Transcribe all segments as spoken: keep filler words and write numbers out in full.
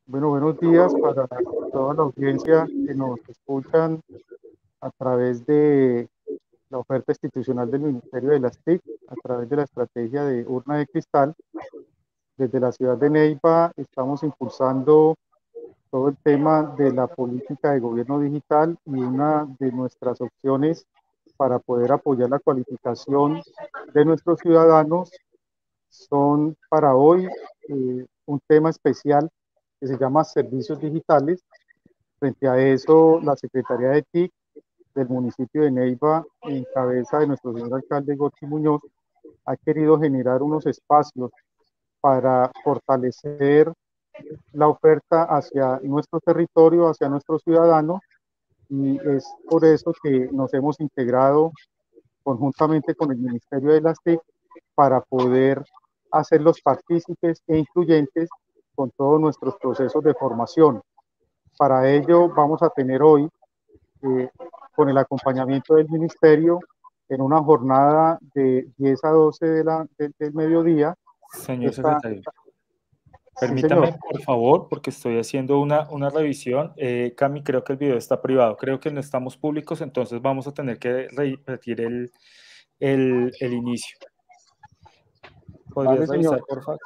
Bueno, buenos días para toda la audiencia que nos escuchan a través de la oferta institucional del Ministerio de las TIC, a través de la estrategia de Urna de Cristal. Desde la ciudad de Neiva estamos impulsando todo el tema de la política de gobierno digital y una de nuestras opciones para poder apoyar la cualificación de nuestros ciudadanos son para hoy eh, un tema especial que se llama servicios digitales. Frente a eso, la Secretaría de TIC del municipio de Neiva, en cabeza de nuestro señor alcalde Gorky Muñoz, ha querido generar unos espacios para fortalecer la oferta hacia nuestro territorio, hacia nuestros ciudadanos, y es por eso que nos hemos integrado conjuntamente con el Ministerio de las TIC para poder hacerlos partícipes e incluyentes con todos nuestros procesos de formación. Para ello vamos a tener hoy, eh, con el acompañamiento del Ministerio, en una jornada de diez a doce de la, de, del mediodía. Señor Esta, secretario, esta, sí, señor. permítame, por favor, porque estoy haciendo una, una revisión. Eh, Cami, creo que el video está privado, creo que no estamos públicos, entonces vamos a tener que repetir el, el, el inicio. Vale, ¿Podrías señor. revisar, por favor?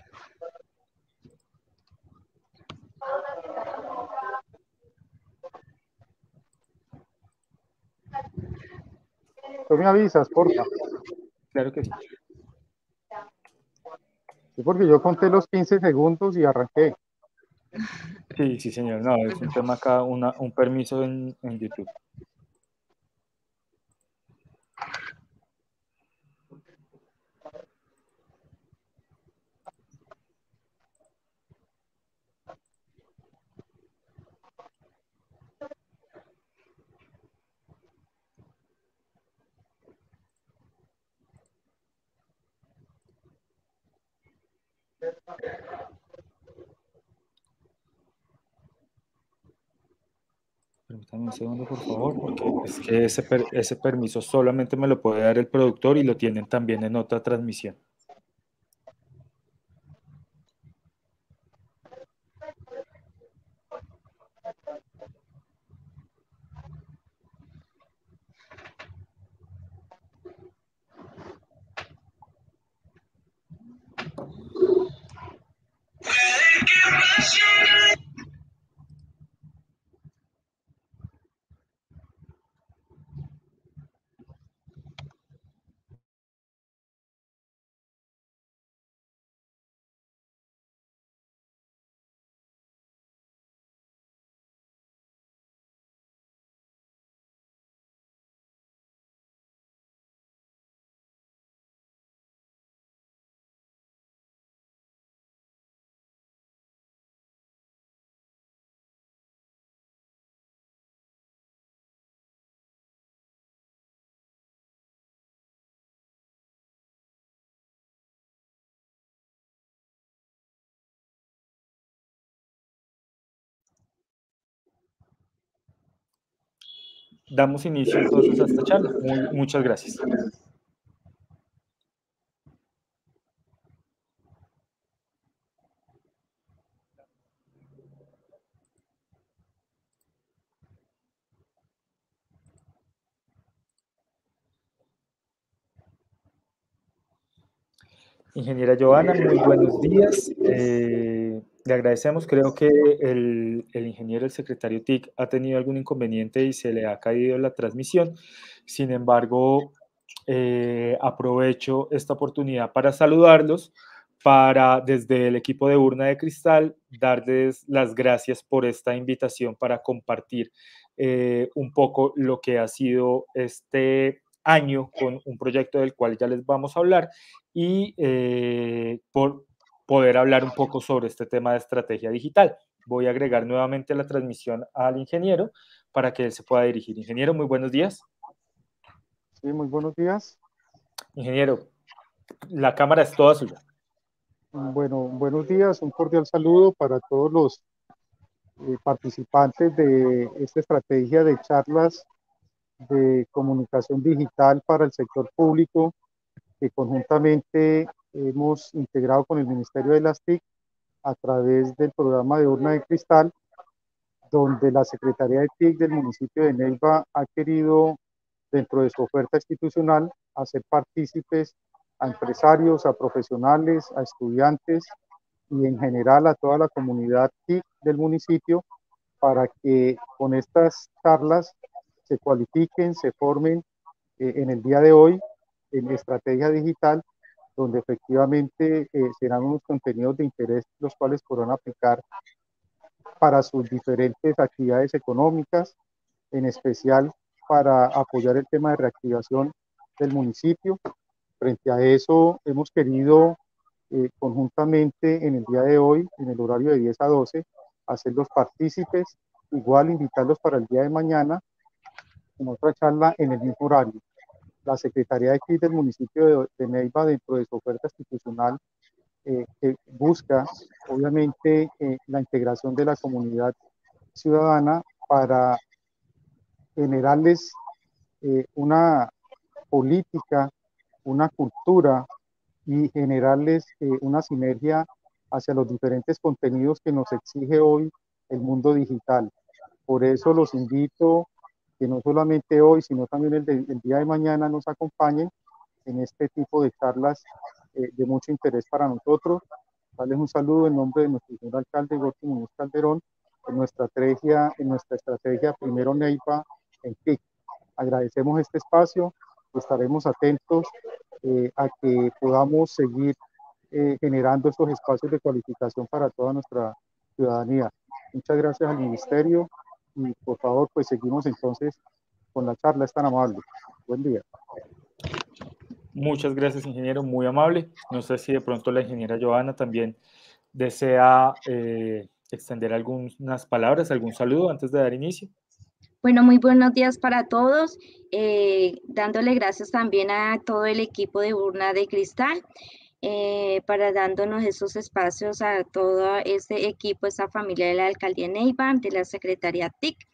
Tú me avisas, porfa. Claro que sí. Sí, porque yo conté los quince segundos y arranqué. Sí, sí, señor. No, es un tema acá, una, un permiso en, en YouTube. Permítame un segundo, por favor, porque es que ese, per- ese permiso solamente me lo puede dar el productor y lo tienen también en otra transmisión. Damos inicio entonces a esta charla. Muy, muchas gracias. Ingeniera Joana, muy buenos días. Eh, le agradecemos. Creo que el, el ingeniero, el secretario TIC, ha tenido algún inconveniente y se le ha caído la transmisión. Sin embargo, eh, aprovecho esta oportunidad para saludarlos, para desde el equipo de Urna de Cristal darles las gracias por esta invitación para compartir eh, un poco lo que ha sido este año con un proyecto del cual ya les vamos a hablar y eh, por poder hablar un poco sobre este tema de estrategia digital. Voy a agregar nuevamente la transmisión al ingeniero para que él se pueda dirigir. Ingeniero, muy buenos días. Sí, muy buenos días. Ingeniero, la cámara es toda suya. Bueno, buenos días. Un cordial saludo para todos los eh, participantes de esta estrategia de charlas de comunicación digital para el sector público que conjuntamente hemos integrado con el Ministerio de las TIC. a través del programa de Urna de Cristal, donde la Secretaría de T I C del municipio de Neiva ha querido, dentro de su oferta institucional, hacer partícipes a empresarios, a profesionales, a estudiantes y en general a toda la comunidad T I C del municipio, para que con estas charlas se cualifiquen, se formen eh, en el día de hoy en estrategia digital, donde efectivamente eh, serán unos contenidos de interés los cuales podrán aplicar para sus diferentes actividades económicas, en especial para apoyar el tema de reactivación del municipio. Frente a eso, hemos querido eh, conjuntamente en el día de hoy, en el horario de diez a doce, hacerlos partícipes, igual invitarlos para el día de mañana en otra charla en el mismo horario. La Secretaría de T I C del municipio de, de Neiva, dentro de su oferta institucional, eh, que busca obviamente eh, la integración de la comunidad ciudadana para generarles eh, una política, una cultura y generarles eh, una sinergia hacia los diferentes contenidos que nos exige hoy el mundo digital. Por eso los invito que no solamente hoy, sino también el, de, el día de mañana nos acompañen en este tipo de charlas eh, de mucho interés para nosotros. Darles un saludo en nombre de nuestro señor alcalde Gorky Muñoz Calderón, en nuestra estrategia, en nuestra estrategia Primero Neiva en T I C. Agradecemos este espacio, estaremos atentos eh, a que podamos seguir eh, generando estos espacios de cualificación para toda nuestra ciudadanía. Muchas gracias al ministerio y por favor, pues seguimos entonces con la charla, es tan amable. Buen día. Muchas gracias, ingeniero, muy amable. No sé si de pronto la ingeniera Joana también desea eh, extender algunas palabras, algún saludo antes de dar inicio. Bueno, muy buenos días para todos, eh, dándole gracias también a todo el equipo de Urna de Cristal, eh, para dándonos esos espacios a todo este equipo, esta familia de la Alcaldía de Neiva, de la Secretaría T I C,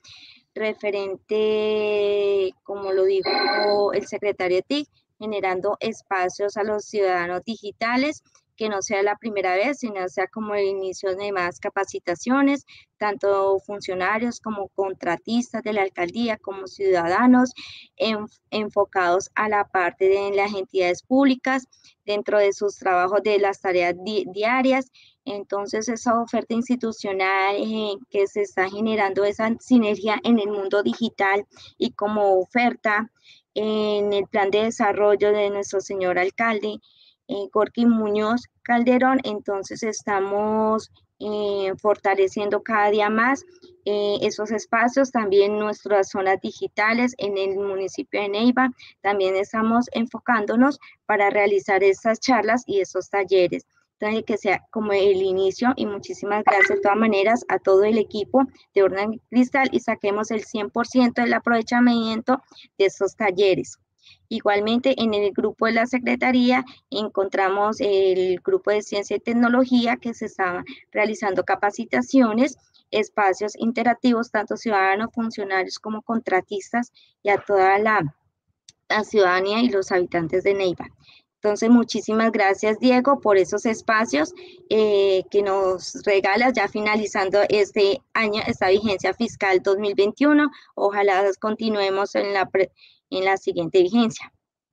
referente, como lo dijo el secretario T I C, generando espacios a los ciudadanos digitales, que no sea la primera vez, sino sea como el inicio de más capacitaciones, tanto funcionarios como contratistas de la alcaldía, como ciudadanos, en, enfocados a la parte de las entidades públicas, dentro de sus trabajos de las tareas di diarias. Entonces, esa oferta institucional eh, que se está generando, esa sinergia en el mundo digital y como oferta en el plan de desarrollo de nuestro señor alcalde, eh, Gorky Muñoz Calderón, entonces estamos eh, fortaleciendo cada día más eh, esos espacios, también nuestras zonas digitales en el municipio de Neiva, también estamos enfocándonos para realizar estas charlas y esos talleres. Entonces, que sea como el inicio, y muchísimas gracias de todas maneras a todo el equipo de Urna de Cristal y saquemos el cien por ciento del aprovechamiento de estos talleres. Igualmente, en el grupo de la Secretaría encontramos el grupo de Ciencia y Tecnología, que se están realizando capacitaciones, espacios interactivos, tanto ciudadanos, funcionarios como contratistas, y a toda la, la ciudadanía y los habitantes de Neiva. Entonces, muchísimas gracias, Diego, por esos espacios eh, que nos regalas ya finalizando este año, esta vigencia fiscal dos mil veintiuno. Ojalá continuemos en la, en la siguiente vigencia.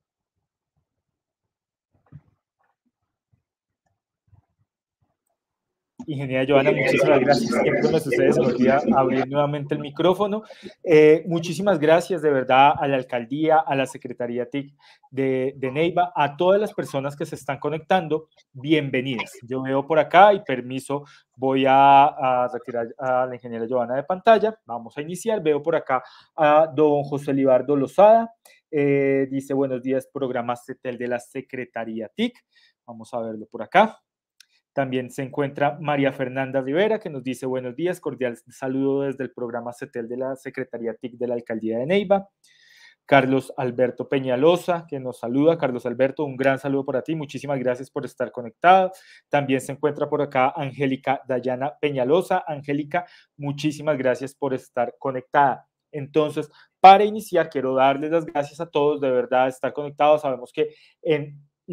Ingeniera Joana, muchísimas gracias. Siempre me sucede, se me olvida abrir nuevamente el micrófono. Eh, muchísimas gracias de verdad a la alcaldía, a la Secretaría T I C de, de Neiva, a todas las personas que se están conectando. Bienvenidas. Yo veo por acá y permiso, voy a, a retirar a la ingeniera Joana de pantalla. Vamos a iniciar. Veo por acá a don José Libardo Lozada. Eh, dice, buenos días, programa CETEL de la Secretaría T I C. Vamos a verlo por acá. También se encuentra María Fernanda Rivera, que nos dice buenos días, cordial saludo desde el programa CETEL de la Secretaría T I C de la Alcaldía de Neiva. Carlos Alberto Peñalosa, que nos saluda. Carlos Alberto, un gran saludo para ti. Muchísimas gracias por estar conectado. También se encuentra por acá Angélica Dayana Peñalosa. Angélica, muchísimas gracias por estar conectada. Entonces, para iniciar, quiero darles las gracias a todos, de verdad, estar conectados. Sabemos que en los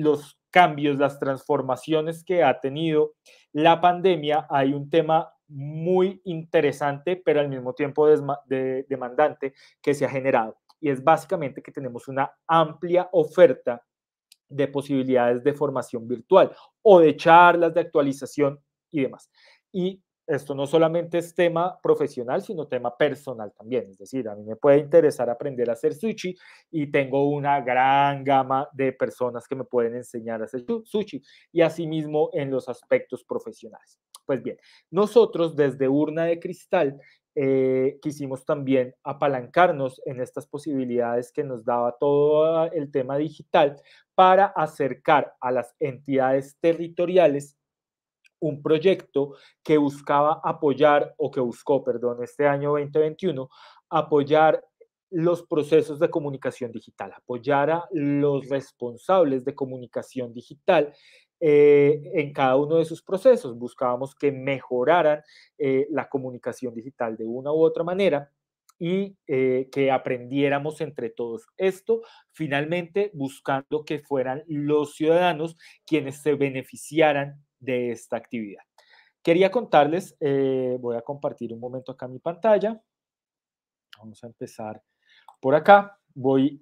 cambios, las transformaciones que ha tenido la pandemia, hay un tema muy interesante, pero al mismo tiempo de, demandante que se ha generado. Y es básicamente que tenemos una amplia oferta de posibilidades de formación virtual o de charlas de actualización y demás. Y esto no solamente es tema profesional, sino tema personal también. Es decir, a mí me puede interesar aprender a hacer sushi y tengo una gran gama de personas que me pueden enseñar a hacer sushi y asimismo en los aspectos profesionales. Pues bien, nosotros desde Urna de Cristal eh, quisimos también apalancarnos en estas posibilidades que nos daba todo el tema digital para acercar a las entidades territoriales un proyecto que buscaba apoyar, o que buscó, perdón, este año veinte veintiuno, apoyar los procesos de comunicación digital, apoyar a los responsables de comunicación digital eh, en cada uno de sus procesos. Buscábamos que mejoraran eh, la comunicación digital de una u otra manera y eh, que aprendiéramos entre todos esto, finalmente buscando que fueran los ciudadanos quienes se beneficiaran de esta actividad. Quería contarles, eh, voy a compartir un momento acá mi pantalla. Vamos a empezar por acá. Voy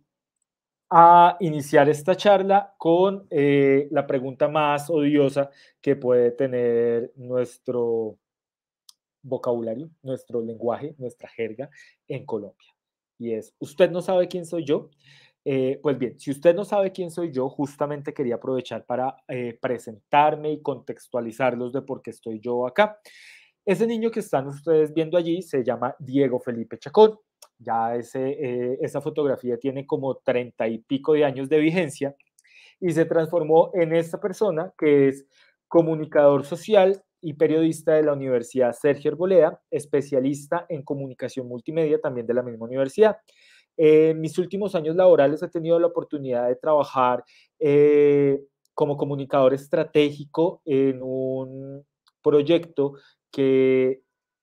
a iniciar esta charla con eh, la pregunta más odiosa que puede tener nuestro vocabulario, nuestro lenguaje, nuestra jerga en Colombia. Y es, ¿usted no sabe quién soy yo? Eh, pues bien, si usted no sabe quién soy yo, justamente quería aprovechar para eh, presentarme y contextualizarlos de por qué estoy yo acá. Ese niño que están ustedes viendo allí se llama Diego Felipe Chacón. Ya ese, eh, esa fotografía tiene como treinta y pico de años de vigencia y se transformó en esta persona que es comunicador social y periodista de la Universidad Sergio Arboleda, especialista en comunicación multimedia también de la misma universidad. Eh, en mis últimos años laborales he tenido la oportunidad de trabajar eh, como comunicador estratégico en un proyecto que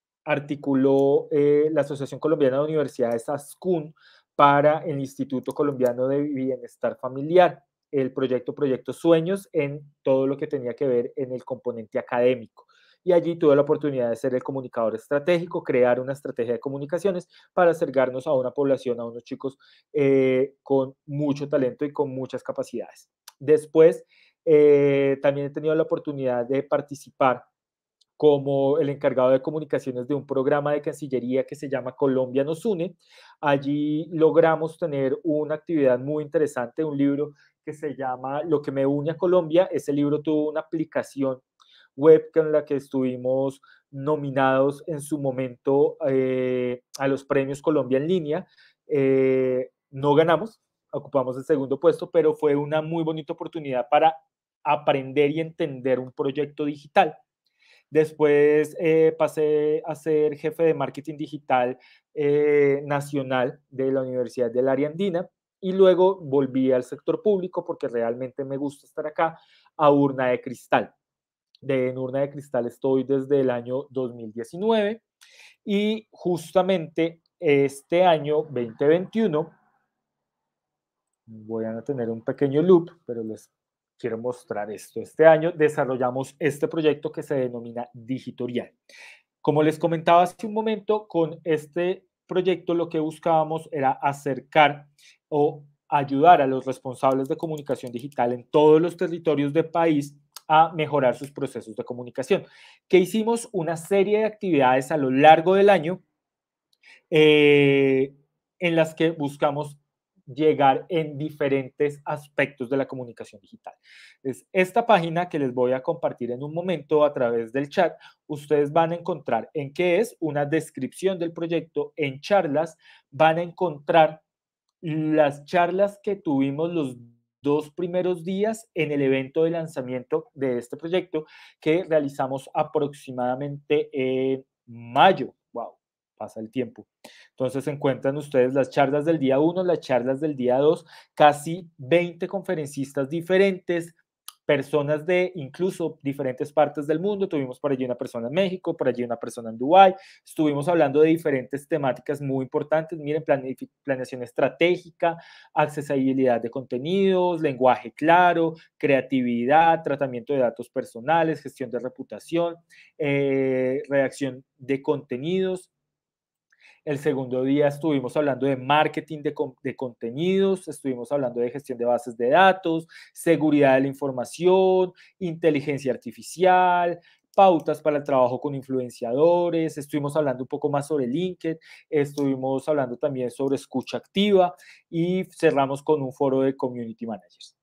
articuló eh, la Asociación Colombiana de Universidades, ASCUN, para el Instituto Colombiano de Bienestar Familiar, el proyecto Proyecto Sueños, en todo lo que tenía que ver en el componente académico. Y allí tuve la oportunidad de ser el comunicador estratégico, crear una estrategia de comunicaciones para acercarnos a una población, a unos chicos eh, con mucho talento y con muchas capacidades. Después, eh, también he tenido la oportunidad de participar como el encargado de comunicaciones de un programa de Cancillería que se llama Colombia nos une. Allí logramos tener una actividad muy interesante, un libro que se llama Lo que me une a Colombia. Ese libro tuvo una aplicación web con la que estuvimos nominados en su momento eh, a los premios Colombia en línea. Eh, no ganamos, ocupamos el segundo puesto, pero fue una muy bonita oportunidad para aprender y entender un proyecto digital. Después eh, pasé a ser jefe de marketing digital eh, nacional de la Universidad del Área Andina y luego volví al sector público porque realmente me gusta estar acá, a Urna de Cristal. De en Urna de Cristal estoy desde el año dos mil diecinueve y justamente este año veinte veintiuno voy a tener un pequeño loop, pero les quiero mostrar esto. Este año desarrollamos este proyecto que se denomina Digitorial. Como les comentaba hace un momento, con este proyecto lo que buscábamos era acercar o ayudar a los responsables de comunicación digital en todos los territorios del país a mejorar sus procesos de comunicación. Que hicimos una serie de actividades a lo largo del año eh, en las que buscamos llegar en diferentes aspectos de la comunicación digital. Es esta página que les voy a compartir en un momento a través del chat, ustedes van a encontrar en qué es una descripción del proyecto. En charlas van a encontrar las charlas que tuvimos los dos primeros días en el evento de lanzamiento de este proyecto que realizamos aproximadamente en mayo. Wow, pasa el tiempo. Entonces encuentran ustedes las charlas del día uno, las charlas del día dos, casi veinte conferencistas diferentes, personas de incluso diferentes partes del mundo. Tuvimos por allí una persona en México, por allí una persona en Dubái. Estuvimos hablando de diferentes temáticas muy importantes. Miren, planeación estratégica, accesibilidad de contenidos, lenguaje claro, creatividad, tratamiento de datos personales, gestión de reputación, eh, redacción de contenidos. El segundo día estuvimos hablando de marketing de, de contenidos, estuvimos hablando de gestión de bases de datos, seguridad de la información, inteligencia artificial, pautas para el trabajo con influenciadores, estuvimos hablando un poco más sobre LinkedIn, estuvimos hablando también sobre escucha activa y cerramos con un foro de community managers.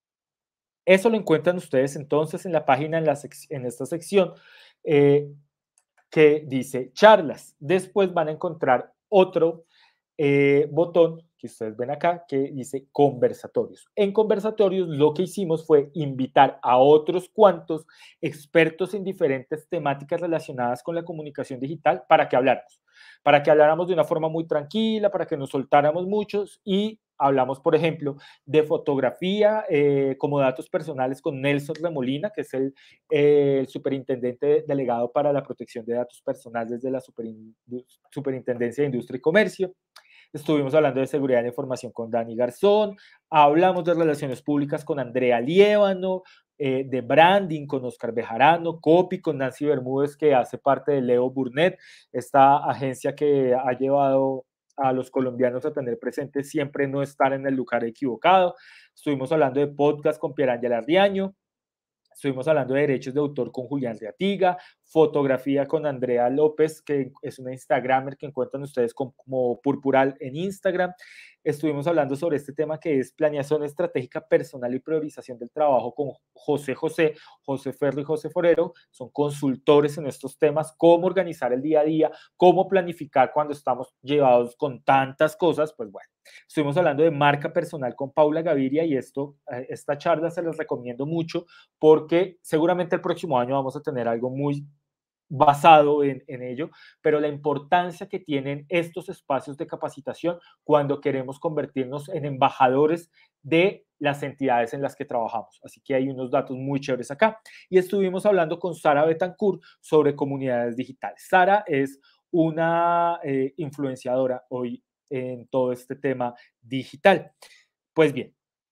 Eso lo encuentran ustedes entonces en la página, en, la en esta sección, eh, que dice charlas. Después van a encontrar otro eh, botón que ustedes ven acá que dice conversatorios. En conversatorios lo que hicimos fue invitar a otros cuantos expertos en diferentes temáticas relacionadas con la comunicación digital para que habláramos, para que habláramos de una forma muy tranquila, para que nos soltáramos muchos y hablamos, por ejemplo, de fotografía eh, como datos personales con Nelson Remolina, que es el, eh, el superintendente delegado para la protección de datos personales de la Superin Superintendencia de Industria y Comercio. Estuvimos hablando de seguridad de información con Dani Garzón, hablamos de relaciones públicas con Andrea Liévano, eh, de branding con Oscar Bejarano, copy con Nancy Bermúdez, que hace parte de Leo Burnett, esta agencia que ha llevado a los colombianos a tener presente siempre no estar en el lugar equivocado. Estuvimos hablando de podcast con Pierangela Riaño. Estuvimos hablando de derechos de autor con Julián Reatiga, fotografía con Andrea López, que es una Instagramer que encuentran ustedes como Purpural en Instagram. Estuvimos hablando sobre este tema que es planeación estratégica personal y priorización del trabajo con José José, José Ferro y José Forero. Son consultores en estos temas, cómo organizar el día a día, cómo planificar cuando estamos llevados con tantas cosas. Pues bueno, estuvimos hablando de marca personal con Paula Gaviria y esto, esta charla se les recomiendo mucho porque seguramente el próximo año vamos a tener algo muy basado en, en ello, pero la importancia que tienen estos espacios de capacitación cuando queremos convertirnos en embajadores de las entidades en las que trabajamos. Así que hay unos datos muy chéveres acá. Y estuvimos hablando con Sara Betancourt sobre comunidades digitales. Sara es una eh, influenciadora hoy en todo este tema digital. Pues bien,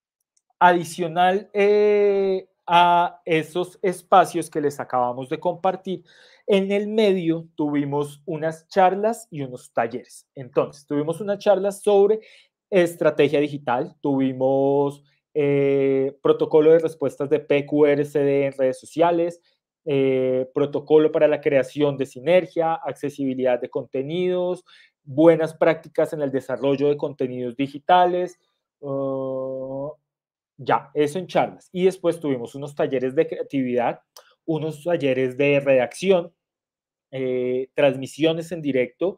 adicional eh, a esos espacios que les acabamos de compartir, en el medio tuvimos unas charlas y unos talleres. Entonces, tuvimos unas charlas sobre estrategia digital, tuvimos eh, protocolo de respuestas de P Q R S D en redes sociales, eh, protocolo para la creación de sinergia, accesibilidad de contenidos, buenas prácticas en el desarrollo de contenidos digitales, uh, ya, eso en charlas. Y después tuvimos unos talleres de creatividad, unos talleres de redacción, eh, transmisiones en directo.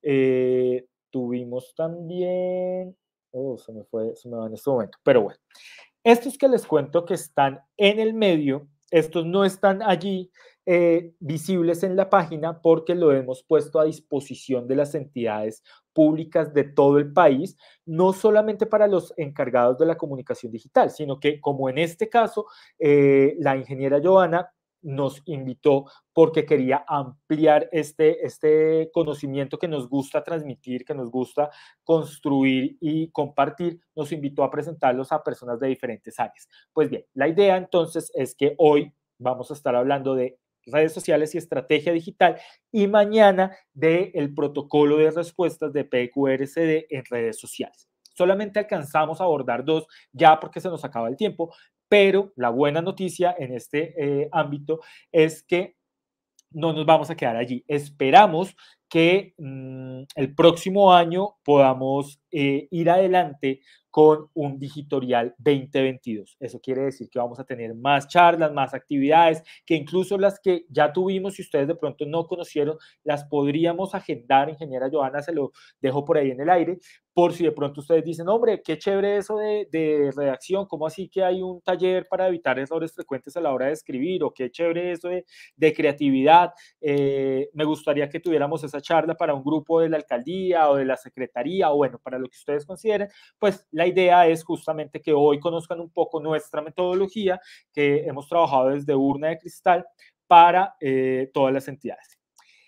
Eh, tuvimos también... Oh, se me fue, se me va en este momento. Pero bueno, estos que les cuento que están en el medio, estos no están allí eh, visibles en la página porque lo hemos puesto a disposición de las entidades públicas de todo el país, no solamente para los encargados de la comunicación digital, sino que como en este caso, eh, la ingeniera Joana nos invitó porque quería ampliar este, este conocimiento que nos gusta transmitir, que nos gusta construir y compartir, nos invitó a presentarlos a personas de diferentes áreas. Pues bien, la idea entonces es que hoy vamos a estar hablando de redes sociales y estrategia digital y mañana del protocolo de respuestas de P Q R S D en redes sociales. Solamente alcanzamos a abordar dos ya porque se nos acaba el tiempo, pero la buena noticia en este eh, ámbito es que no nos vamos a quedar allí. Esperamos que mmm, el próximo año podamos eh, ir adelante con un Digitorial veinte veintidós. Eso quiere decir que vamos a tener más charlas, más actividades, que incluso las que ya tuvimos, si ustedes de pronto no conocieron, las podríamos agendar. Ingeniera Joana, se lo dejo por ahí en el aire, por si de pronto ustedes dicen, hombre, qué chévere eso de, de redacción, ¿cómo así que hay un taller para evitar errores frecuentes a la hora de escribir? O qué chévere eso de, de creatividad. Eh, me gustaría que tuviéramos esa charla para un grupo de la alcaldía o de la secretaría, o bueno, para lo lo que ustedes consideren, pues la idea es justamente que hoy conozcan un poco nuestra metodología que hemos trabajado desde Urna de Cristal para eh, todas las entidades.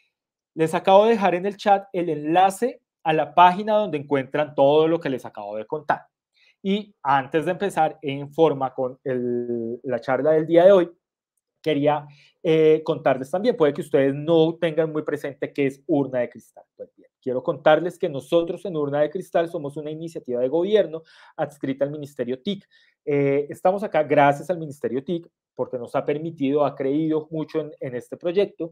Les acabo de dejar en el chat el enlace a la página donde encuentran todo lo que les acabo de contar. Y antes de empezar en forma con el, la charla del día de hoy, quería eh, contarles también, puede que ustedes no tengan muy presente qué es Urna de Cristal. Pues bien, quiero contarles que nosotros en Urna de Cristal somos una iniciativa de gobierno adscrita al Ministerio T I C. Eh, estamos acá gracias al Ministerio T I C porque nos ha permitido, ha creído mucho en, en este proyecto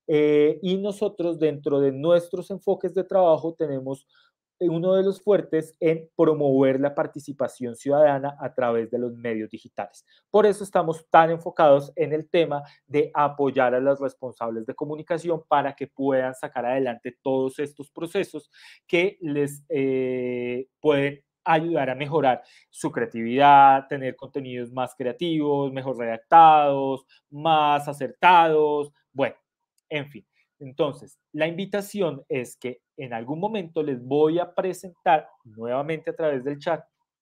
eh, y nosotros dentro de nuestros enfoques de trabajo tenemos uno de los fuertes en promover la participación ciudadana a través de los medios digitales. Por eso estamos tan enfocados en el tema de apoyar a los responsables de comunicación para que puedan sacar adelante todos estos procesos que les eh, pueden ayudar a mejorar su creatividad, tener contenidos más creativos, mejor redactados, más acertados, bueno, en fin. Entonces, la invitación es que en algún momento les voy a presentar nuevamente a través del chat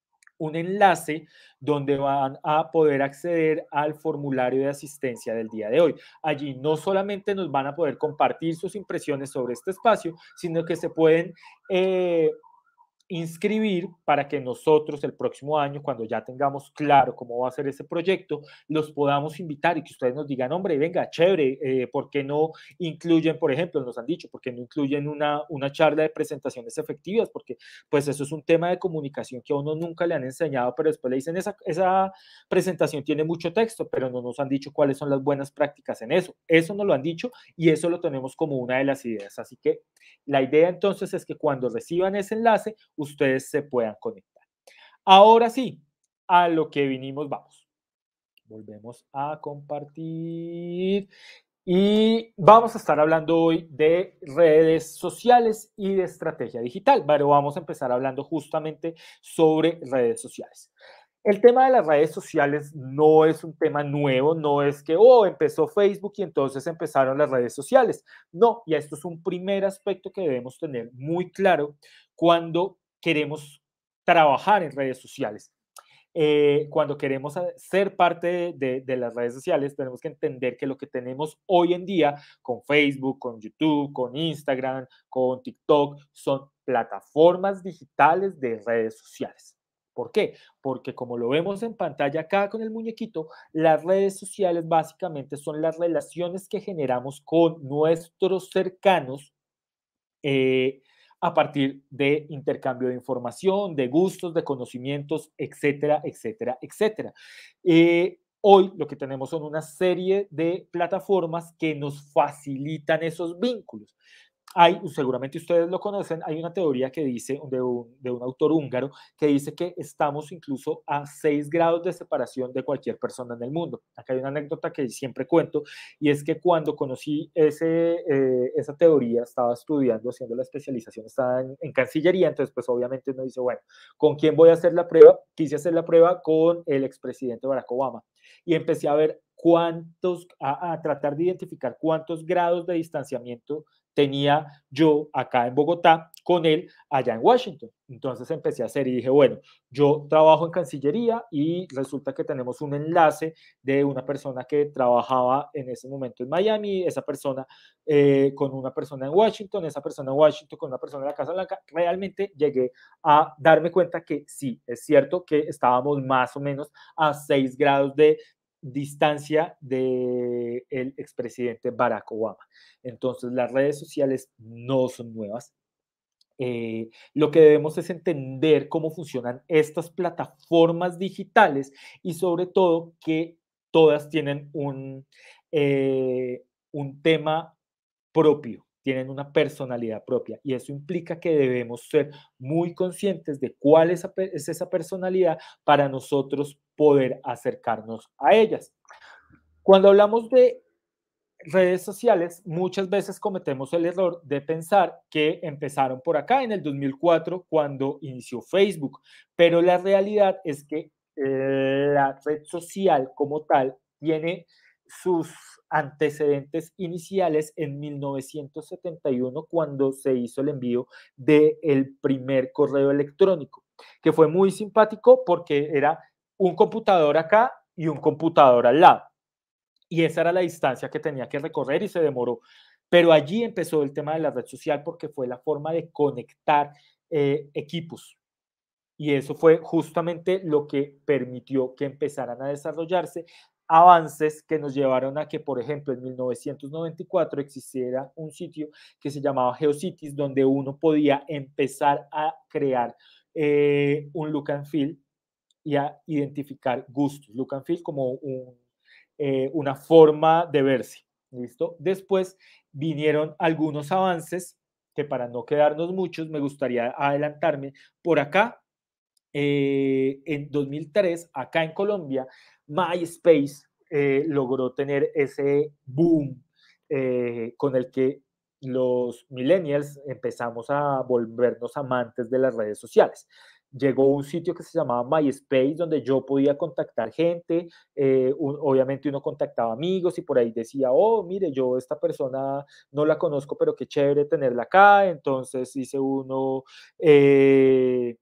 un enlace donde van a poder acceder al formulario de asistencia del día de hoy. Allí no solamente nos van a poder compartir sus impresiones sobre este espacio, sino que se pueden eh, inscribir para que nosotros el próximo año, cuando ya tengamos claro cómo va a ser ese proyecto, los podamos invitar y que ustedes nos digan, hombre, venga, chévere, eh, ¿por qué no incluyen, por ejemplo, nos han dicho, ¿por qué no incluyen una, una charla de presentaciones efectivas? Porque pues eso es un tema de comunicación que a uno nunca le han enseñado, pero después le dicen, esa, esa presentación tiene mucho texto, pero no nos han dicho cuáles son las buenas prácticas en eso. Eso nos lo han dicho y eso lo tenemos como una de las ideas. Así que la idea entonces es que cuando reciban ese enlace, ustedes se puedan conectar. Ahora sí, a lo que vinimos, vamos. Volvemos a compartir y vamos a estar hablando hoy de redes sociales y de estrategia digital, pero vamos a empezar hablando justamente sobre redes sociales. El tema de las redes sociales no es un tema nuevo, no es que, oh, empezó Facebook y entonces empezaron las redes sociales. No, y esto es un primer aspecto que debemos tener muy claro cuando queremos trabajar en redes sociales. Eh, cuando queremos ser parte de, de, de las redes sociales, tenemos que entender que lo que tenemos hoy en día con Facebook, con YouTube, con Instagram, con TikTok, son plataformas digitales de redes sociales. ¿Por qué? Porque como lo vemos en pantalla acá con el muñequito, las redes sociales básicamente son las relaciones que generamos con nuestros cercanos eh, a partir de intercambio de información, de gustos, de conocimientos, etcétera, etcétera, etcétera. Eh, hoy lo que tenemos son una serie de plataformas que nos facilitan esos vínculos. Hay, seguramente ustedes lo conocen, hay una teoría que dice, de un, de un autor húngaro, que dice que estamos incluso a seis grados de separación de cualquier persona en el mundo. Acá hay una anécdota que siempre cuento, y es que cuando conocí ese, eh, esa teoría, estaba estudiando, haciendo la especialización, estaba en, en Cancillería, entonces pues obviamente uno dice, bueno, ¿con quién voy a hacer la prueba? Quise hacer la prueba con el expresidente Barack Obama, y empecé a ver cuántos, a, a tratar de identificar cuántos grados de distanciamiento tenía yo acá en Bogotá con él allá en Washington. Entonces empecé a hacer y dije, bueno, yo trabajo en Cancillería y resulta que tenemos un enlace de una persona que trabajaba en ese momento en Miami, esa persona eh, con una persona en Washington, esa persona en Washington con una persona en la Casa Blanca. Realmente llegué a darme cuenta que sí, es cierto que estábamos más o menos a seis grados de distancia del expresidente Barack Obama. Entonces, las redes sociales no son nuevas. Eh, lo que debemos es entender cómo funcionan estas plataformas digitales y sobre todo que todas tienen un, eh, un tema propio, tienen una personalidad propia y eso implica que debemos ser muy conscientes de cuál es, es esa personalidad para nosotros poder acercarnos a ellas. Cuando hablamos de redes sociales, muchas veces cometemos el error de pensar que empezaron por acá en el dos mil cuatro cuando inició Facebook, pero la realidad es que eh, la red social como tal tiene sus antecedentes iniciales en mil novecientos setenta y uno, cuando se hizo el envío del primer correo electrónico, que fue muy simpático porque era un computador acá y un computador al lado. Y esa era la distancia que tenía que recorrer y se demoró. Pero allí empezó el tema de la red social porque fue la forma de conectar eh, equipos. Y eso fue justamente lo que permitió que empezaran a desarrollarse avances que nos llevaron a que, por ejemplo, en mil novecientos noventa y cuatro existiera un sitio que se llamaba GeoCities, donde uno podía empezar a crear eh, un look and feel y a identificar gustos. Look and feel como un, eh, una forma de verse. ¿Listo? Después vinieron algunos avances que, para no quedarnos muchos, me gustaría adelantarme por acá. Eh, en dos mil tres, acá en Colombia, MySpace eh, logró tener ese boom eh, con el que los millennials empezamos a volvernos amantes de las redes sociales. Llegó un sitio que se llamaba MySpace, donde yo podía contactar gente, eh, un, obviamente uno contactaba amigos y por ahí decía, oh, mire, yo esta persona no la conozco, pero qué chévere tenerla acá. Entonces hice uno... Eh,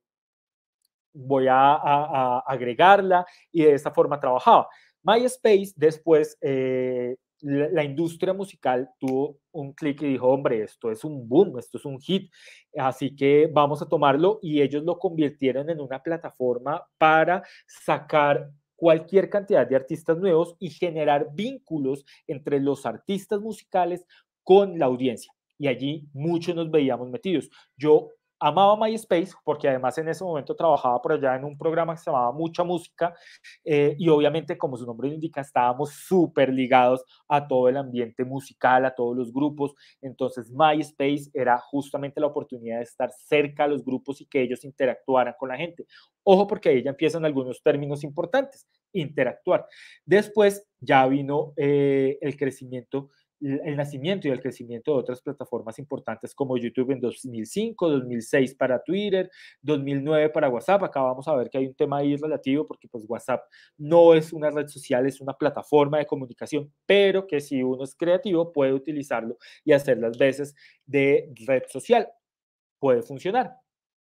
voy a, a, a, agregarla, y de esta forma trabajaba. MySpace después, eh, la, la industria musical tuvo un clic y dijo, hombre, esto es un boom, esto es un hit, así que vamos a tomarlo, y ellos lo convirtieron en una plataforma para sacar cualquier cantidad de artistas nuevos y generar vínculos entre los artistas musicales con la audiencia. Y allí muchos nos veíamos metidos. Yo amaba MySpace porque además en ese momento trabajaba por allá en un programa que se llamaba Mucha Música, eh, y obviamente, como su nombre lo indica, estábamos súper ligados a todo el ambiente musical, a todos los grupos. Entonces MySpace era justamente la oportunidad de estar cerca a los grupos y que ellos interactuaran con la gente. Ojo, porque ahí ya empiezan algunos términos importantes: interactuar. Después ya vino eh, el crecimiento, el nacimiento y el crecimiento de otras plataformas importantes como YouTube en dos mil cinco, dos mil seis para Twitter, dos mil nueve para WhatsApp. Acá vamos a ver que hay un tema ahí relativo, porque pues WhatsApp no es una red social, es una plataforma de comunicación, pero que si uno es creativo puede utilizarlo y hacer las veces de red social. Puede funcionar.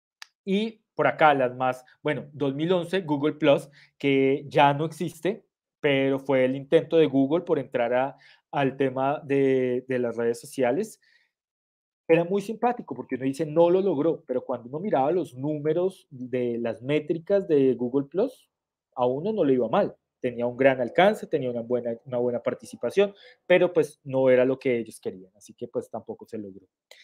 Y por acá las más, bueno, dos mil once, Google Plus, que ya no existe, pero fue el intento de Google por entrar a, al tema de, de las redes sociales. Era muy simpático porque uno dice, no lo logró, pero cuando uno miraba los números de las métricas de Google Plus, a uno no le iba mal. Tenía un gran alcance, tenía una buena, una buena participación, pero pues no era lo que ellos querían, así que pues tampoco se logró.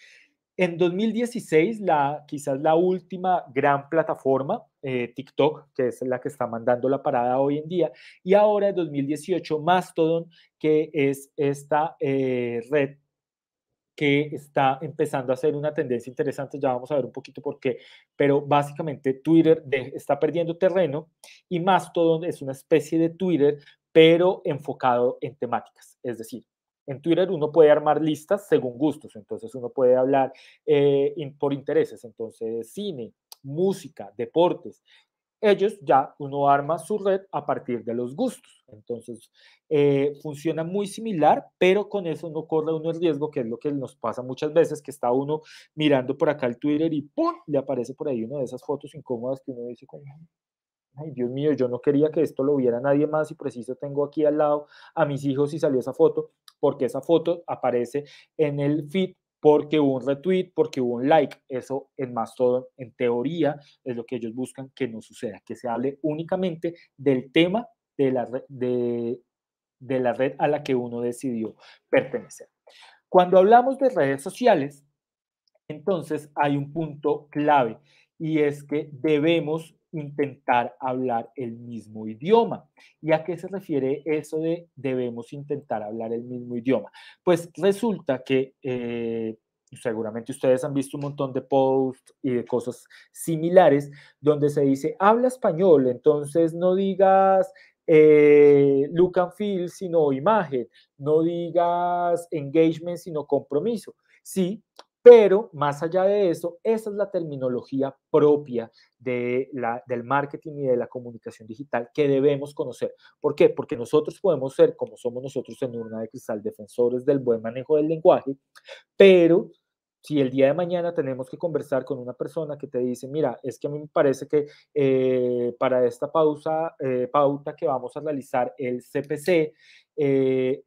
En dos mil dieciséis, la, quizás la última gran plataforma, eh, TikTok, que es la que está mandando la parada hoy en día, y ahora en dos mil dieciocho, Mastodon, que es esta eh, red que está empezando a ser una tendencia interesante. Ya vamos a ver un poquito por qué, pero básicamente Twitter de, está perdiendo terreno, y Mastodon es una especie de Twitter, pero enfocado en temáticas. Es decir, en Twitter uno puede armar listas según gustos, entonces uno puede hablar eh, in, por intereses, entonces cine, música, deportes. Ellos ya, uno arma su red a partir de los gustos. Entonces, eh, funciona muy similar, pero con eso no corre uno el riesgo, que es lo que nos pasa muchas veces, que está uno mirando por acá el Twitter y ¡pum!, le aparece por ahí una de esas fotos incómodas que uno dice como, ay, Dios mío, yo no quería que esto lo viera nadie más, y preciso tengo aquí al lado a mis hijos y salió esa foto, porque esa foto aparece en el feed porque hubo un retweet, porque hubo un like. Eso en Mastodon, en teoría, es lo que ellos buscan que no suceda, que se hable únicamente del tema de la, red, de, de la red a la que uno decidió pertenecer. Cuando hablamos de redes sociales, entonces hay un punto clave, y es que debemos intentar hablar el mismo idioma. ¿Y a qué se refiere eso de debemos intentar hablar el mismo idioma? Pues resulta que eh, seguramente ustedes han visto un montón de posts y de cosas similares donde se dice, habla español, entonces no digas eh, look and feel, sino imagen, no digas engagement, sino compromiso. Sí, Pero más allá de eso, esa es la terminología propia de la, del marketing y de la comunicación digital que debemos conocer. ¿Por qué? Porque nosotros podemos ser, como somos nosotros en Urna de Cristal, defensores del buen manejo del lenguaje, pero si el día de mañana tenemos que conversar con una persona que te dice, mira, es que a mí me parece que eh, para esta pausa, eh, pauta que vamos a realizar, el C P C eh,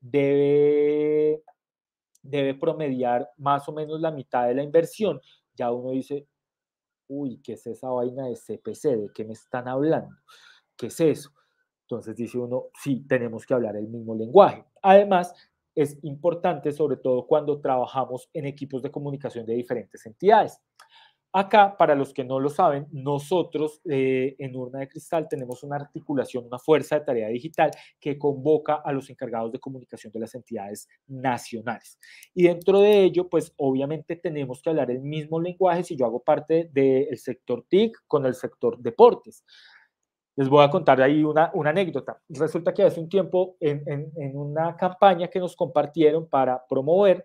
debe debe promediar más o menos la mitad de la inversión, ya uno dice, uy, ¿qué es esa vaina de C P C? ¿De qué me están hablando? ¿Qué es eso? Entonces dice uno, sí, tenemos que hablar el mismo lenguaje. Además, es importante, sobre todo cuando trabajamos en equipos de comunicación de diferentes entidades. Acá, para los que no lo saben, nosotros eh, en Urna de Cristal tenemos una articulación, una fuerza de tarea digital que convoca a los encargados de comunicación de las entidades nacionales. Y dentro de ello, pues obviamente tenemos que hablar el mismo lenguaje si yo hago parte del sector T I C con el sector deportes. Les voy a contar ahí una, una anécdota. Resulta que hace un tiempo en, en, en una campaña que nos compartieron para promover,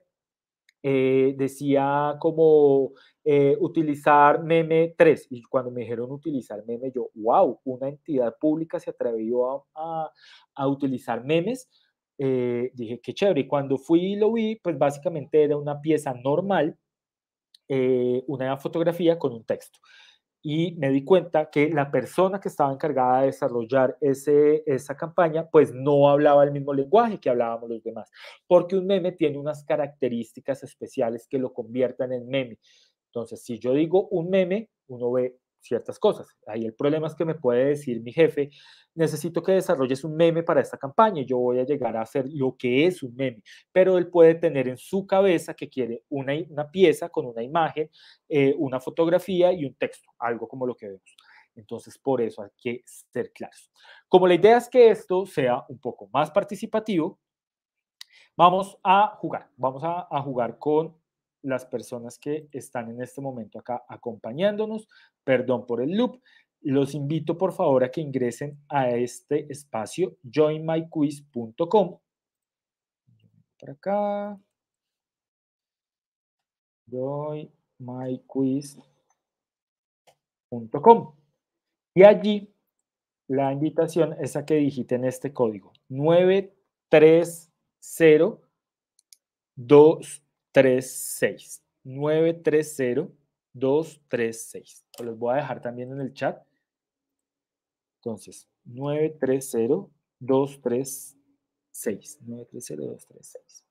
eh, decía como eh, utilizar meme tres, y cuando me dijeron utilizar meme, yo, wow, una entidad pública se atrevió a, a, a utilizar memes, eh, dije, qué chévere, y cuando fui y lo vi, pues básicamente era una pieza normal, eh, una fotografía con un texto. Y me di cuenta que la persona que estaba encargada de desarrollar ese, esa campaña, pues no hablaba el mismo lenguaje que hablábamos los demás, porque un meme tiene unas características especiales que lo conviertan en meme. Entonces, si yo digo un meme, uno ve ciertas cosas. Ahí el problema es que me puede decir mi jefe, necesito que desarrolles un meme para esta campaña y yo voy a llegar a hacer lo que es un meme, pero él puede tener en su cabeza que quiere una, una pieza con una imagen, eh, una fotografía y un texto, algo como lo que vemos. Entonces, por eso hay que ser claros. Como la idea es que esto sea un poco más participativo, vamos a jugar, vamos a, a jugar con las personas que están en este momento acá acompañándonos. Perdón por el loop. Los invito por favor a que ingresen a este espacio join my quiz punto com. Por acá. join my quiz punto com. Y allí la invitación es a que digiten este código nueve tres cero dos tres seis. nueve tres cero dos tres seis. Los voy a dejar también en el chat. Entonces, nueve tres cero dos tres seis. nueve tres cero dos tres seis.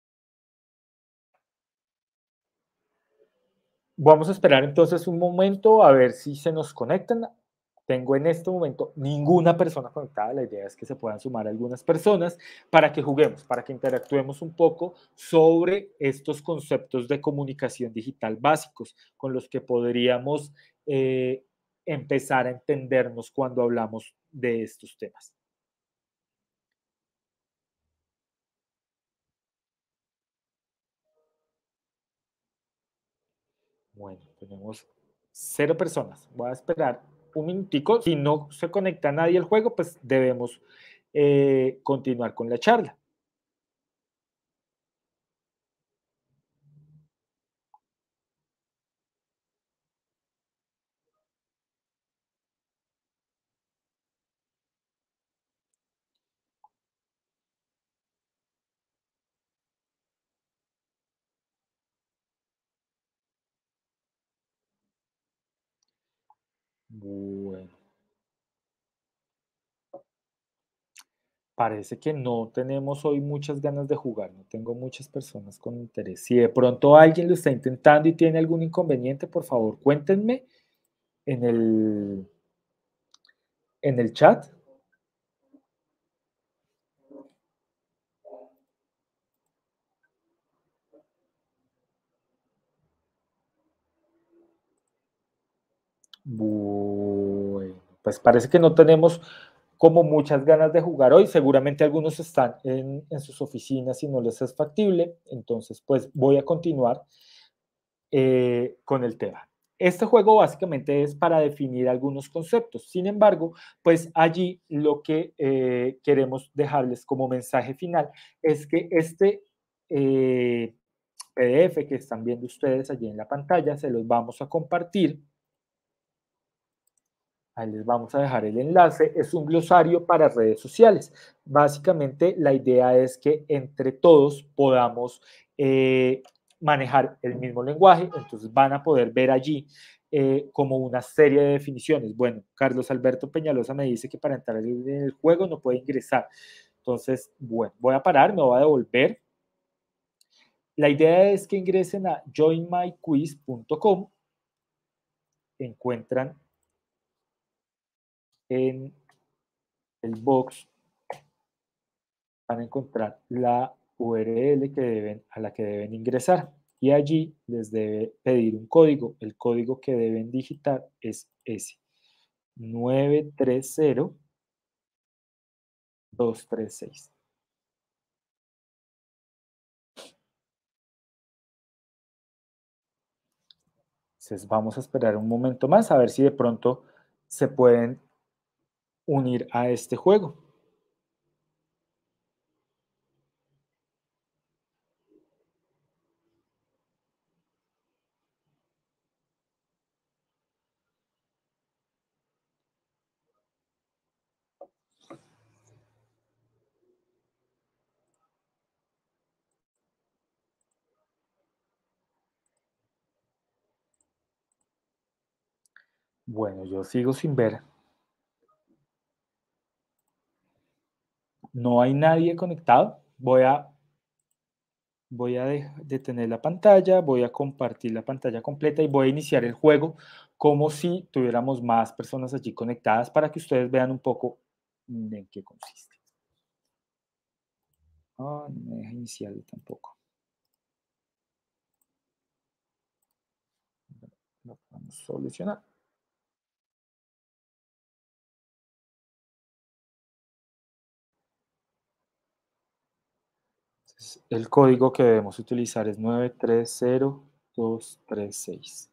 Vamos a esperar entonces un momento a ver si se nos conectan. Tengo en este momento ninguna persona conectada. La idea es que se puedan sumar algunas personas para que juguemos, para que interactuemos un poco sobre estos conceptos de comunicación digital básicos con los que podríamos eh, empezar a entendernos cuando hablamos de estos temas. Bueno, tenemos cero personas. Voy a esperar un minutico. Si no se conecta nadie al juego, pues debemos eh, continuar con la charla. Bueno. Parece que no tenemos hoy muchas ganas de jugar, no tengo muchas personas con interés. Si de pronto alguien lo está intentando y tiene algún inconveniente, por favor, cuéntenme en el, en el chat. Bueno, pues parece que no tenemos como muchas ganas de jugar hoy. Seguramente algunos están en, en sus oficinas y no les es factible. Entonces, pues voy a continuar eh, con el tema. Este juego básicamente es para definir algunos conceptos. Sin embargo, pues allí lo que eh, queremos dejarles como mensaje final es que este eh, P D F que están viendo ustedes allí en la pantalla, se los vamos a compartir. Ahí les vamos a dejar el enlace. Es un glosario para redes sociales. Básicamente, la idea es que entre todos podamos eh, manejar el mismo lenguaje. Entonces, van a poder ver allí eh, como una serie de definiciones. Bueno, Carlos Alberto Peñalosa me dice que para entrar en el juego no puede ingresar. Entonces, bueno, voy a parar, me voy a devolver. La idea es que ingresen a join my quiz punto com. Encuentran en el box, van a encontrar la U R L que deben, a la que deben ingresar y allí les debe pedir un código. El código que deben digitar es ese, nueve tres cero dos tres seis. Entonces vamos a esperar un momento más a ver si de pronto se pueden unir a este juego. Bueno, yo sigo sin ver. No hay nadie conectado. Voy a, voy a de, detener la pantalla, voy a compartir la pantalla completa y voy a iniciar el juego como si tuviéramos más personas allí conectadas para que ustedes vean un poco en qué consiste. Oh, no me deja iniciar tampoco. Lo vamos a solucionar. Entonces, el código que debemos utilizar es nueve tres cero dos tres seis.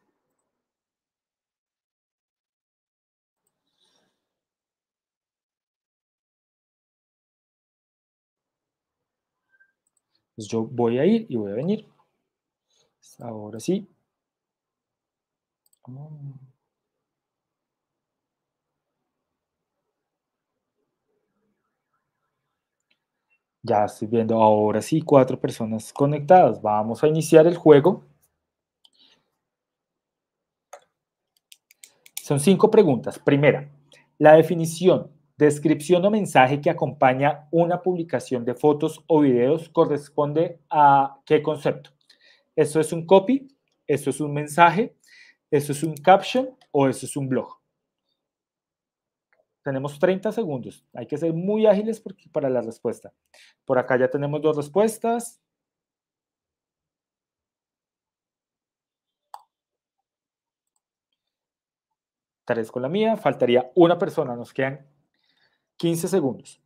Entonces, yo voy a ir y voy a venir. Ahora sí. Oh. Ya estoy viendo ahora sí cuatro personas conectadas. Vamos a iniciar el juego. Son cinco preguntas. Primera, la definición, descripción o mensaje que acompaña una publicación de fotos o videos corresponde a ¿qué concepto? ¿Eso es un copy? ¿Eso es un mensaje? ¿Eso es un caption? ¿O eso es un blog? Tenemos treinta segundos. Hay que ser muy ágiles porque, para la respuesta. Por acá ya tenemos dos respuestas. Tres con la mía. Faltaría una persona. Nos quedan quince segundos.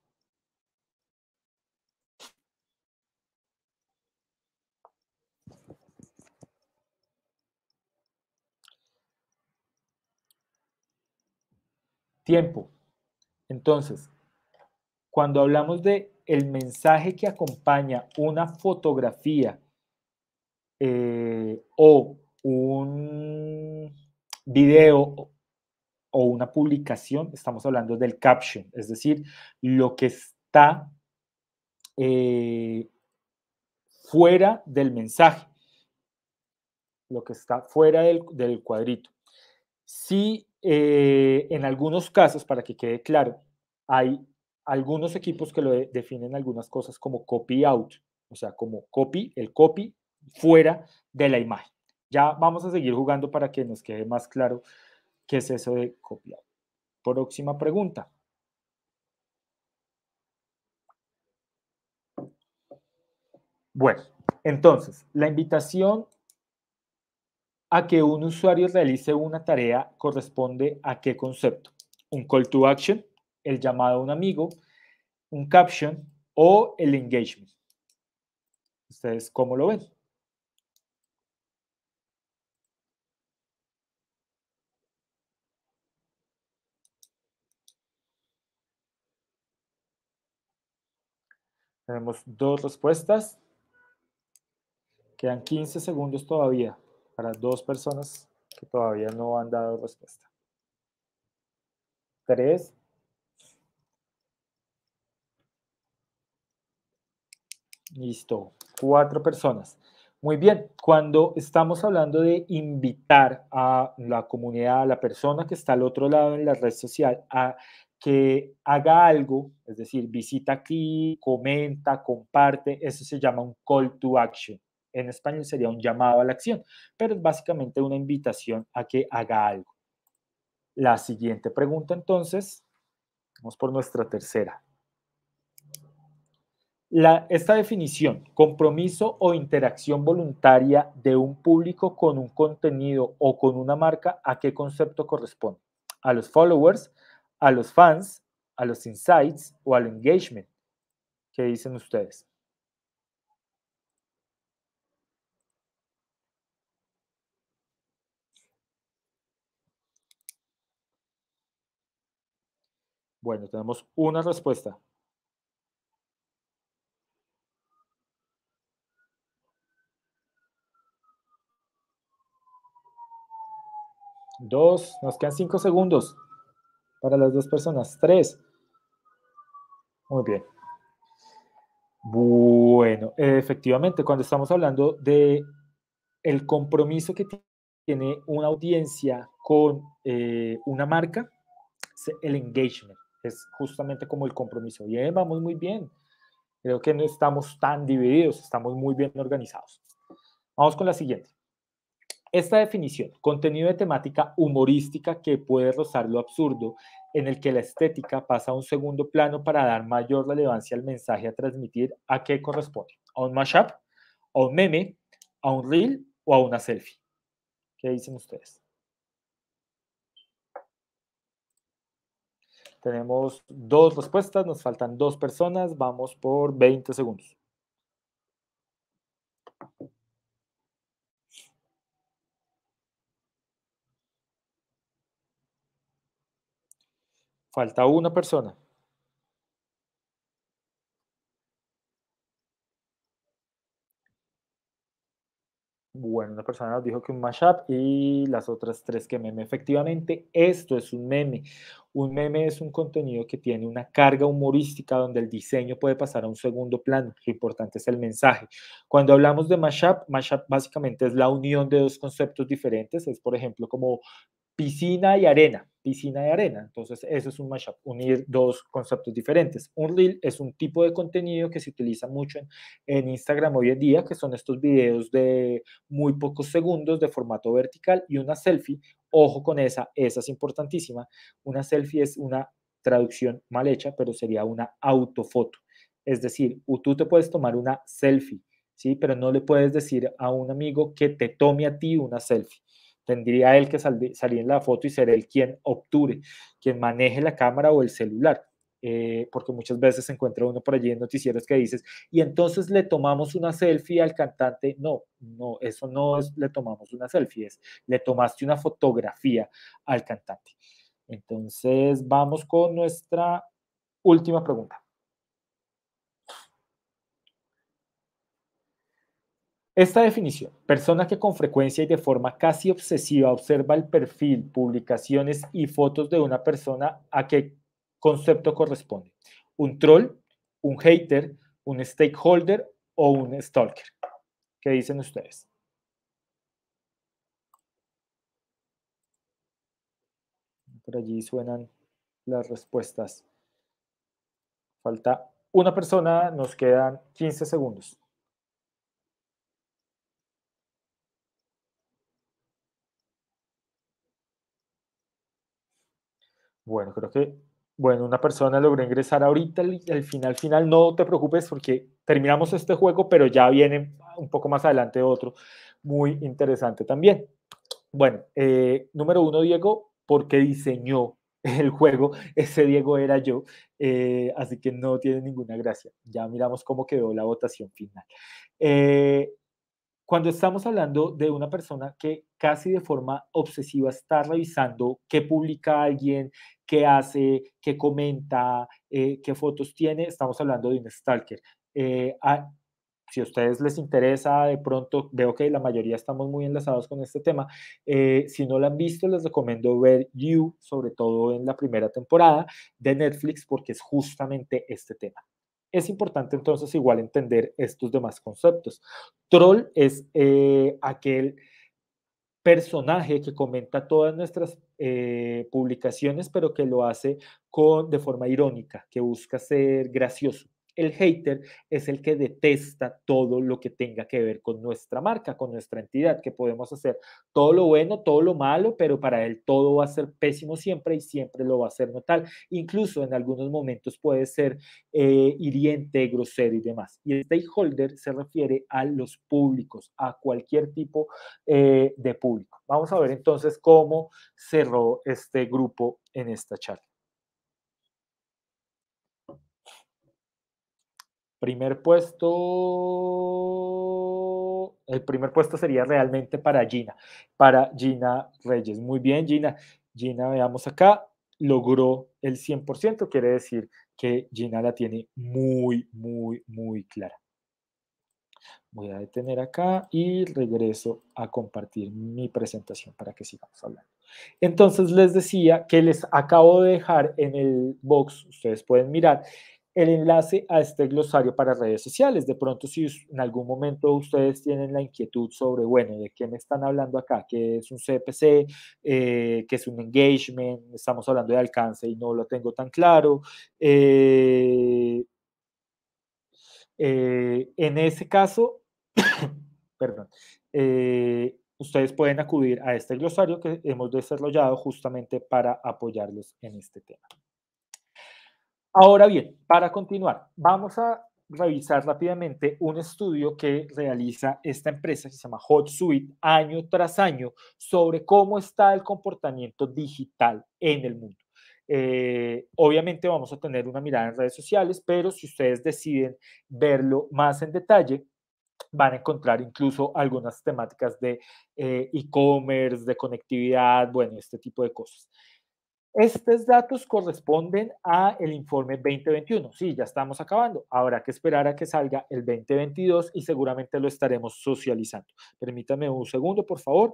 Tiempo. Entonces, cuando hablamos de el mensaje que acompaña una fotografía eh, o un video o una publicación, estamos hablando del caption, es decir, lo que está eh, fuera del mensaje, lo que está fuera del, del cuadrito. Si eh, en algunos casos, para que quede claro, hay algunos equipos que lo de, definen algunas cosas como copy out, o sea, como copy, el copy fuera de la imagen. Ya vamos a seguir jugando para que nos quede más claro qué es eso de copy out. Próxima pregunta. Bueno, entonces, la invitación a que un usuario realice una tarea corresponde a qué concepto. Un call to action, el llamado a un amigo, un caption o el engagement. ¿Ustedes cómo lo ven? Tenemos dos respuestas. Quedan quince segundos todavía para dos personas que todavía no han dado respuesta. Tres. Listo. Cuatro personas. Muy bien. Cuando estamos hablando de invitar a la comunidad, a la persona que está al otro lado en la red social, a que haga algo, es decir, visita aquí, comenta, comparte, eso se llama un call to action. En español sería un llamado a la acción, pero es básicamente una invitación a que haga algo. La siguiente pregunta, entonces, vamos por nuestra tercera. La, esta definición, compromiso o interacción voluntaria de un público con un contenido o con una marca, ¿a qué concepto corresponde? ¿A los followers, a los fans, a los insights o al engagement? ¿Qué dicen ustedes? Bueno, tenemos una respuesta. Dos, nos quedan cinco segundos para las dos personas. Tres. Muy bien. Bueno, efectivamente, cuando estamos hablando de el compromiso que tiene una audiencia con eh, una marca, el engagement es justamente como el compromiso. Bien, vamos muy bien. Creo que no estamos tan divididos, estamos muy bien organizados. Vamos con la siguiente. Esta definición, contenido de temática humorística que puede rozar lo absurdo, en el que la estética pasa a un segundo plano para dar mayor relevancia al mensaje a transmitir, ¿a qué corresponde? ¿A un mashup? ¿A un meme? ¿A un reel? ¿O a una selfie? ¿Qué dicen ustedes? Tenemos dos respuestas, nos faltan dos personas, vamos por veinte segundos. Falta una persona. Bueno, una persona nos dijo que un mashup y las otras tres que meme. Efectivamente, esto es un meme. Un meme es un contenido que tiene una carga humorística donde el diseño puede pasar a un segundo plano. Lo importante es el mensaje. Cuando hablamos de mashup, mashup básicamente es la unión de dos conceptos diferentes. Es, por ejemplo, como piscina y arena, piscina y arena. Entonces, eso es un mashup, unir dos conceptos diferentes. Un reel es un tipo de contenido que se utiliza mucho en, en Instagram hoy en día, que son estos videos de muy pocos segundos de formato vertical, y una selfie, ojo con esa, esa es importantísima. Una selfie es una traducción mal hecha, pero sería una autofoto. Es decir, tú te puedes tomar una selfie, ¿sí? Pero no le puedes decir a un amigo que te tome a ti una selfie. Tendría él que sal, salir en la foto y ser él quien obture, quien maneje la cámara o el celular. Eh, porque muchas veces se encuentra uno por allí en noticieros que dices, y entonces le tomamos una selfie al cantante. No, no, eso no es le tomamos una selfie, es le tomaste una fotografía al cantante. Entonces vamos con nuestra última pregunta. Esta definición, persona que con frecuencia y de forma casi obsesiva observa el perfil, publicaciones y fotos de una persona, ¿a qué concepto corresponde? ¿Un troll, un hater, un stakeholder o un stalker? ¿Qué dicen ustedes? Por allí suenan las respuestas. Falta una persona, nos quedan quince segundos. Bueno, creo que, bueno, una persona logró ingresar ahorita al, al final, final, no te preocupes porque terminamos este juego, pero ya viene un poco más adelante otro muy interesante también. Bueno, eh, número uno, Diego, porque diseñó el juego, ese Diego era yo, eh, así que no tiene ninguna gracia. Ya miramos cómo quedó la votación final. Eh, Cuando estamos hablando de una persona que casi de forma obsesiva está revisando qué publica alguien, qué hace, qué comenta, eh, qué fotos tiene, estamos hablando de un stalker. Eh, a, si a ustedes les interesa, de pronto veo que la mayoría estamos muy enlazados con este tema. Eh, si no lo han visto, les recomiendo ver You, sobre todo en la primera temporada de Netflix, porque es justamente este tema. Es importante entonces igual entender estos demás conceptos. Troll es eh, aquel personaje que comenta todas nuestras eh, publicaciones, pero que lo hace con, de forma irónica, que busca ser gracioso. El hater es el que detesta todo lo que tenga que ver con nuestra marca, con nuestra entidad, que podemos hacer todo lo bueno, todo lo malo, pero para él todo va a ser pésimo siempre y siempre lo va a hacer notar. Incluso en algunos momentos puede ser eh, hiriente, grosero y demás. Y el stakeholder se refiere a los públicos, a cualquier tipo eh, de público. Vamos a ver entonces cómo cerró este grupo en esta charla. Primer puesto, el primer puesto sería realmente para Gina, para Gina Reyes. Muy bien, Gina. Gina, veamos acá, logró el cien por ciento, quiere decir que Gina la tiene muy, muy, muy clara. Voy a detener acá y regreso a compartir mi presentación para que sigamos hablando. Entonces les decía que les acabo de dejar en el box, ustedes pueden mirar, el enlace a este glosario para redes sociales. De pronto, si en algún momento ustedes tienen la inquietud sobre, bueno, ¿de qué me están hablando acá? ¿Qué es un C P C? Eh, ¿Qué es un engagement? Estamos hablando de alcance y no lo tengo tan claro. Eh, eh, en ese caso, perdón, eh, ustedes pueden acudir a este glosario que hemos desarrollado justamente para apoyarlos en este tema. Ahora bien, para continuar, vamos a revisar rápidamente un estudio que realiza esta empresa que se llama HotSuite año tras año sobre cómo está el comportamiento digital en el mundo. Eh, obviamente vamos a tener una mirada en redes sociales, pero si ustedes deciden verlo más en detalle, van a encontrar incluso algunas temáticas de eh, e-commerce, de conectividad, bueno, este tipo de cosas. Estos datos corresponden a el informe veinte veintiuno. Sí, ya estamos acabando. Habrá que esperar a que salga el veinte veintidós y seguramente lo estaremos socializando. Permítame un segundo, por favor.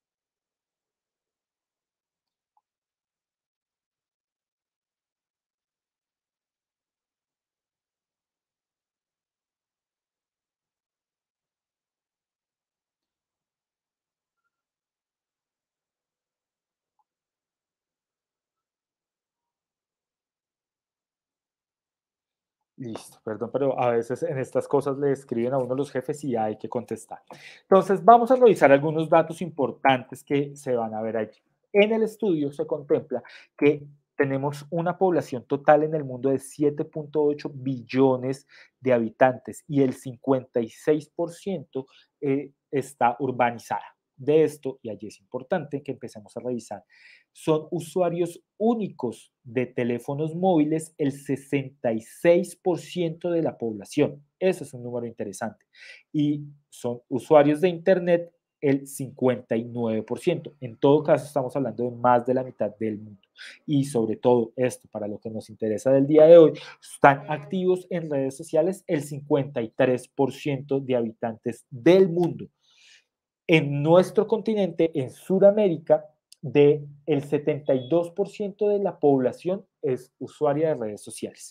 Listo, perdón, pero a veces en estas cosas le escriben a uno los jefes y hay que contestar. Entonces, vamos a revisar algunos datos importantes que se van a ver allí. En el estudio se contempla que tenemos una población total en el mundo de siete punto ocho billones de habitantes y el cincuenta y seis por ciento eh, está urbanizada. De esto, y allí es importante que empecemos a revisar, son usuarios únicos de teléfonos móviles el sesenta y seis por ciento de la población. Eso es un número interesante. Y son usuarios de Internet el cincuenta y nueve por ciento. En todo caso, estamos hablando de más de la mitad del mundo. Y sobre todo esto, para lo que nos interesa del día de hoy, están activos en redes sociales el cincuenta y tres por ciento de habitantes del mundo. En nuestro continente, en Sudamérica, de el setenta y dos por ciento de la población es usuaria de redes sociales.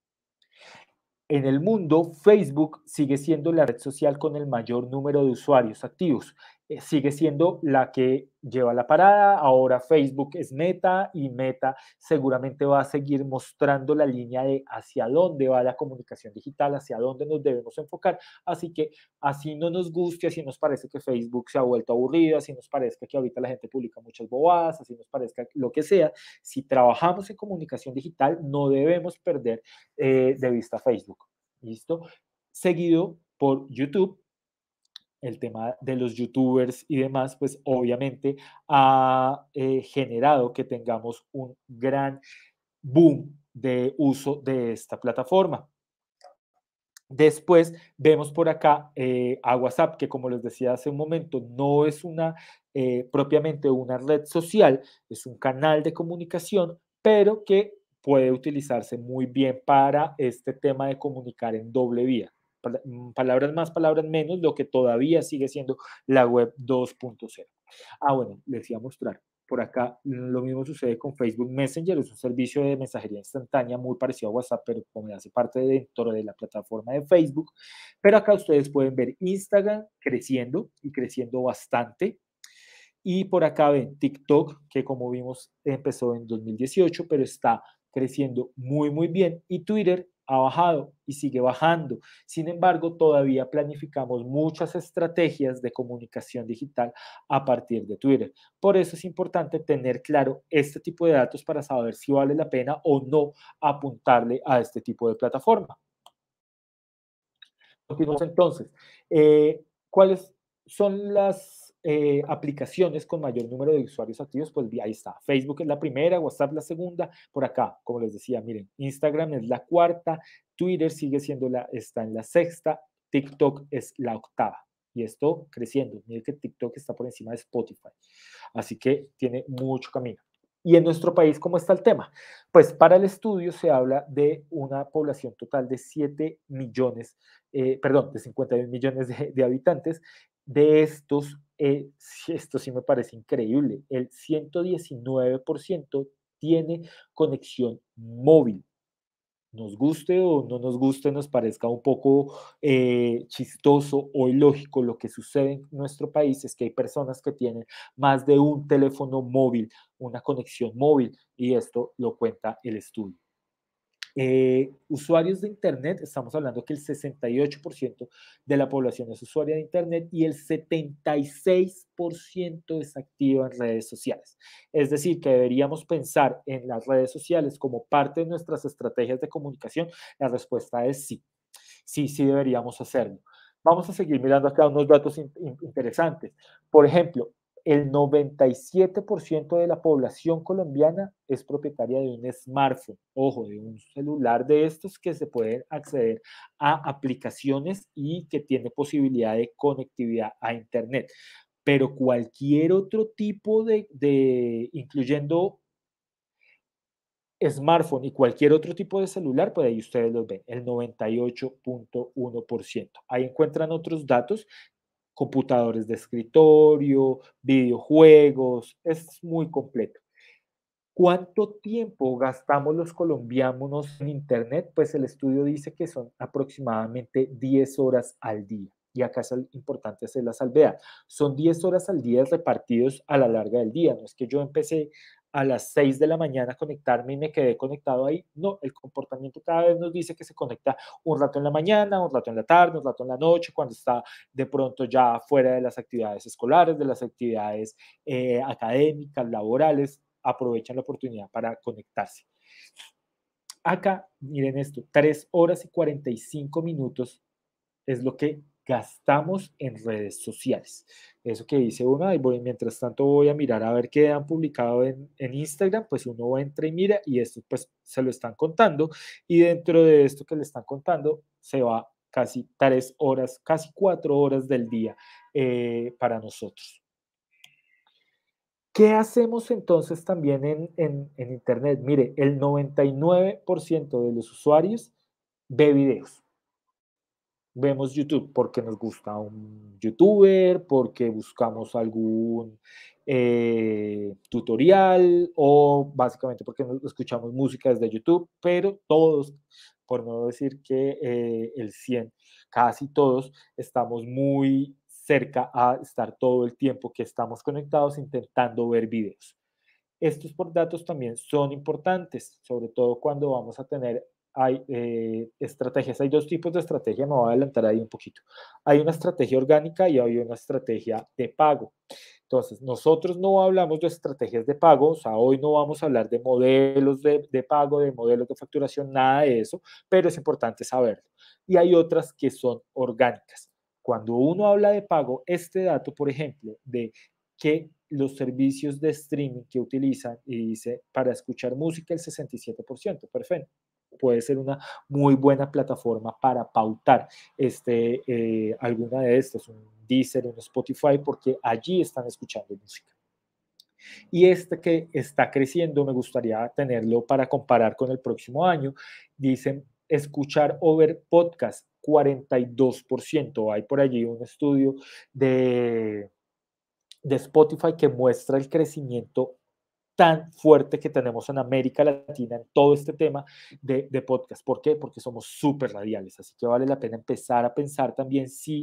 En el mundo, Facebook sigue siendo la red social con el mayor número de usuarios activos. Eh, sigue siendo la que lleva la parada. Ahora Facebook es Meta y Meta seguramente va a seguir mostrando la línea de hacia dónde va la comunicación digital, hacia dónde nos debemos enfocar. Así que así no nos guste, así nos parece que Facebook se ha vuelto aburrido, así nos parezca que ahorita la gente publica muchas bobadas, así nos parezca lo que sea. Si trabajamos en comunicación digital, no debemos perder eh, de vista Facebook. ¿Listo? Seguido por YouTube. El tema de los youtubers y demás, pues obviamente ha eh, generado que tengamos un gran boom de uso de esta plataforma. Después vemos por acá eh, a WhatsApp, que como les decía hace un momento, no es una eh, propiamente una red social, es un canal de comunicación, pero que puede utilizarse muy bien para este tema de comunicar en doble vía. palabras más, palabras menos, lo que todavía sigue siendo la web dos punto cero. Ah, bueno, les iba a mostrar. Por acá lo mismo sucede con Facebook Messenger, es un servicio de mensajería instantánea muy parecido a WhatsApp, pero como hace parte de dentro de la plataforma de Facebook. Pero acá ustedes pueden ver Instagram creciendo y creciendo bastante. Y por acá ven TikTok, que como vimos empezó en dos mil dieciocho, pero está creciendo muy, muy bien. Y Twitter ha bajado y sigue bajando. Sin embargo, todavía planificamos muchas estrategias de comunicación digital a partir de Twitter. Por eso es importante tener claro este tipo de datos para saber si vale la pena o no apuntarle a este tipo de plataforma. Continuamos entonces. Eh, ¿Cuáles son las eh, aplicaciones con mayor número de usuarios activos? Pues ahí está. Facebook es la primera, WhatsApp la segunda. Por acá, como les decía, miren, Instagram es la cuarta, Twitter sigue siendo la, está en la sexta, TikTok es la octava. Y esto creciendo. Miren que TikTok está por encima de Spotify. Así que tiene mucho camino. ¿Y en nuestro país cómo está el tema? Pues para el estudio se habla de una población total de siete millones, eh, perdón, de cincuenta y un millones de, de habitantes. De estos, eh, esto sí me parece increíble, el ciento diecinueve por ciento tiene conexión móvil. Nos guste o no nos guste, nos parezca un poco eh, chistoso o ilógico, lo que sucede en nuestro país es que hay personas que tienen más de un teléfono móvil, una conexión móvil, y esto lo cuenta el estudio. Eh, usuarios de Internet, estamos hablando que el sesenta y ocho por ciento de la población es usuaria de Internet y el setenta y seis por ciento es activa en redes sociales. Es decir, que deberíamos pensar en las redes sociales como parte de nuestras estrategias de comunicación. La respuesta es sí. Sí, sí deberíamos hacerlo. Vamos a seguir mirando acá unos datos in interesantes. Por ejemplo, el noventa y siete por ciento de la población colombiana es propietaria de un smartphone, ojo, de un celular de estos que se pueden acceder a aplicaciones y que tiene posibilidad de conectividad a Internet. Pero cualquier otro tipo de, de incluyendo smartphone y cualquier otro tipo de celular, pues ahí ustedes los ven, el noventa y ocho punto uno por ciento. Ahí encuentran otros datos, computadores de escritorio, videojuegos, es muy completo. ¿Cuánto tiempo gastamos los colombianos en Internet? Pues el estudio dice que son aproximadamente diez horas al día. Y acá es importante hacer la salvedad. Son diez horas al día repartidos a la larga del día. No es que yo empecé a las seis de la mañana a conectarme y me quedé conectado ahí. No, el comportamiento cada vez nos dice que se conecta un rato en la mañana, un rato en la tarde, un rato en la noche, cuando está de pronto ya fuera de las actividades escolares, de las actividades eh, académicas, laborales, aprovechan la oportunidad para conectarse. Acá, miren esto, tres horas y cuarenta y cinco minutos es lo que gastamos en redes sociales. Eso que dice uno, y voy, mientras tanto voy a mirar a ver qué han publicado en, en Instagram, pues uno entra y mira y esto pues se lo están contando y dentro de esto que le están contando se va casi tres horas, casi cuatro horas del día eh, para nosotros. ¿Qué hacemos entonces también en, en, en Internet? Mire, el noventa y nueve por ciento de los usuarios ve videos. Vemos YouTube porque nos gusta un youtuber, porque buscamos algún eh, tutorial o básicamente porque nos escuchamos música desde YouTube, pero todos, por no decir que eh, el cien, casi todos estamos muy cerca a estar todo el tiempo que estamos conectados intentando ver videos. Estos por datos también son importantes, sobre todo cuando vamos a tener hay eh, estrategias, hay dos tipos de estrategia, me voy a adelantar ahí un poquito. Hay una estrategia orgánica y hay una estrategia de pago. Entonces, nosotros no hablamos de estrategias de pago, o sea, hoy no vamos a hablar de modelos de, de pago, de modelos de facturación, nada de eso, pero es importante saberlo. Y hay otras que son orgánicas. Cuando uno habla de pago, este dato, por ejemplo, de que los servicios de streaming que utilizan, y dice, para escuchar música el sesenta y siete por ciento, perfecto. Puede ser una muy buena plataforma para pautar este, eh, alguna de estas, un Deezer, un Spotify, porque allí están escuchando música. Y este que está creciendo, me gustaría tenerlo para comparar con el próximo año, dicen escuchar o ver podcast cuarenta y dos por ciento. Hay por allí un estudio de, de Spotify que muestra el crecimiento tan fuerte que tenemos en América Latina en todo este tema de, de podcast. ¿Por qué? Porque somos súper radiales, así que vale la pena empezar a pensar también si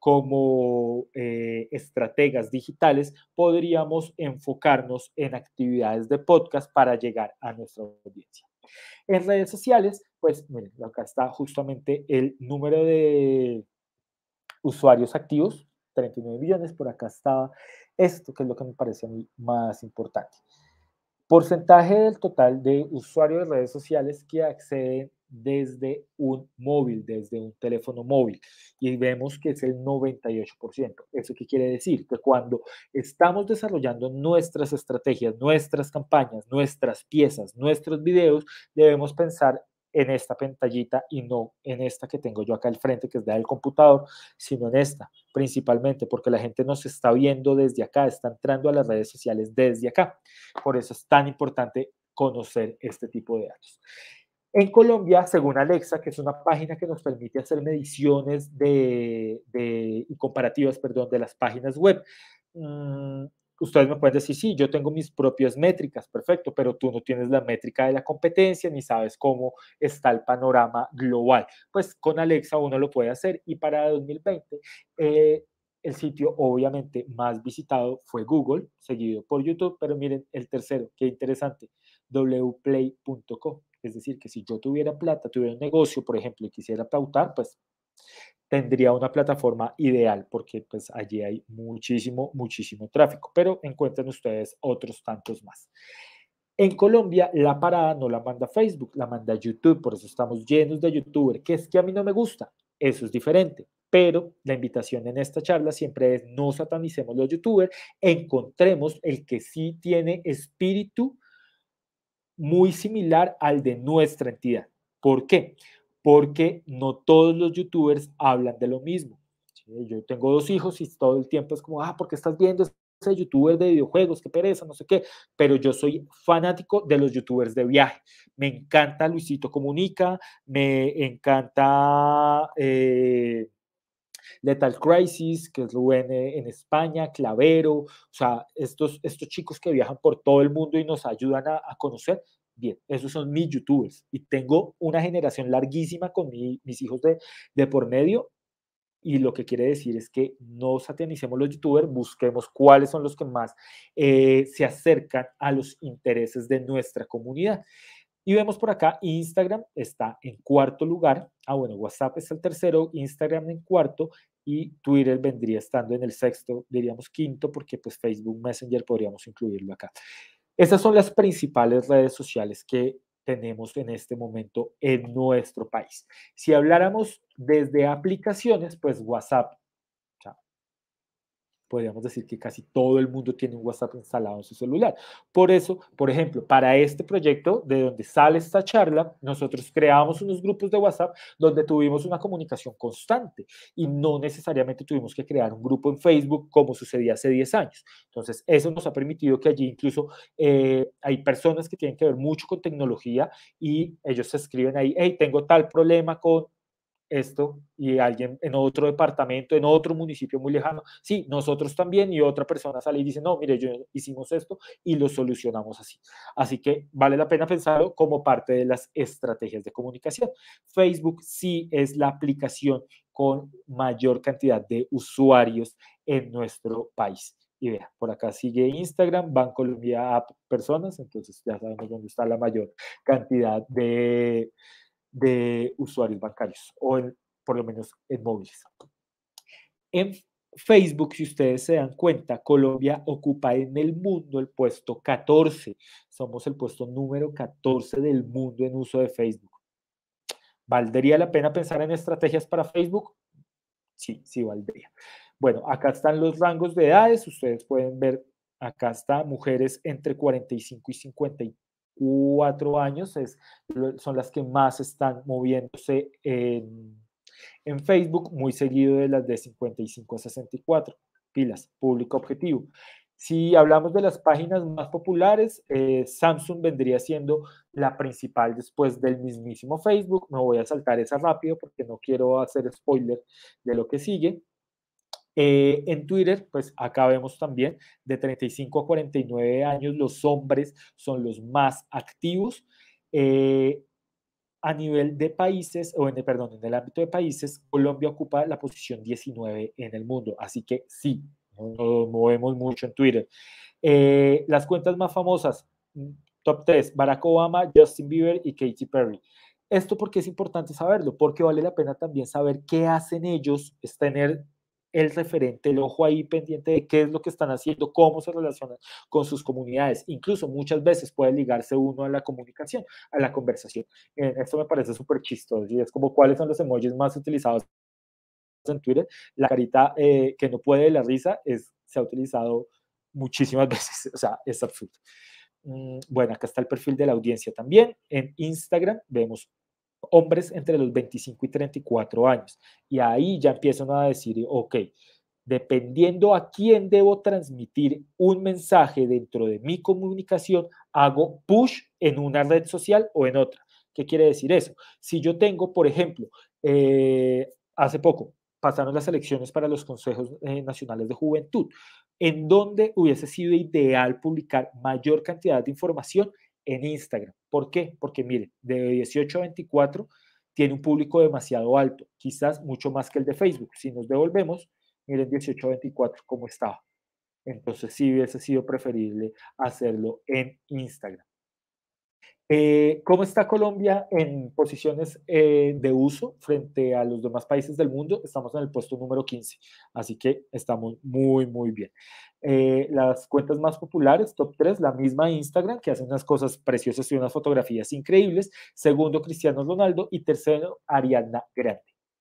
como eh, estrategas digitales podríamos enfocarnos en actividades de podcast para llegar a nuestra audiencia. En redes sociales, pues miren, acá está justamente el número de usuarios activos, treinta y nueve millones, por acá estaba esto, que es lo que me parece a mí más importante. Porcentaje del total de usuarios de redes sociales que acceden desde un móvil, desde un teléfono móvil. Y vemos que es el noventa y ocho por ciento. ¿Eso qué quiere decir? Que cuando estamos desarrollando nuestras estrategias, nuestras campañas, nuestras piezas, nuestros videos, debemos pensar en esta pantallita y no en esta que tengo yo acá al frente, que es la del computador, sino en esta, principalmente porque la gente nos está viendo desde acá, está entrando a las redes sociales desde acá. Por eso es tan importante conocer este tipo de datos. En Colombia, según Alexa, que es una página que nos permite hacer mediciones de, de, y comparativas, perdón, de las páginas web, mmm, ustedes me pueden decir, sí, yo tengo mis propias métricas, perfecto, pero tú no tienes la métrica de la competencia ni sabes cómo está el panorama global. Pues con Alexa uno lo puede hacer y para dos mil veinte eh, el sitio obviamente más visitado fue Google, seguido por YouTube, pero miren el tercero, qué interesante, w play punto com. Es decir, que si yo tuviera plata, tuviera un negocio, por ejemplo, y quisiera pautar, pues tendría una plataforma ideal porque pues allí hay muchísimo, muchísimo tráfico, pero encuentren ustedes otros tantos más. En Colombia, la parada no la manda Facebook, la manda YouTube, por eso estamos llenos de YouTubers, que es que a mí no me gusta, eso es diferente. Pero la invitación en esta charla siempre es no satanicemos los YouTubers, encontremos el que sí tiene espíritu muy similar al de nuestra entidad. ¿Por qué? Porque no todos los youtubers hablan de lo mismo. ¿Sí? Yo tengo dos hijos y todo el tiempo es como, ah, ¿por qué estás viendo ese youtuber de videojuegos? Qué pereza, no sé qué. Pero yo soy fanático de los youtubers de viaje. Me encanta Luisito Comunica, me encanta... Eh, Lethal Crisis, que es Rubén en España, Clavero, o sea, estos, estos chicos que viajan por todo el mundo y nos ayudan a, a conocer, bien, esos son mis youtubers y tengo una generación larguísima con mi, mis hijos de, de por medio y lo que quiere decir es que no satanicemos los youtubers, busquemos cuáles son los que más eh, se acercan a los intereses de nuestra comunidad. Y vemos por acá, Instagram está en cuarto lugar. Ah, bueno, WhatsApp es el tercero, Instagram en cuarto y Twitter vendría estando en el sexto, diríamos quinto, porque pues Facebook Messenger podríamos incluirlo acá. Esas son las principales redes sociales que tenemos en este momento en nuestro país. Si habláramos desde aplicaciones, pues WhatsApp, podríamos decir que casi todo el mundo tiene un WhatsApp instalado en su celular. Por eso, por ejemplo, para este proyecto de donde sale esta charla, nosotros creamos unos grupos de WhatsApp donde tuvimos una comunicación constante y no necesariamente tuvimos que crear un grupo en Facebook como sucedía hace diez años. Entonces, eso nos ha permitido que allí incluso eh, hay personas que tienen que ver mucho con tecnología y ellos se escriben ahí, hey, tengo tal problema con esto y alguien en otro departamento, en otro municipio muy lejano, sí, nosotros también y otra persona sale y dice, no, mire, yo hicimos esto y lo solucionamos así. Así que vale la pena pensarlo como parte de las estrategias de comunicación. Facebook sí es la aplicación con mayor cantidad de usuarios en nuestro país. Y vea, por acá sigue Instagram, Bancolombia App Personas, entonces ya sabemos dónde está la mayor cantidad de de usuarios bancarios o en, por lo menos en móviles. En Facebook, si ustedes se dan cuenta, Colombia ocupa en el mundo el puesto catorce. Somos el puesto número catorce del mundo en uso de Facebook. ¿Valdría la pena pensar en estrategias para Facebook? Sí, sí valdría. Bueno, acá están los rangos de edades. Ustedes pueden ver, acá está mujeres entre cuarenta y cinco y cincuenta y cuatro años, es, son las que más están moviéndose en, en Facebook, muy seguido de las de cincuenta y cinco a sesenta y cuatro, pilas, público objetivo. Si hablamos de las páginas más populares, eh, Samsung vendría siendo la principal después del mismísimo Facebook. Me voy a saltar esa rápido porque no quiero hacer spoiler de lo que sigue. Eh, en Twitter, pues acá vemos también de treinta y cinco a cuarenta y nueve años, los hombres son los más activos. Eh, a nivel de países, o en, perdón, en el ámbito de países, Colombia ocupa la posición diecinueve en el mundo, así que sí, nos movemos mucho en Twitter. Eh, las cuentas más famosas, top tres, Barack Obama, Justin Bieber y Katy Perry. Esto porque es importante saberlo, porque vale la pena también saber qué hacen ellos, es tener el referente, el ojo ahí pendiente de qué es lo que están haciendo, cómo se relacionan con sus comunidades. Incluso muchas veces puede ligarse uno a la comunicación, a la conversación. Eh, esto me parece súper chistoso y es como cuáles son los emojis más utilizados en Twitter. La carita eh, que no puede de la risa es, se ha utilizado muchísimas veces, o sea, es absurdo. Mm, bueno, acá está el perfil de la audiencia también. En Instagram vemos hombres entre los veinticinco y treinta y cuatro años. Y ahí ya empiezan a decir, ok, dependiendo a quién debo transmitir un mensaje dentro de mi comunicación, hago push en una red social o en otra. ¿Qué quiere decir eso? Si yo tengo, por ejemplo, eh, hace poco pasaron las elecciones para los consejos eh, nacionales de juventud, en donde hubiese sido ideal publicar mayor cantidad de información en Instagram. ¿Por qué? Porque mire, de dieciocho a veinticuatro tiene un público demasiado alto, quizás mucho más que el de Facebook. Si nos devolvemos, miren dieciocho a veinticuatro cómo estaba. Entonces sí hubiese sido preferible hacerlo en Instagram. Eh, ¿Cómo está Colombia en posiciones eh, de uso frente a los demás países del mundo? Estamos en el puesto número quince, así que estamos muy, muy bien. Eh, las cuentas más populares, top tres, la misma Instagram, que hace unas cosas preciosas y unas fotografías increíbles. Segundo, Cristiano Ronaldo. Y tercero, Ariana Grande.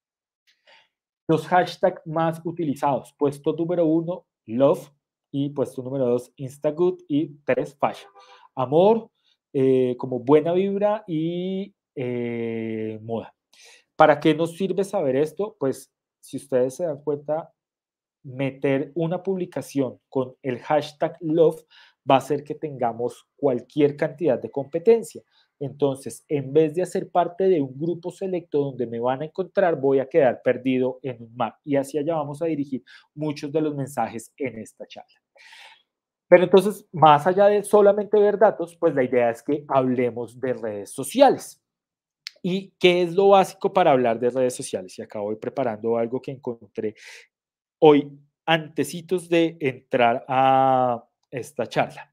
Los hashtags más utilizados, puesto número uno, love, y puesto número dos, instagood, y tres, fashion. Amor, eh, como buena vibra y eh, moda. ¿Para qué nos sirve saber esto? Pues si ustedes se dan cuenta, meter una publicación con el hashtag love va a hacer que tengamos cualquier cantidad de competencia. Entonces, en vez de hacer parte de un grupo selecto donde me van a encontrar, voy a quedar perdido en un mar. Y hacia allá vamos a dirigir muchos de los mensajes en esta charla. Pero entonces, más allá de solamente ver datos, pues la idea es que hablemos de redes sociales. ¿Y qué es lo básico para hablar de redes sociales? Y acá voy preparando algo que encontré hoy, antecitos de entrar a esta charla.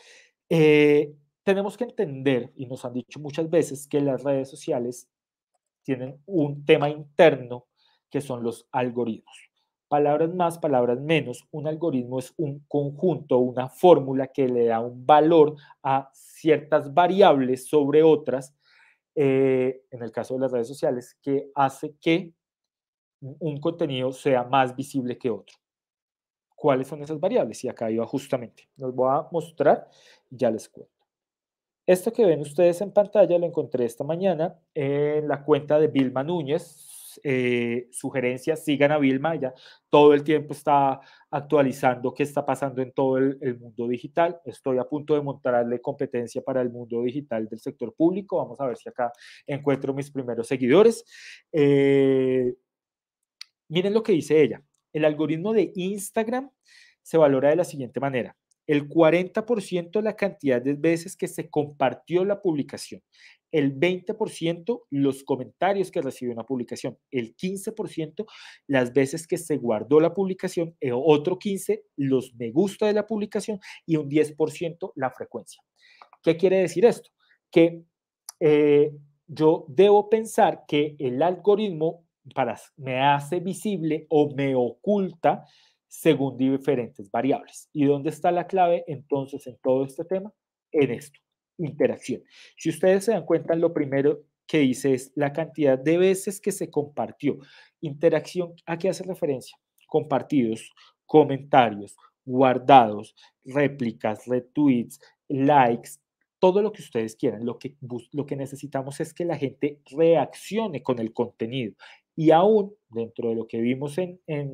Eh, tenemos que entender, y nos han dicho muchas veces, que las redes sociales tienen un tema interno que son los algoritmos. Palabras más, palabras menos, un algoritmo es un conjunto, una fórmula que le da un valor a ciertas variables sobre otras, eh, en el caso de las redes sociales, que hace que un contenido sea más visible que otro. ¿Cuáles son esas variables? Y acá iba justamente. Los voy a mostrar y ya les cuento. Esto que ven ustedes en pantalla lo encontré esta mañana en la cuenta de Vilma Núñez. Eh, sugerencias, sigan a Vilma, ella todo el tiempo está actualizando qué está pasando en todo el, el mundo digital. Estoy a punto de montarle competencia para el mundo digital del sector público. Vamos a ver si acá encuentro mis primeros seguidores. Eh, miren lo que dice ella. El algoritmo de Instagram se valora de la siguiente manera. El cuarenta por ciento la cantidad de veces que se compartió la publicación, el veinte por ciento los comentarios que recibió una publicación, el quince por ciento las veces que se guardó la publicación, otro quince por ciento los me gusta de la publicación y un diez por ciento la frecuencia. ¿Qué quiere decir esto? Que eh, yo debo pensar que el algoritmo para, me hace visible o me oculta según diferentes variables. ¿Y dónde está la clave entonces en todo este tema? En esto, interacción. Si ustedes se dan cuenta, lo primero que dice es la cantidad de veces que se compartió. Interacción, ¿a qué hace referencia? Compartidos, comentarios, guardados, réplicas, retweets, likes, todo lo que ustedes quieran. Lo que, lo que necesitamos es que la gente reaccione con el contenido. Y aún dentro de lo que vimos en, en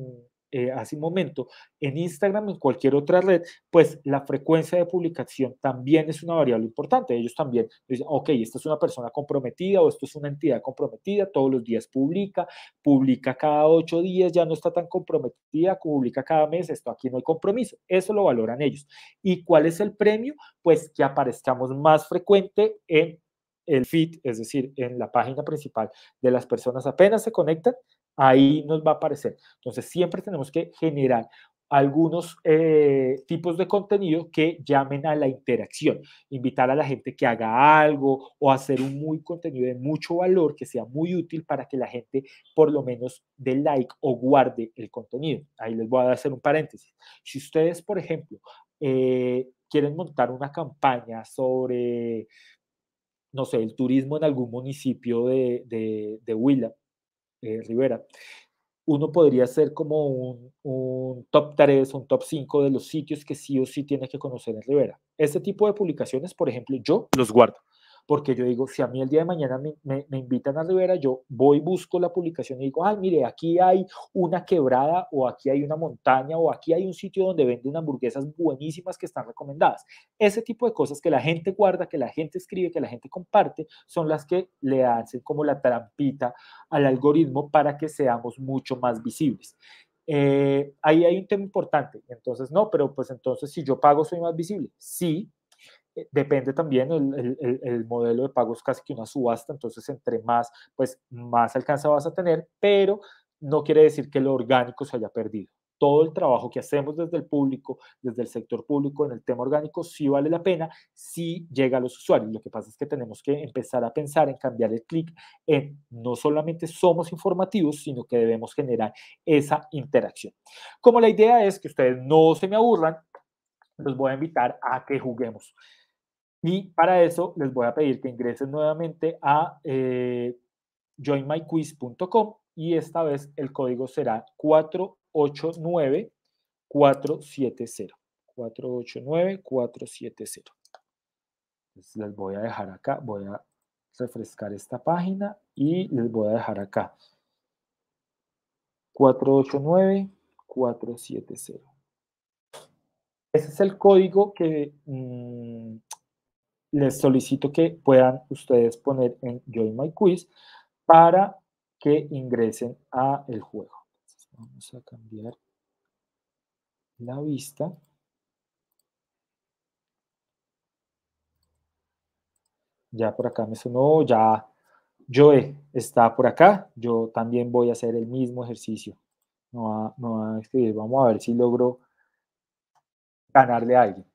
eh, hace un momento, en Instagram, en cualquier otra red, pues la frecuencia de publicación también es una variable importante. Ellos también dicen, ok, esta es una persona comprometida o esto es una entidad comprometida, todos los días publica, publica cada ocho días, ya no está tan comprometida, publica cada mes, esto aquí no hay compromiso. Eso lo valoran ellos. ¿Y cuál es el premio? Pues que aparezcamos más frecuente en el feed, es decir, en la página principal de las personas apenas se conectan, ahí nos va a aparecer. Entonces, siempre tenemos que generar algunos eh, tipos de contenido que llamen a la interacción, invitar a la gente que haga algo o hacer un muy contenido de mucho valor que sea muy útil para que la gente por lo menos dé like o guarde el contenido. Ahí les voy a hacer un paréntesis. Si ustedes, por ejemplo, eh, quieren montar una campaña sobre, no sé, el turismo en algún municipio de, de, de Huila, eh, Rivera, uno podría hacer como un, un top tres, un top cinco de los sitios que sí o sí tiene que conocer en Rivera. Este tipo de publicaciones, por ejemplo, yo los guardo, porque yo digo, si a mí el día de mañana me, me, me invitan a Rivera, yo voy, busco la publicación y digo, ay, mire, aquí hay una quebrada o aquí hay una montaña o aquí hay un sitio donde venden hamburguesas buenísimas que están recomendadas. Ese tipo de cosas que la gente guarda, que la gente escribe, que la gente comparte, son las que le hacen como la trampita al algoritmo para que seamos mucho más visibles. Eh, ahí hay un tema importante. Entonces, no, pero pues entonces si yo pago soy más visible. Sí, eh, depende también, el, el, el modelo de pago es casi que una subasta, entonces entre más, pues más alcance vas a tener, pero no quiere decir que lo orgánico se haya perdido. Todo el trabajo que hacemos desde el público, desde el sector público en el tema orgánico, sí vale la pena, sí llega a los usuarios. Lo que pasa es que tenemos que empezar a pensar en cambiar el clic en no solamente somos informativos, sino que debemos generar esa interacción. Como la idea es que ustedes no se me aburran, los voy a invitar a que juguemos. Y para eso les voy a pedir que ingresen nuevamente a eh, join my quiz punto com y esta vez el código será cuatro ocho nueve cuatro siete cero. cuatro ocho nueve cuatro siete cero. Entonces les voy a dejar acá, voy a refrescar esta página y les voy a dejar acá. cuatro ocho nueve cuatro siete cero. Ese es el código que mmm, les solicito que puedan ustedes poner en Join My Quiz para que ingresen a el juego. Entonces, vamos a cambiar la vista. Ya por acá me sonó, ya Joe está por acá. Yo también voy a hacer el mismo ejercicio. No va, no va a escribir. Vamos a ver si logro ganarle a alguien.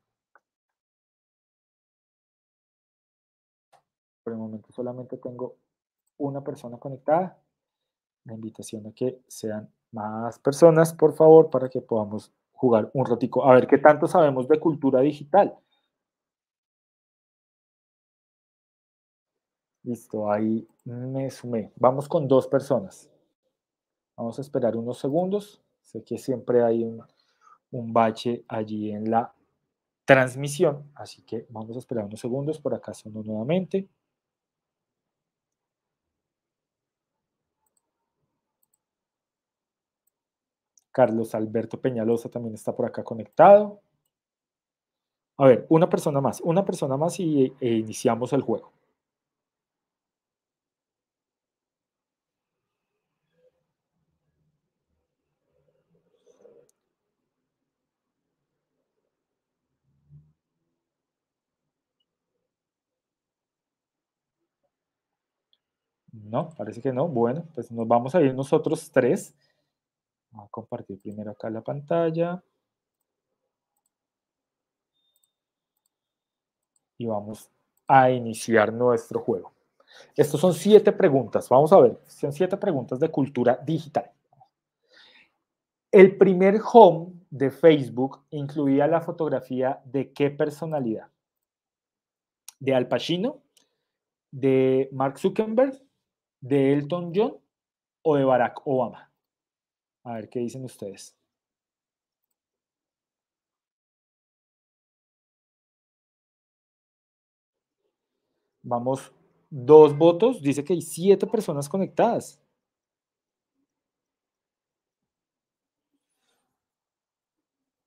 Por el momento solamente tengo una persona conectada. La invitación a que sean más personas, por favor, para que podamos jugar un ratico. A ver qué tanto sabemos de cultura digital. Listo, ahí me sumé. Vamos con dos personas. Vamos a esperar unos segundos. Sé que siempre hay un, un bache allí en la transmisión, así que vamos a esperar unos segundos. Por acá sonó nuevamente. Carlos Alberto Peñalosa también está por acá conectado. A ver, una persona más, una persona más y e iniciamos el juego. No, parece que no. Bueno, pues nos vamos a ir nosotros tres. Vamos a compartir primero acá la pantalla. Y vamos a iniciar nuestro juego. Estos son siete preguntas. Vamos a ver, son siete preguntas de cultura digital. El primer home de Facebook incluía la fotografía de qué personalidad? ¿De Al Pacino? ¿De Mark Zuckerberg? ¿De Elton John? ¿O de Barack Obama? A ver qué dicen ustedes. Vamos, dos votos. Dice que hay siete personas conectadas.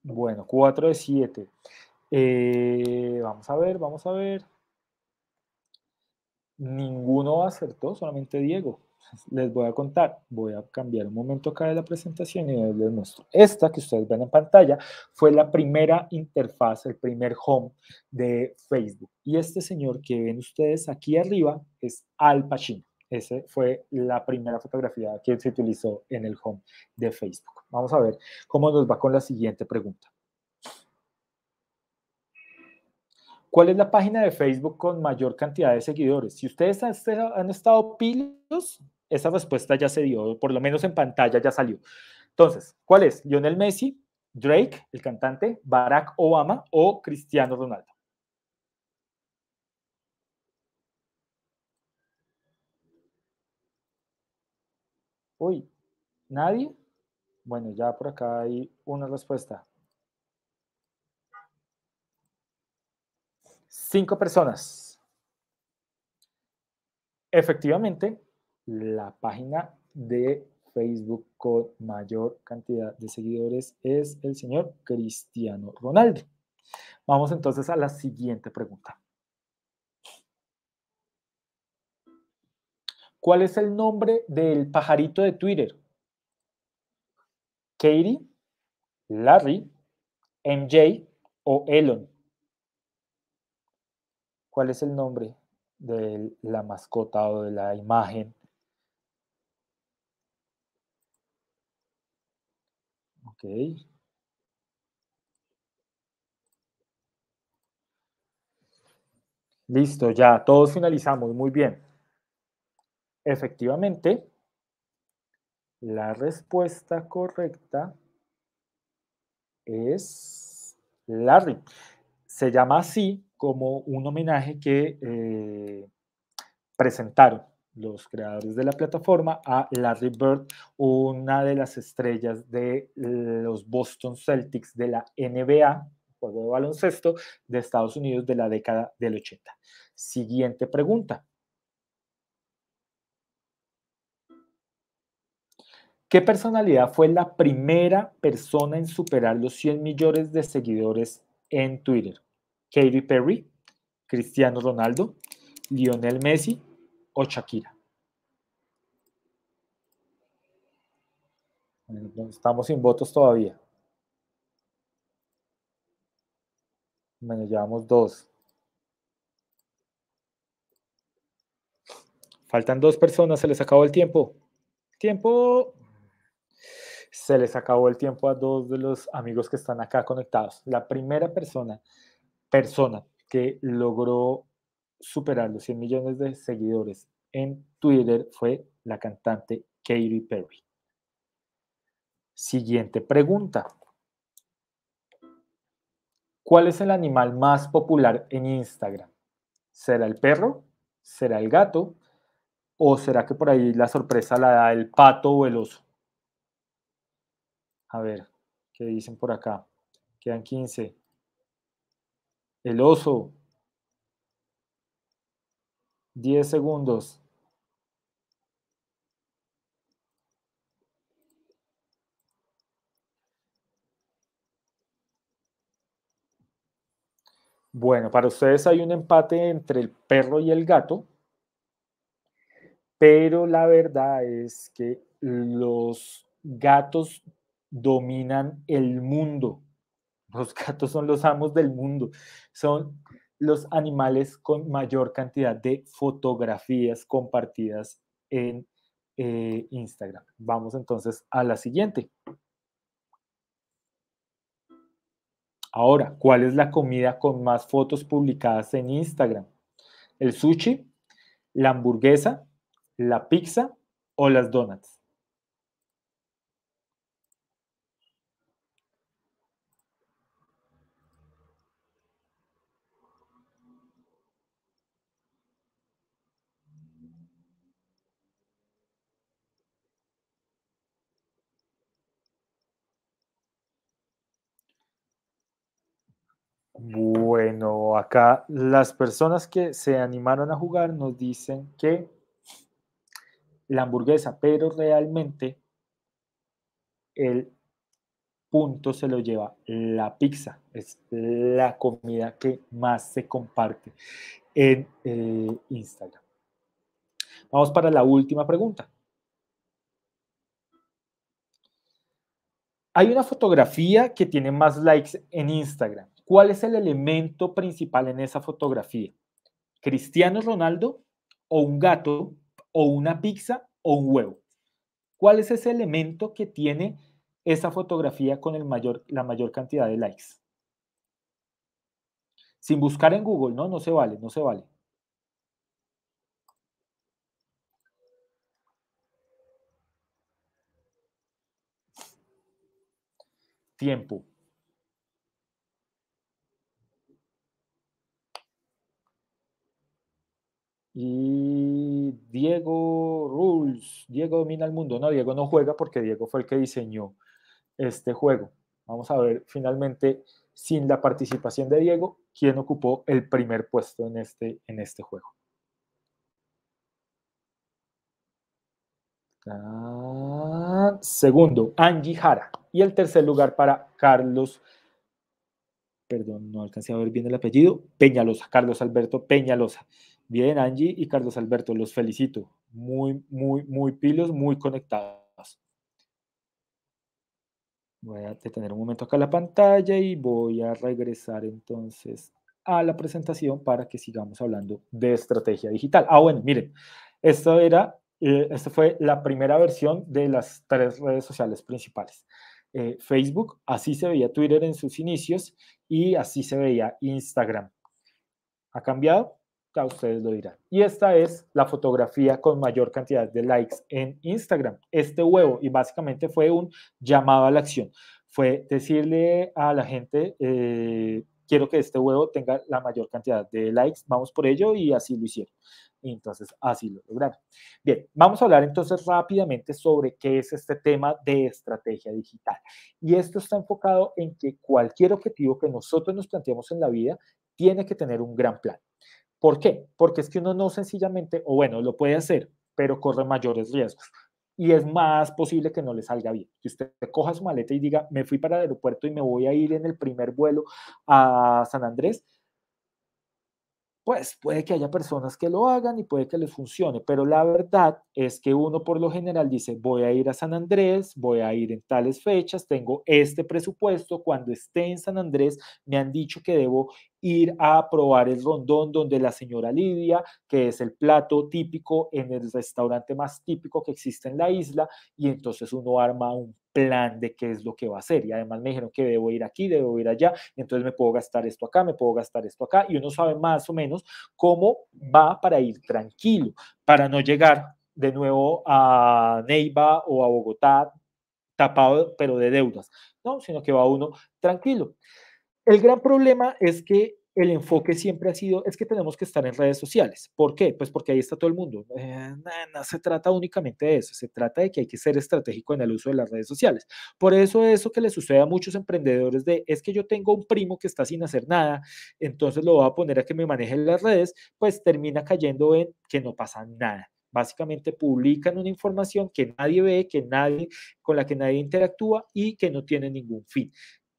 Bueno, cuatro de siete. Eh, vamos a ver, vamos a ver. Ninguno acertó, solamente Diego. Les voy a contar. Voy a cambiar un momento acá de la presentación y les muestro. Esta que ustedes ven en pantalla fue la primera interfaz, el primer home de Facebook. Y este señor que ven ustedes aquí arriba es Al Pacino. Esa fue la primera fotografía que se utilizó en el home de Facebook. Vamos a ver cómo nos va con la siguiente pregunta. ¿Cuál es la página de Facebook con mayor cantidad de seguidores? Si ustedes han estado pilos, esa respuesta ya se dio, por lo menos en pantalla ya salió. Entonces, ¿cuál es? ¿Lionel Messi, Drake, el cantante, Barack Obama o Cristiano Ronaldo? Uy, ¿nadie? Bueno, ya por acá hay una respuesta. Cinco personas. Efectivamente, la página de Facebook con mayor cantidad de seguidores es el señor Cristiano Ronaldo. Vamos entonces a la siguiente pregunta. ¿Cuál es el nombre del pajarito de Twitter? ¿Katie, Larry, M J o Elon? ¿Cuál es el nombre de la mascota o de la imagen? Ok. Listo, ya, todos finalizamos, muy bien. Efectivamente, la respuesta correcta es Larry. Se llama así como un homenaje que eh, presentaron los creadores de la plataforma a Larry Bird, una de las estrellas de los Boston Celtics de la N B A, juego de baloncesto de Estados Unidos de la década del ochenta. Siguiente pregunta. ¿Qué personalidad fue la primera persona en superar los cien millones de seguidores en Twitter? ¿Katy Perry, Cristiano Ronaldo, Lionel Messi o Shakira? Estamos sin votos todavía. Bueno, llevamos dos. Faltan dos personas, se les acabó el tiempo. Tiempo. Se les acabó el tiempo a dos de los amigos que están acá conectados. La primera persona, persona que logró superar los cien millones de seguidores en Twitter fue la cantante Katy Perry. Siguiente pregunta. ¿Cuál es el animal más popular en Instagram? ¿Será el perro? ¿Será el gato? ¿O será que por ahí la sorpresa la da el pato o el oso? A ver, ¿qué dicen por acá? Quedan quince. El oso. diez segundos. Bueno, para ustedes hay un empate entre el perro y el gato, pero la verdad es que los gatos dominan el mundo. Los gatos son los amos del mundo. Son los animales con mayor cantidad de fotografías compartidas en eh, Instagram. Vamos entonces a la siguiente. Ahora, ¿cuál es la comida con más fotos publicadas en Instagram? ¿El sushi, la hamburguesa, la pizza o las donuts? Bueno, acá las personas que se animaron a jugar nos dicen que la hamburguesa, pero realmente el punto se lo lleva la pizza. Es la comida que más se comparte en eh, Instagram. Vamos para la última pregunta. Hay una fotografía que tiene más likes en Instagram. ¿Cuál es el elemento principal en esa fotografía? ¿Cristiano Ronaldo o un gato o una pizza o un huevo? ¿Cuál es ese elemento que tiene esa fotografía con el mayor, la mayor cantidad de likes? Sin buscar en Google, no, no se vale, no se vale. Tiempo. Y Diego Rules, Diego domina el mundo. No, Diego no juega porque Diego fue el que diseñó este juego. Vamos a ver finalmente, sin la participación de Diego, quién ocupó el primer puesto en este, en este juego. Ah, segundo, Angie Jara. Y el tercer lugar para Carlos, perdón, no alcancé a ver bien el apellido, Peñalosa, Carlos Alberto Peñalosa. Bien, Angie y Carlos Alberto, los felicito. Muy, muy, muy pilos, muy conectados. Voy a detener un momento acá la pantalla y voy a regresar entonces a la presentación para que sigamos hablando de estrategia digital. Ah, bueno, miren, esto era, eh, esta fue la primera versión de las tres redes sociales principales. Eh, Facebook, así se veía Twitter en sus inicios y así se veía Instagram. ¿Ha cambiado? Ya ustedes lo dirán. Y esta es la fotografía con mayor cantidad de likes en Instagram. Este huevo, y básicamente fue un llamado a la acción. Fue decirle a la gente, eh, quiero que este huevo tenga la mayor cantidad de likes, vamos por ello, y así lo hicieron. Y entonces así lo lograron. Bien, vamos a hablar entonces rápidamente sobre qué es este tema de estrategia digital. Y esto está enfocado en que cualquier objetivo que nosotros nos planteemos en la vida tiene que tener un gran plan. ¿Por qué? Porque es que uno no sencillamente, o bueno, lo puede hacer, pero corre mayores riesgos. Y es más posible que no le salga bien. Que usted coja su maleta y diga, me fui para el aeropuerto y me voy a ir en el primer vuelo a San Andrés, pues puede que haya personas que lo hagan y puede que les funcione, pero la verdad es que uno por lo general dice, voy a ir a San Andrés, voy a ir en tales fechas, tengo este presupuesto, cuando esté en San Andrés me han dicho que debo ir a probar el rondón donde la señora Lidia, que es el plato típico en el restaurante más típico que existe en la isla, y entonces uno arma un plan de qué es lo que va a hacer. Y además me dijeron que debo ir aquí, debo ir allá, entonces me puedo gastar esto acá, me puedo gastar esto acá, y uno sabe más o menos cómo va para ir tranquilo, para no llegar de nuevo a Neiva o a Bogotá tapado, pero de deudas, ¿no? Sino que va uno tranquilo. El gran problema es que el enfoque siempre ha sido, es que tenemos que estar en redes sociales. ¿Por qué? Pues porque ahí está todo el mundo. Eh, no, no se trata únicamente de eso, se trata de que hay que ser estratégico en el uso de las redes sociales. Por eso eso que le sucede a muchos emprendedores de, es que yo tengo un primo que está sin hacer nada, entonces lo voy a poner a que me maneje las redes, pues termina cayendo en que no pasa nada. Básicamente publican una información que nadie ve, que nadie, con la que nadie interactúa y que no tiene ningún fin.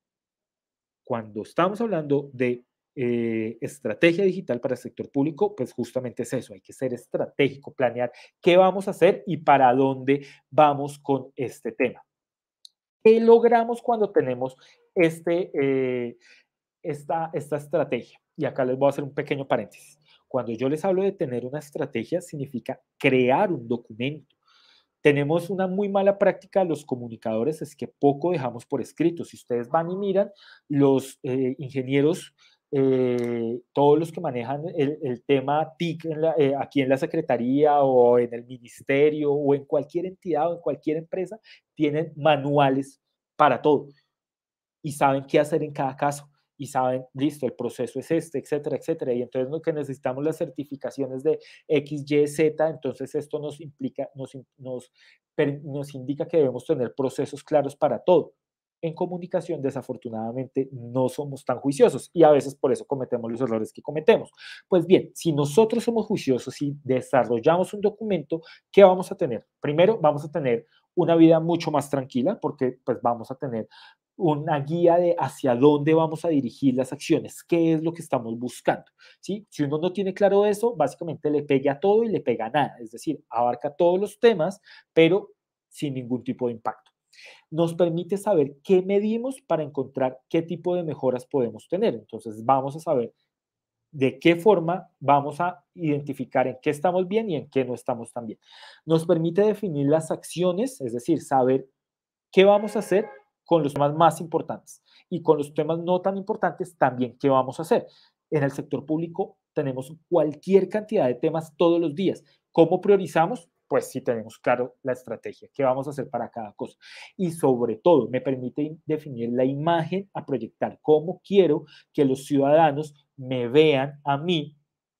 Cuando estamos hablando de eh, estrategia digital para el sector público, pues justamente es eso, hay que ser estratégico, planear qué vamos a hacer y para dónde vamos con este tema. ¿Qué logramos cuando tenemos este, eh, esta, esta estrategia? Y acá les voy a hacer un pequeño paréntesis. Cuando yo les hablo de tener una estrategia, significa crear un documento. Tenemos una muy mala práctica los comunicadores, es que poco dejamos por escrito. Si ustedes van y miran, los eh, ingenieros, eh, todos los que manejan el, el tema T I C en la, eh, aquí en la Secretaría o en el Ministerio o en cualquier entidad o en cualquier empresa, tienen manuales para todo y saben qué hacer en cada caso. Y saben, listo, el proceso es este, etcétera, etcétera. Y entonces lo que necesitamos las certificaciones de X, Y, Z, entonces esto nos implica, nos, nos, nos indica que debemos tener procesos claros para todo. En comunicación, desafortunadamente, no somos tan juiciosos y a veces por eso cometemos los errores que cometemos. Pues bien, si nosotros somos juiciosos y desarrollamos un documento, ¿qué vamos a tener? Primero, vamos a tener una vida mucho más tranquila porque pues vamos a tener una guía de hacia dónde vamos a dirigir las acciones, qué es lo que estamos buscando, ¿sí? Si uno no tiene claro eso, básicamente le pega a todo y le pega a nada, es decir, abarca todos los temas, pero sin ningún tipo de impacto. Nos permite saber qué medimos para encontrar qué tipo de mejoras podemos tener. Entonces, vamos a saber de qué forma vamos a identificar en qué estamos bien y en qué no estamos tan bien. Nos permite definir las acciones, es decir, saber qué vamos a hacer con los temas más importantes y con los temas no tan importantes también qué vamos a hacer. En el sector público tenemos cualquier cantidad de temas todos los días. ¿Cómo priorizamos? Pues sí tenemos claro la estrategia, qué vamos a hacer para cada cosa. Y sobre todo, me permite definir la imagen a proyectar, cómo quiero que los ciudadanos me vean a mí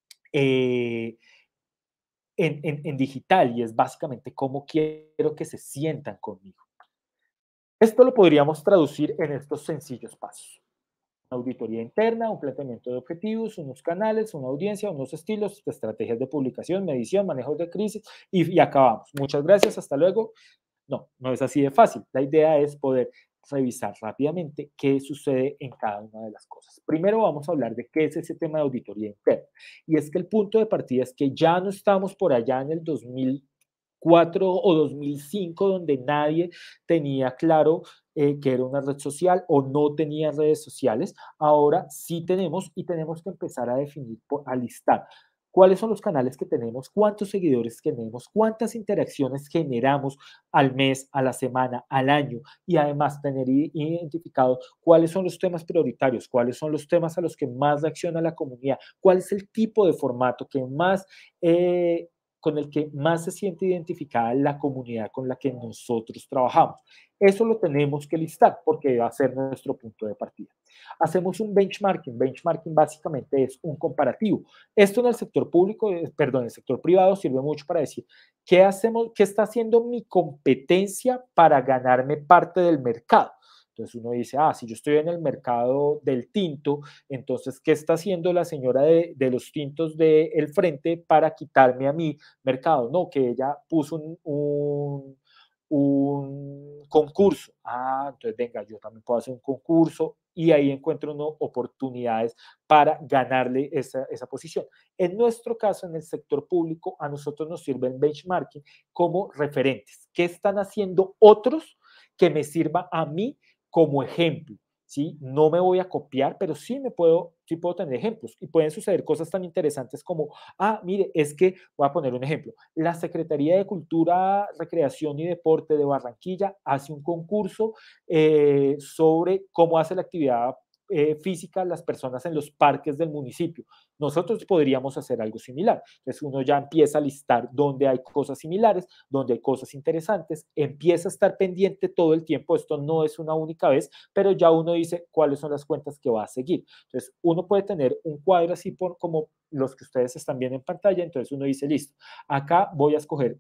eh, en, en, en digital, y es básicamente cómo quiero que se sientan conmigo. Esto lo podríamos traducir en estos sencillos pasos. Una auditoría interna, un planteamiento de objetivos, unos canales, una audiencia, unos estilos, estrategias de publicación, medición, manejo de crisis y, y acabamos. Muchas gracias, hasta luego. No, no es así de fácil. La idea es poder revisar rápidamente qué sucede en cada una de las cosas. Primero vamos a hablar de qué es ese tema de auditoría interna. Y es que el punto de partida es que ya no estamos por allá en el dos mil cuatro o dos mil cinco, donde nadie tenía claro eh, que era una red social o no tenía redes sociales. Ahora sí tenemos y tenemos que empezar a definir, a listar cuáles son los canales que tenemos, cuántos seguidores tenemos, cuántas interacciones generamos al mes, a la semana, al año, y además tener identificado cuáles son los temas prioritarios, cuáles son los temas a los que más reacciona la comunidad, cuál es el tipo de formato que más... Eh, con el que más se siente identificada la comunidad con la que nosotros trabajamos. Eso lo tenemos que listar porque va a ser nuestro punto de partida. Hacemos un benchmarking. Benchmarking básicamente es un comparativo. Esto en el sector público, perdón, en el sector privado sirve mucho para decir qué hacemos, qué está haciendo mi competencia para ganarme parte del mercado. Entonces uno dice, ah, si yo estoy en el mercado del tinto, entonces, ¿qué está haciendo la señora de, de los tintos del frente para quitarme a mi mercado? No, que ella puso un, un, un concurso. Ah, entonces venga, yo también puedo hacer un concurso y ahí encuentro uno, oportunidades para ganarle esa, esa posición. En nuestro caso, en el sector público, a nosotros nos sirve el benchmarking como referentes. ¿Qué están haciendo otros que me sirva a mí como ejemplo? ¿Sí? No me voy a copiar, pero sí me puedo, sí puedo tener ejemplos y pueden suceder cosas tan interesantes como, ah, mire, es que, voy a poner un ejemplo, la Secretaría de Cultura, Recreación y Deporte de Barranquilla hace un concurso eh, sobre cómo hace la actividad eh, física las personas en los parques del municipio. Nosotros podríamos hacer algo similar. Entonces uno ya empieza a listar dónde hay cosas similares, dónde hay cosas interesantes, empieza a estar pendiente todo el tiempo. Esto no es una única vez, pero ya uno dice cuáles son las cuentas que va a seguir. Entonces uno puede tener un cuadro así por, como los que ustedes están viendo en pantalla. Entonces uno dice, listo, acá voy a escoger,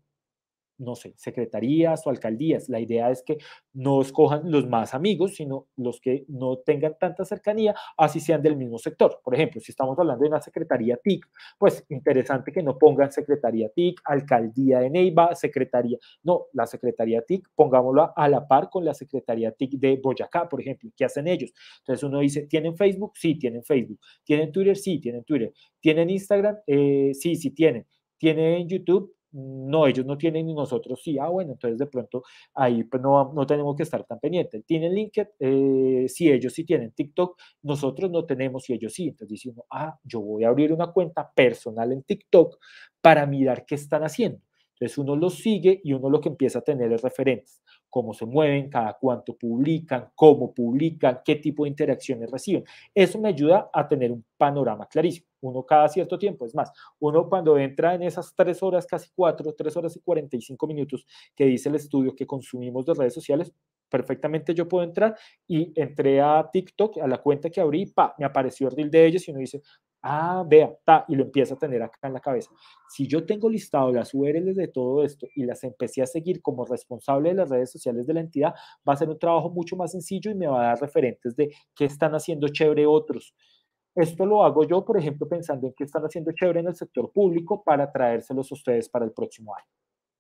no sé, secretarías o alcaldías. La idea es que no escojan los más amigos, sino los que no tengan tanta cercanía, así sean del mismo sector. Por ejemplo, si estamos hablando de una secretaría T I C, pues interesante que no pongan secretaría T I C, alcaldía de Neiva, secretaría, no, la secretaría T I C, pongámosla a la par con la secretaría T I C de Boyacá, por ejemplo. ¿Qué hacen ellos? Entonces uno dice, ¿tienen Facebook? Sí, tienen Facebook. ¿Tienen Twitter? Sí, tienen Twitter. ¿Tienen Instagram? Eh, sí, sí tienen. ¿Tienen YouTube? No, ellos no tienen y nosotros sí. Ah, bueno, entonces de pronto ahí pues no, no tenemos que estar tan pendientes. ¿Tienen LinkedIn? Eh, sí, ellos sí tienen. TikTok, nosotros no tenemos y ellos sí. Entonces dice uno, ah, yo voy a abrir una cuenta personal en TikTok para mirar qué están haciendo. Entonces uno los sigue y uno lo que empieza a tener es referentes, cómo se mueven, cada cuánto publican, cómo publican, qué tipo de interacciones reciben. Eso me ayuda a tener un panorama clarísimo. Uno cada cierto tiempo, es más, uno cuando entra en esas tres horas, casi cuatro, tres horas y cuarenta y cinco minutos que dice el estudio que consumimos de redes sociales, perfectamente yo puedo entrar y entré a TikTok, a la cuenta que abrí, pa, me apareció el reel de ellos y uno dice, ah, vea, ta, y lo empieza a tener acá en la cabeza. Si yo tengo listado las U R Ls de todo esto y las empecé a seguir como responsable de las redes sociales de la entidad, va a ser un trabajo mucho más sencillo y me va a dar referentes de qué están haciendo chévere otros. Esto lo hago yo, por ejemplo, pensando en qué están haciendo chévere en el sector público para traérselos a ustedes para el próximo año.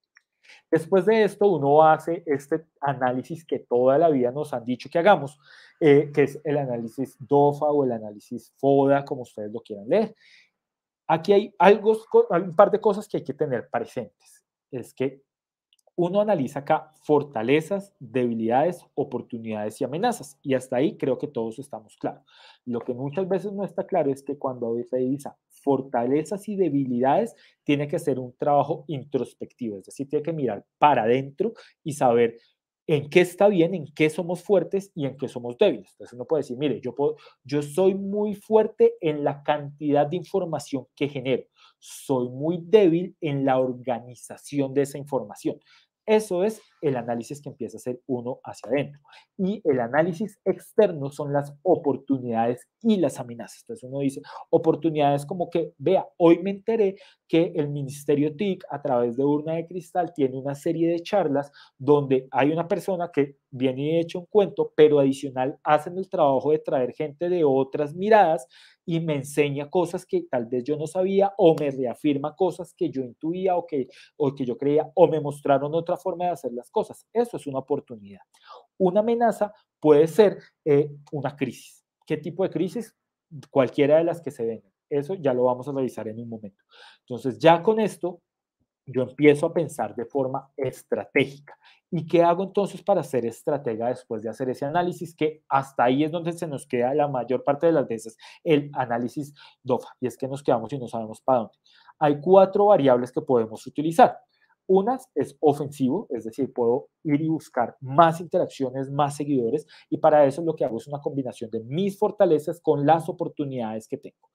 Después de esto, uno hace este análisis que toda la vida nos han dicho que hagamos, eh, que es el análisis DOFA o el análisis FODA, como ustedes lo quieran leer. Aquí hay algo, un par de cosas que hay que tener presentes. Es que uno analiza acá fortalezas, debilidades, oportunidades y amenazas. Y hasta ahí creo que todos estamos claros. Lo que muchas veces no está claro es que cuando revisa fortalezas y debilidades, tiene que ser un trabajo introspectivo. Es decir, tiene que mirar para adentro y saber en qué está bien, en qué somos fuertes y en qué somos débiles. Entonces uno puede decir, mire, yo, puedo, yo soy muy fuerte en la cantidad de información que genero. Soy muy débil en la organización de esa información. Eso es el análisis que empieza a hacer uno hacia adentro. Y el análisis externo son las oportunidades y las amenazas. Entonces uno dice, oportunidades como que, vea, hoy me enteré que el Ministerio T I C a través de Urna de Cristal tiene una serie de charlas donde hay una persona que viene y echa un cuento, pero adicional hacen el trabajo de traer gente de otras miradas y me enseña cosas que tal vez yo no sabía o me reafirma cosas que yo intuía o que, o que yo creía o me mostraron otra forma de hacer las cosas. Eso es una oportunidad. Una amenaza puede ser eh, una crisis. ¿Qué tipo de crisis? Cualquiera de las que se vengan. Eso ya lo vamos a revisar en un momento. Entonces, ya con esto, yo empiezo a pensar de forma estratégica. ¿Y qué hago entonces para ser estratega después de hacer ese análisis? Que hasta ahí es donde se nos queda la mayor parte de las veces el análisis DOFA. Y es que nos quedamos y no sabemos para dónde. Hay cuatro variables que podemos utilizar. Una es ofensivo, es decir, puedo ir y buscar más interacciones, más seguidores, y para eso lo que hago es una combinación de mis fortalezas con las oportunidades que tengo.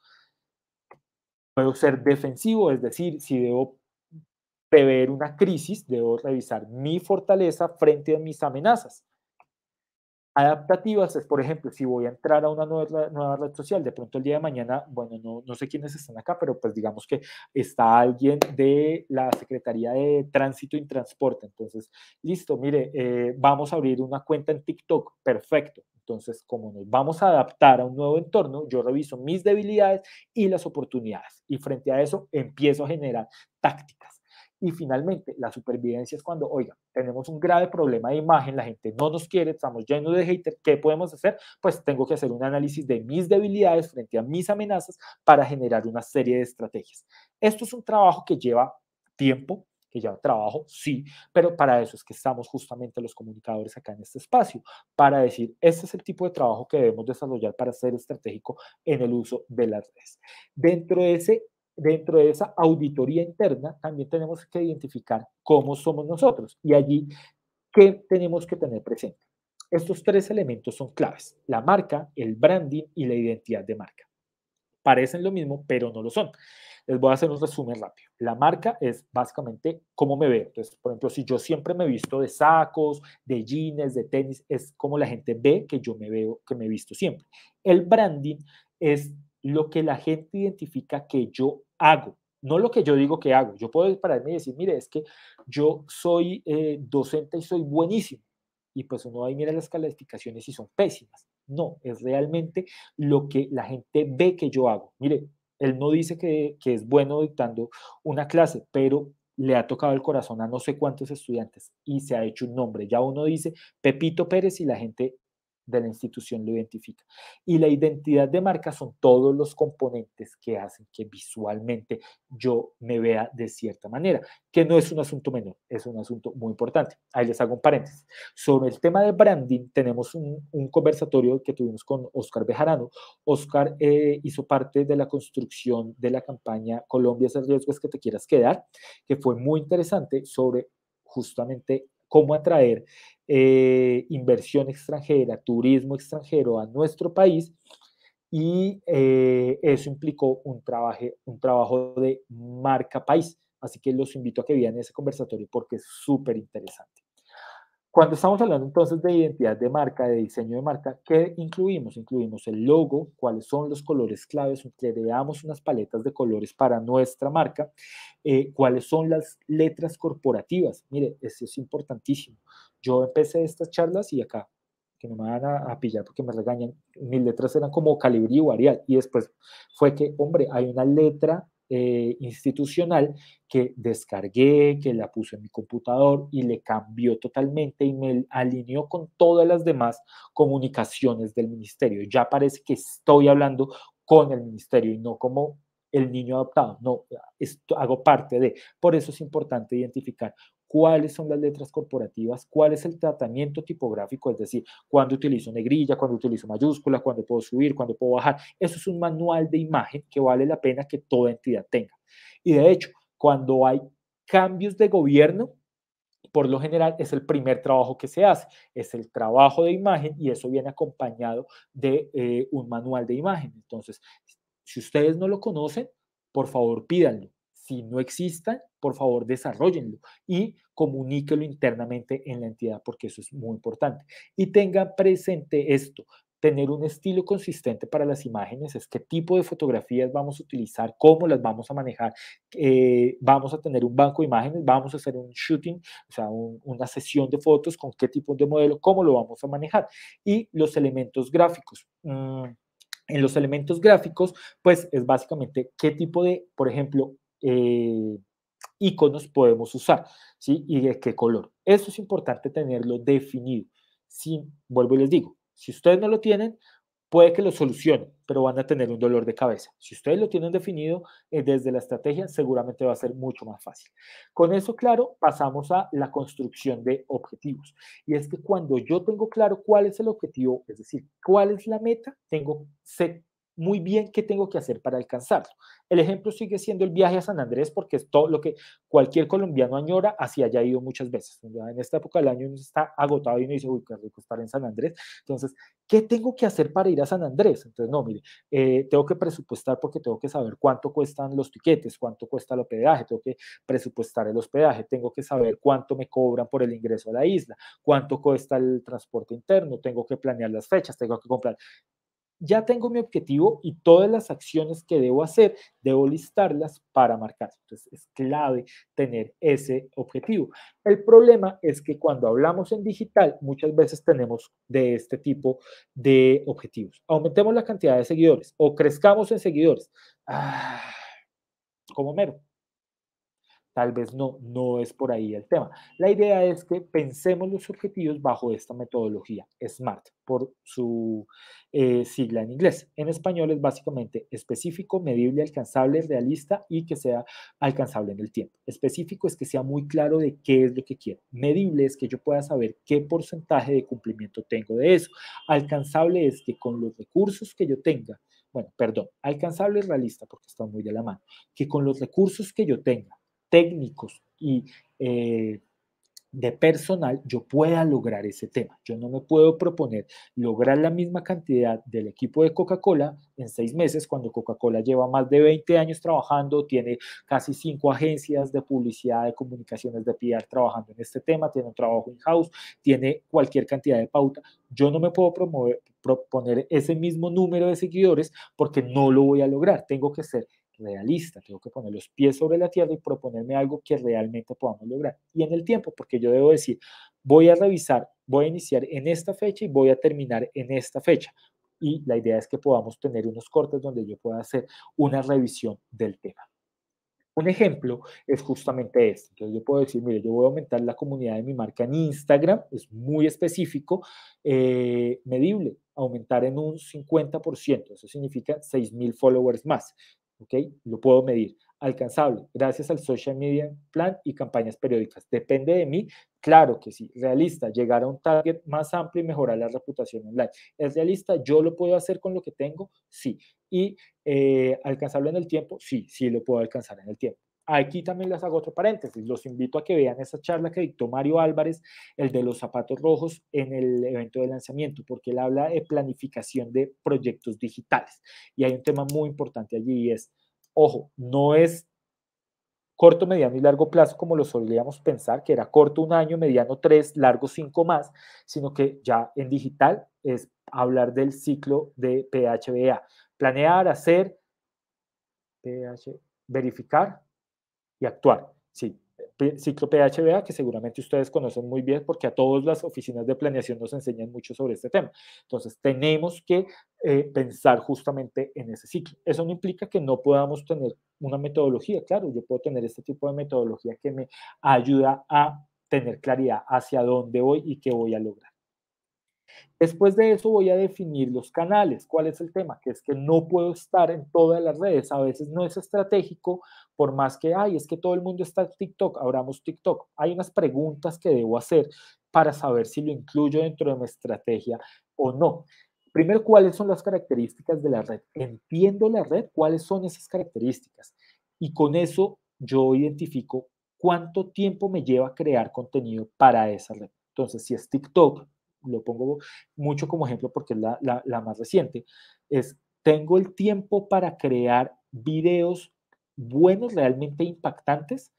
Puedo ser defensivo, es decir, si debo prever una crisis, debo revisar mi fortaleza frente a mis amenazas. Adaptativas es, por ejemplo, si voy a entrar a una nueva, nueva red social, de pronto el día de mañana, bueno, no, no sé quiénes están acá, pero pues digamos que está alguien de la Secretaría de Tránsito y Transporte. Entonces, listo, mire, eh, vamos a abrir una cuenta en TikTok, perfecto. Entonces, como nos vamos a adaptar a un nuevo entorno, yo reviso mis debilidades y las oportunidades. Y frente a eso, empiezo a generar tácticas. Y finalmente, la supervivencia es cuando, oiga, tenemos un grave problema de imagen, la gente no nos quiere, estamos llenos de haters, ¿qué podemos hacer? Pues tengo que hacer un análisis de mis debilidades frente a mis amenazas para generar una serie de estrategias. Esto es un trabajo que lleva tiempo, que lleva trabajo, sí, pero para eso es que estamos justamente los comunicadores acá en este espacio, para decir, este es el tipo de trabajo que debemos desarrollar para ser estratégico en el uso de las redes. Dentro de ese Dentro de esa auditoría interna, también tenemos que identificar cómo somos nosotros y allí, ¿qué tenemos que tener presente? Estos tres elementos son claves, la marca, el branding y la identidad de marca. Parecen lo mismo, pero no lo son. Les voy a hacer un resumen rápido. La marca es básicamente cómo me veo. Entonces, por ejemplo, si yo siempre me visto de sacos, de jeans, de tenis, es como la gente ve que yo me veo, que me he visto siempre. El branding es lo que la gente identifica que yo hago, no lo que yo digo que hago. Yo puedo pararme y decir, mire, es que yo soy eh, docente y soy buenísimo. Y pues uno ahí mira las calificaciones y son pésimas. No, es realmente lo que la gente ve que yo hago. Mire, él no dice que, que es bueno dictando una clase, pero le ha tocado el corazón a no sé cuántos estudiantes y se ha hecho un nombre. Ya uno dice Pepito Pérez y la gente de la institución lo identifica. Y la identidad de marca son todos los componentes que hacen que visualmente yo me vea de cierta manera, que no es un asunto menor, es un asunto muy importante. Ahí les hago un paréntesis. Sobre el tema de branding, tenemos un, un conversatorio que tuvimos con Oscar Bejarano. Oscar eh, hizo parte de la construcción de la campaña Colombia es el riesgo es que te quieras quedar, que fue muy interesante sobre justamente cómo atraer eh, inversión extranjera, turismo extranjero a nuestro país y eh, eso implicó un trabajo, un trabajo de marca país. Así que los invito a que vean ese conversatorio porque es súper interesante. Cuando estamos hablando entonces de identidad de marca, de diseño de marca, ¿qué incluimos? Incluimos el logo, cuáles son los colores claves, creamos unas paletas de colores para nuestra marca, eh, cuáles son las letras corporativas. Mire, eso es importantísimo. Yo empecé estas charlas y acá, que no me van a, a pillar porque me regañan, mis letras eran como Calibrí o Arial y después fue que, hombre, hay una letra eh, institucional que descargué, que la puse en mi computador y le cambió totalmente y me alineó con todas las demás comunicaciones del ministerio. Ya parece que estoy hablando con el ministerio y no como el niño adoptado. No, esto, hago parte de. Por eso es importante identificar cuáles son las letras corporativas, cuál es el tratamiento tipográfico, es decir, cuándo utilizo negrilla, cuándo utilizo mayúscula, cuándo puedo subir, cuándo puedo bajar. Eso es un manual de imagen que vale la pena que toda entidad tenga. Y de hecho, cuando hay cambios de gobierno, por lo general es el primer trabajo que se hace, es el trabajo de imagen y eso viene acompañado de eh, un manual de imagen. Entonces, si ustedes no lo conocen, por favor pídanlo. Si no existan, por favor desarrollenlo y comuníquelo internamente en la entidad porque eso es muy importante. Y tengan presente esto, tener un estilo consistente para las imágenes, es qué tipo de fotografías vamos a utilizar, cómo las vamos a manejar, eh, vamos a tener un banco de imágenes, vamos a hacer un shooting, o sea, un, una sesión de fotos con qué tipo de modelo, cómo lo vamos a manejar. Y los elementos gráficos. Mmm, en los elementos gráficos, pues es básicamente qué tipo de, por ejemplo, eh, iconos podemos usar, ¿sí? Y de qué color. Eso es importante tenerlo definido. Si, vuelvo y les digo, si ustedes no lo tienen, puede que lo solucionen, pero van a tener un dolor de cabeza. Si ustedes lo tienen definido eh, desde la estrategia, seguramente va a ser mucho más fácil. Con eso claro, pasamos a la construcción de objetivos. Y es que cuando yo tengo claro cuál es el objetivo, es decir, cuál es la meta, tengo, sé muy bien qué tengo que hacer para alcanzarlo. El ejemplo sigue siendo el viaje a San Andrés porque es todo lo que cualquier colombiano añora, así haya ido muchas veces. En esta época del año uno está agotado y uno dice, uy, qué rico estar en San Andrés. Entonces, ¿qué tengo que hacer para ir a San Andrés? Entonces, no, mire, eh, tengo que presupuestar porque tengo que saber cuánto cuestan los tiquetes, cuánto cuesta el hospedaje, tengo que presupuestar el hospedaje, tengo que saber cuánto me cobran por el ingreso a la isla, cuánto cuesta el transporte interno, tengo que planear las fechas, tengo que comprar. Ya tengo mi objetivo y todas las acciones que debo hacer, debo listarlas para marcar. Entonces, es clave tener ese objetivo. El problema es que cuando hablamos en digital, muchas veces tenemos de este tipo de objetivos. Aumentemos la cantidad de seguidores o crezcamos en seguidores. Ah, como mero. Tal vez no, no es por ahí el tema. La idea es que pensemos los objetivos bajo esta metodología, SMART, por su eh, sigla en inglés. En español es básicamente específico, medible, alcanzable, realista y que sea alcanzable en el tiempo. Específico es que sea muy claro de qué es lo que quiero. Medible es que yo pueda saber qué porcentaje de cumplimiento tengo de eso. Alcanzable es que con los recursos que yo tenga, bueno, perdón, alcanzable es realista porque está muy de la mano, que con los recursos que yo tenga, técnicos y eh, de personal, yo pueda lograr ese tema. Yo no me puedo proponer lograr la misma cantidad del equipo de Coca-Cola en seis meses, cuando Coca-Cola lleva más de veinte años trabajando, tiene casi cinco agencias de publicidad, de comunicaciones, de P R trabajando en este tema, tiene un trabajo in-house, tiene cualquier cantidad de pauta. Yo no me puedo promover, proponer ese mismo número de seguidores porque no lo voy a lograr. Tengo que ser realista, tengo que poner los pies sobre la tierra y proponerme algo que realmente podamos lograr. Y en el tiempo, porque yo debo decir, voy a revisar, voy a iniciar en esta fecha y voy a terminar en esta fecha. Y la idea es que podamos tener unos cortes donde yo pueda hacer una revisión del tema. Un ejemplo es justamente este. Entonces yo puedo decir, mire, yo voy a aumentar la comunidad de mi marca en Instagram, es muy específico, eh, medible, aumentar en un cincuenta por ciento, eso significa seis mil followers más. ¿Ok? Lo puedo medir. Alcanzable, gracias al social media plan y campañas periódicas. Depende de mí, claro que sí. Realista, llegar a un target más amplio y mejorar la reputación online. ¿Es realista? ¿Yo lo puedo hacer con lo que tengo? Sí. Y eh, alcanzable en el tiempo, sí, sí lo puedo alcanzar en el tiempo. Aquí también les hago otro paréntesis. Los invito a que vean esa charla que dictó Mario Álvarez, el de los zapatos rojos, en el evento de lanzamiento, porque él habla de planificación de proyectos digitales. Y hay un tema muy importante allí y es, ojo, no es corto, mediano y largo plazo como lo solíamos pensar, que era corto un año, mediano tres, largo cinco más, sino que ya en digital es hablar del ciclo de P H B A. Planear, hacer, P H, verificar y actuar. Sí, ciclo P H B A, que seguramente ustedes conocen muy bien porque a todas las oficinas de planeación nos enseñan mucho sobre este tema. Entonces, tenemos que eh, pensar justamente en ese ciclo. Eso no implica que no podamos tener una metodología. Claro, yo puedo tener este tipo de metodología que me ayuda a tener claridad hacia dónde voy y qué voy a lograr. Después de eso voy a definir los canales. ¿Cuál es el tema? Que es que no puedo estar en todas las redes. A veces no es estratégico, por más que, ay, es que todo el mundo está en TikTok, abramos TikTok. Hay unas preguntas que debo hacer para saber si lo incluyo dentro de mi estrategia o no. Primero, ¿cuáles son las características de la red? Entiendo la red, ¿cuáles son esas características? Y con eso yo identifico cuánto tiempo me lleva crear contenido para esa red. Entonces, si es TikTok, lo pongo mucho como ejemplo porque es la, la, la más reciente, es tengo el tiempo para crear videos buenos, realmente impactantes,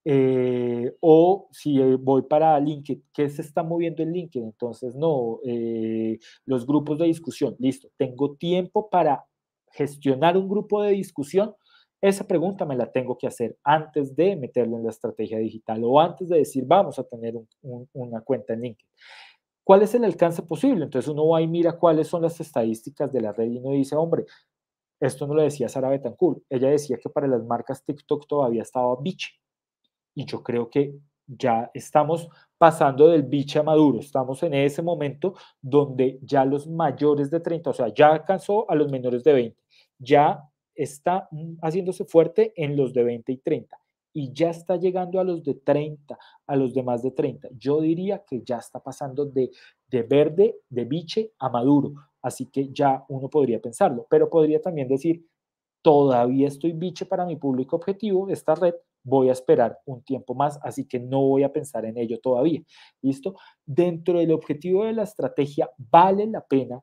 eh, o si voy para LinkedIn, ¿qué se está moviendo en LinkedIn? Entonces, no, eh, los grupos de discusión, listo, tengo tiempo para gestionar un grupo de discusión. Esa pregunta me la tengo que hacer antes de meterlo en la estrategia digital o antes de decir vamos a tener un, un, una cuenta en LinkedIn. ¿Cuál es el alcance posible? Entonces uno va y mira cuáles son las estadísticas de la red y uno dice, hombre, esto no lo decía Sara Betancourt. Ella decía que para las marcas TikTok todavía estaba biche. Y yo creo que ya estamos pasando del biche a maduro. Estamos en ese momento donde ya los mayores de treinta, o sea, ya alcanzó a los menores de veinte. Ya está haciéndose fuerte en los de veinte y treinta. Y ya está llegando a los de treinta, a los de más de treinta. Yo diría que ya está pasando de, de verde, de biche a maduro. Así que ya uno podría pensarlo, pero podría también decir, todavía estoy biche para mi público objetivo, esta red, voy a esperar un tiempo más, así que no voy a pensar en ello todavía. ¿Listo? Dentro del objetivo de la estrategia, vale la pena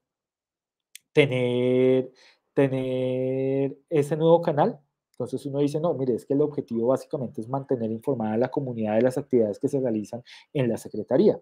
tener, tener ese nuevo canal. Entonces uno dice, no, mire, es que el objetivo básicamente es mantener informada a la comunidad de las actividades que se realizan en la Secretaría.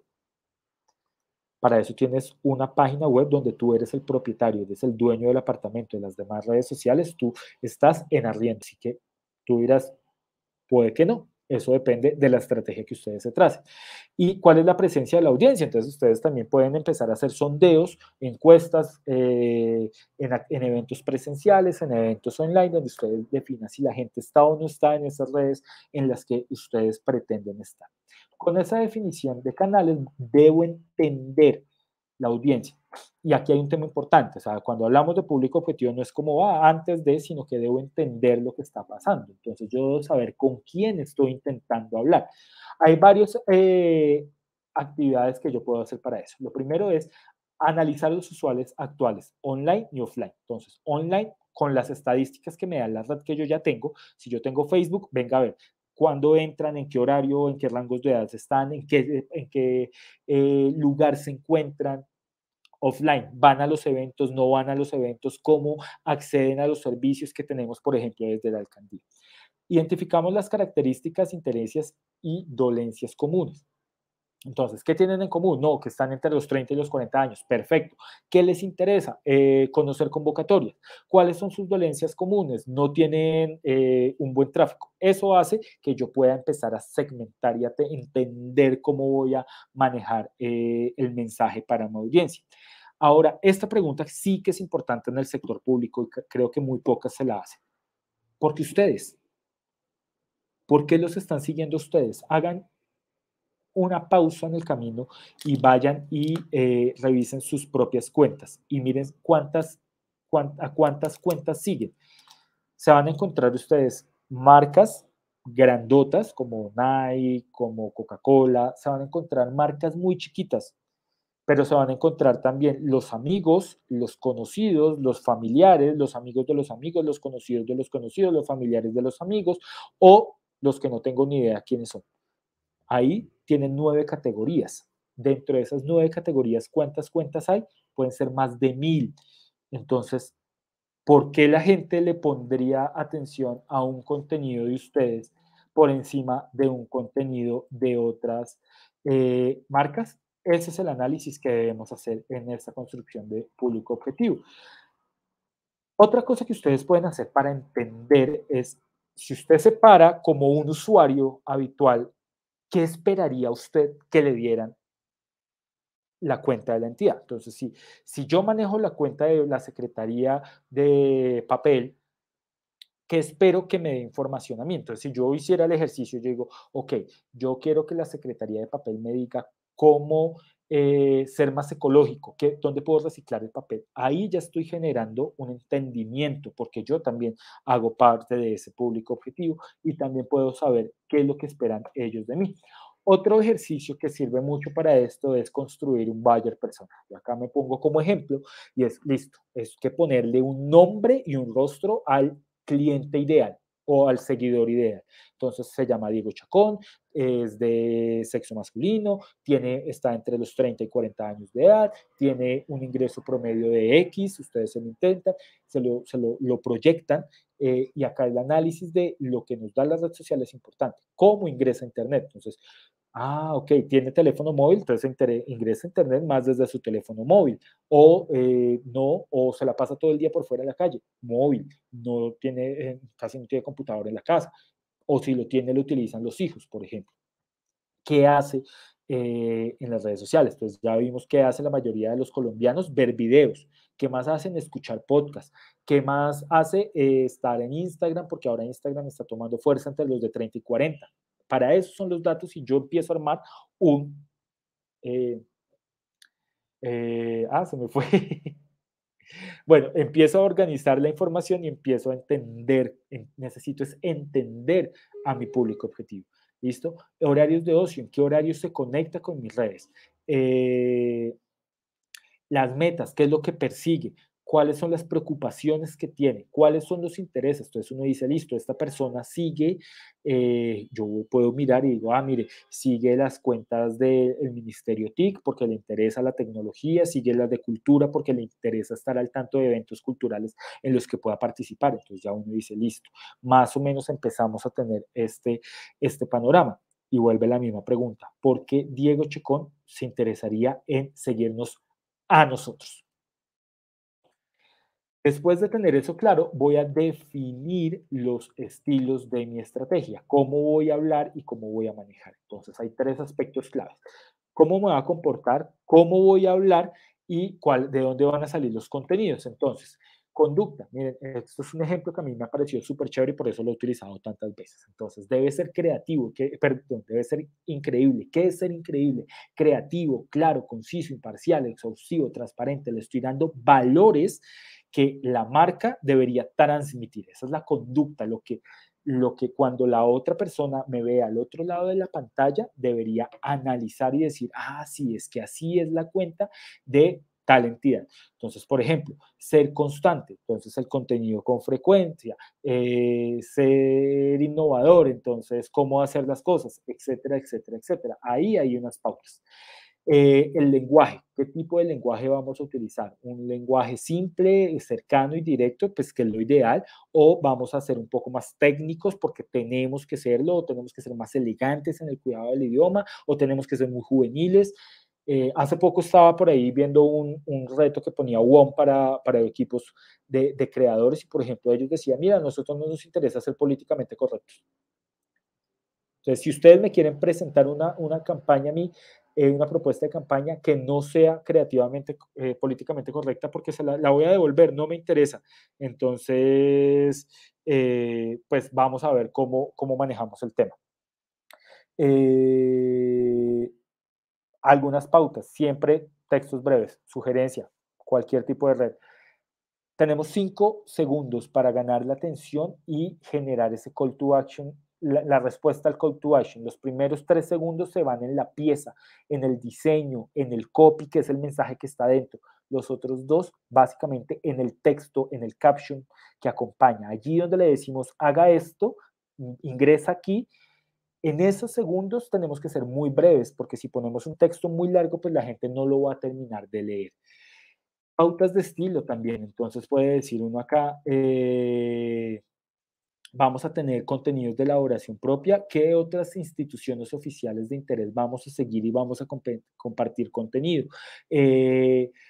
Para eso tienes una página web donde tú eres el propietario, eres el dueño del apartamento. De las demás redes sociales, tú estás en arriendo. Así que tú dirás, puede que no. Eso depende de la estrategia que ustedes se tracen. ¿Y cuál es la presencia de la audiencia? Entonces, ustedes también pueden empezar a hacer sondeos, encuestas eh, en, en eventos presenciales, en eventos online, donde ustedes definan si la gente está o no está en esas redes en las que ustedes pretenden estar. Con esa definición de canales, debo entender la audiencia. Y aquí hay un tema importante, o sea, cuando hablamos de público objetivo no es como va ah, antes de, sino que debo entender lo que está pasando. Entonces yo debo saber con quién estoy intentando hablar. Hay varias eh, actividades que yo puedo hacer para eso. Lo primero es analizar los usuarios actuales, online y offline. Entonces, online con las estadísticas que me da la red que yo ya tengo. Si yo tengo Facebook, venga a ver, cuándo entran, en qué horario, en qué rangos de edad están, en qué, en qué eh, lugar se encuentran. Offline, van a los eventos, no van a los eventos, cómo acceden a los servicios que tenemos, por ejemplo, desde la alcaldía. Identificamos las características, intereses y dolencias comunes. Entonces, ¿qué tienen en común? No, que están entre los treinta y los cuarenta años. Perfecto. ¿Qué les interesa? Eh, conocer convocatorias. ¿Cuáles son sus dolencias comunes? No tienen eh, un buen tráfico. Eso hace que yo pueda empezar a segmentar y a entender cómo voy a manejar eh, el mensaje para mi audiencia. Ahora, esta pregunta sí que es importante en el sector público y creo que muy pocas se la hacen. ¿Por qué ustedes? ¿Por qué los están siguiendo ustedes? Hagan una pausa en el camino y vayan y eh, revisen sus propias cuentas y miren cuántas, cuánt, a cuántas cuentas siguen. Se van a encontrar ustedes marcas grandotas como Nike, como Coca-Cola, se van a encontrar marcas muy chiquitas, pero se van a encontrar también los amigos, los conocidos, los familiares, los amigos de los amigos, los conocidos de los conocidos, los familiares de los amigos o los que no tengo ni idea quiénes son. Ahí tienen nueve categorías. Dentro de esas nueve categorías, ¿cuántas cuentas hay? Pueden ser más de mil. Entonces, ¿por qué la gente le pondría atención a un contenido de ustedes por encima de un contenido de otras eh, marcas? Ese es el análisis que debemos hacer en esta construcción de público objetivo. Otra cosa que ustedes pueden hacer para entender es, si usted se para como un usuario habitual ¿qué esperaría usted que le dieran la cuenta de la entidad? Entonces, si, si yo manejo la cuenta de la Secretaría de Papel, ¿qué espero que me dé información a mí? Entonces, si yo hiciera el ejercicio, yo digo, ok, yo quiero que la Secretaría de Papel me diga cómo eh, ser más ecológico, que, dónde puedo reciclar el papel. Ahí ya estoy generando un entendimiento, porque yo también hago parte de ese público objetivo y también puedo saber qué es lo que esperan ellos de mí. Otro ejercicio que sirve mucho para esto es construir un buyer personal. Y acá me pongo como ejemplo y es listo, es que ponerle un nombre y un rostro al cliente ideal o al seguidor ideal. Entonces se llama Diego Chacón, es de sexo masculino, tiene, está entre los treinta y cuarenta años de edad, tiene un ingreso promedio de X, ustedes se lo intentan, se lo, se lo, lo proyectan eh, y acá el análisis de lo que nos da las redes sociales es importante. ¿Cómo ingresa a Internet? Entonces, ah, ok, tiene teléfono móvil, entonces ingresa a Internet más desde su teléfono móvil. O eh, no, o se la pasa todo el día por fuera de la calle, móvil, no tiene, eh, casi no tiene computador en la casa. O si lo tiene, lo utilizan los hijos, por ejemplo. ¿Qué hace eh, en las redes sociales? Entonces ya vimos qué hace la mayoría de los colombianos, ver videos. ¿Qué más hacen? Escuchar podcasts. ¿Qué más hace? Eh, estar en Instagram, porque ahora Instagram está tomando fuerza entre los de treinta y cuarenta. Para eso son los datos y yo empiezo a armar un... Eh, eh, ah, se me fue. Bueno, empiezo a organizar la información y empiezo a entender, necesito es entender a mi público objetivo. ¿Listo? Horarios de ocio, ¿en qué horario se conecta con mis redes? Eh, las metas, ¿qué es lo que persigue? ¿Cuáles son las preocupaciones que tiene? ¿Cuáles son los intereses? Entonces uno dice, listo, esta persona sigue, eh, yo puedo mirar y digo, ah, mire, sigue las cuentas del Ministerio T I C porque le interesa la tecnología, sigue las de cultura porque le interesa estar al tanto de eventos culturales en los que pueda participar. Entonces ya uno dice, listo, más o menos empezamos a tener este, este panorama. Y vuelve la misma pregunta, ¿por qué Diego Chacón se interesaría en seguirnos a nosotros? Después de tener eso claro, voy a definir los estilos de mi estrategia, cómo voy a hablar y cómo voy a manejar. Entonces, hay tres aspectos claves. ¿Cómo me va a comportar? ¿Cómo voy a hablar? ¿Y cuál, de dónde van a salir los contenidos? Entonces, conducta. Miren, esto es un ejemplo que a mí me ha parecido súper chévere y por eso lo he utilizado tantas veces. Entonces, debe ser creativo, que, perdón, debe ser increíble. ¿Qué es ser increíble? Creativo, claro, conciso, imparcial, exhaustivo, transparente. Le estoy dando valores que la marca debería transmitir. Esa es la conducta, lo que, lo que cuando la otra persona me ve al otro lado de la pantalla debería analizar y decir, ah, sí, es que así es la cuenta de tal entidad. Entonces, por ejemplo, ser constante, entonces el contenido con frecuencia, eh, ser innovador, entonces cómo hacer las cosas, etcétera, etcétera, etcétera. Ahí hay unas pautas. Eh, el lenguaje, ¿qué tipo de lenguaje vamos a utilizar? ¿Un lenguaje simple, cercano y directo, pues que es lo ideal? ¿O vamos a ser un poco más técnicos porque tenemos que serlo, o tenemos que ser más elegantes en el cuidado del idioma, o tenemos que ser muy juveniles? Eh, hace poco estaba por ahí viendo un, un reto que ponía W O M para, para equipos de, de creadores y, por ejemplo, ellos decían, mira, a nosotros no nos interesa ser políticamente correctos. Entonces, si ustedes me quieren presentar una, una campaña a mí, eh, una propuesta de campaña que no sea creativamente, eh, políticamente correcta, porque se la, la, voy a devolver, no me interesa. Entonces, eh, pues vamos a ver cómo, cómo manejamos el tema. Eh, algunas pautas, siempre textos breves, sugerencia, cualquier tipo de red. Tenemos cinco segundos para ganar la atención y generar ese call to action, la, la, respuesta al call to action. Los primeros tres segundos se van en la pieza, en el diseño, en el copy, que es el mensaje que está dentro. Los otros dos, básicamente, en el texto, en el caption que acompaña. Allí donde le decimos, haga esto, ingresa aquí. En esos segundos tenemos que ser muy breves, porque si ponemos un texto muy largo, pues la gente no lo va a terminar de leer. Pautas de estilo también, entonces puede decir uno acá, eh, vamos a tener contenidos de elaboración propia, ¿qué otras instituciones oficiales de interés vamos a seguir y vamos a comp compartir contenido? Eh,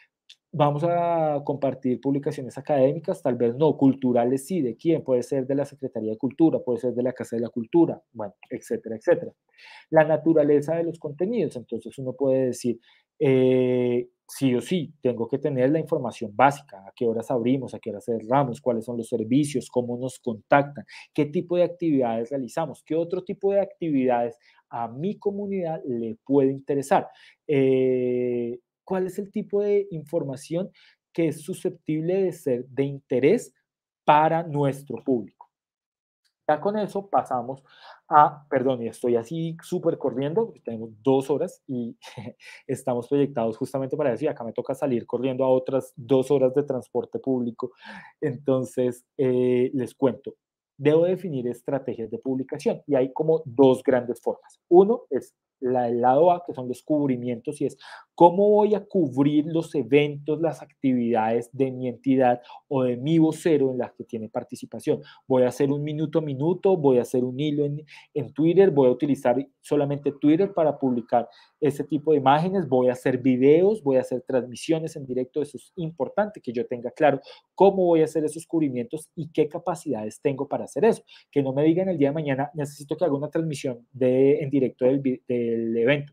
Vamos a compartir publicaciones académicas, tal vez no, culturales sí, ¿de quién? Puede ser de la Secretaría de Cultura, puede ser de la Casa de la Cultura, bueno, etcétera, etcétera. La naturaleza de los contenidos, entonces uno puede decir, eh, sí o sí, tengo que tener la información básica, a qué horas abrimos, a qué horas cerramos, cuáles son los servicios, cómo nos contactan, qué tipo de actividades realizamos, qué otro tipo de actividades a mi comunidad le puede interesar. Eh, ¿Cuál es el tipo de información que es susceptible de ser de interés para nuestro público? Ya con eso pasamos a, perdón, y estoy así súper corriendo, tenemos dos horas y estamos proyectados justamente para eso y acá me toca salir corriendo a otras dos horas de transporte público. Entonces, eh, les cuento, debo definir estrategias de publicación y hay como dos grandes formas. Uno es la del lado A, que son los cubrimientos, y es cómo voy a cubrir los eventos, las actividades de mi entidad o de mi vocero en las que tiene participación. Voy a hacer un minuto a minuto, voy a hacer un hilo en, en Twitter, voy a utilizar solamente Twitter para publicar ese tipo de imágenes, voy a hacer videos, voy a hacer transmisiones en directo. Eso es importante que yo tenga claro cómo voy a hacer esos cubrimientos y qué capacidades tengo para hacer eso. Que no me digan el día de mañana, necesito que haga una transmisión de, en directo del, del evento.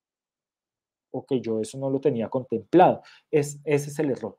Ok, yo eso no lo tenía contemplado. Es, ese es el error.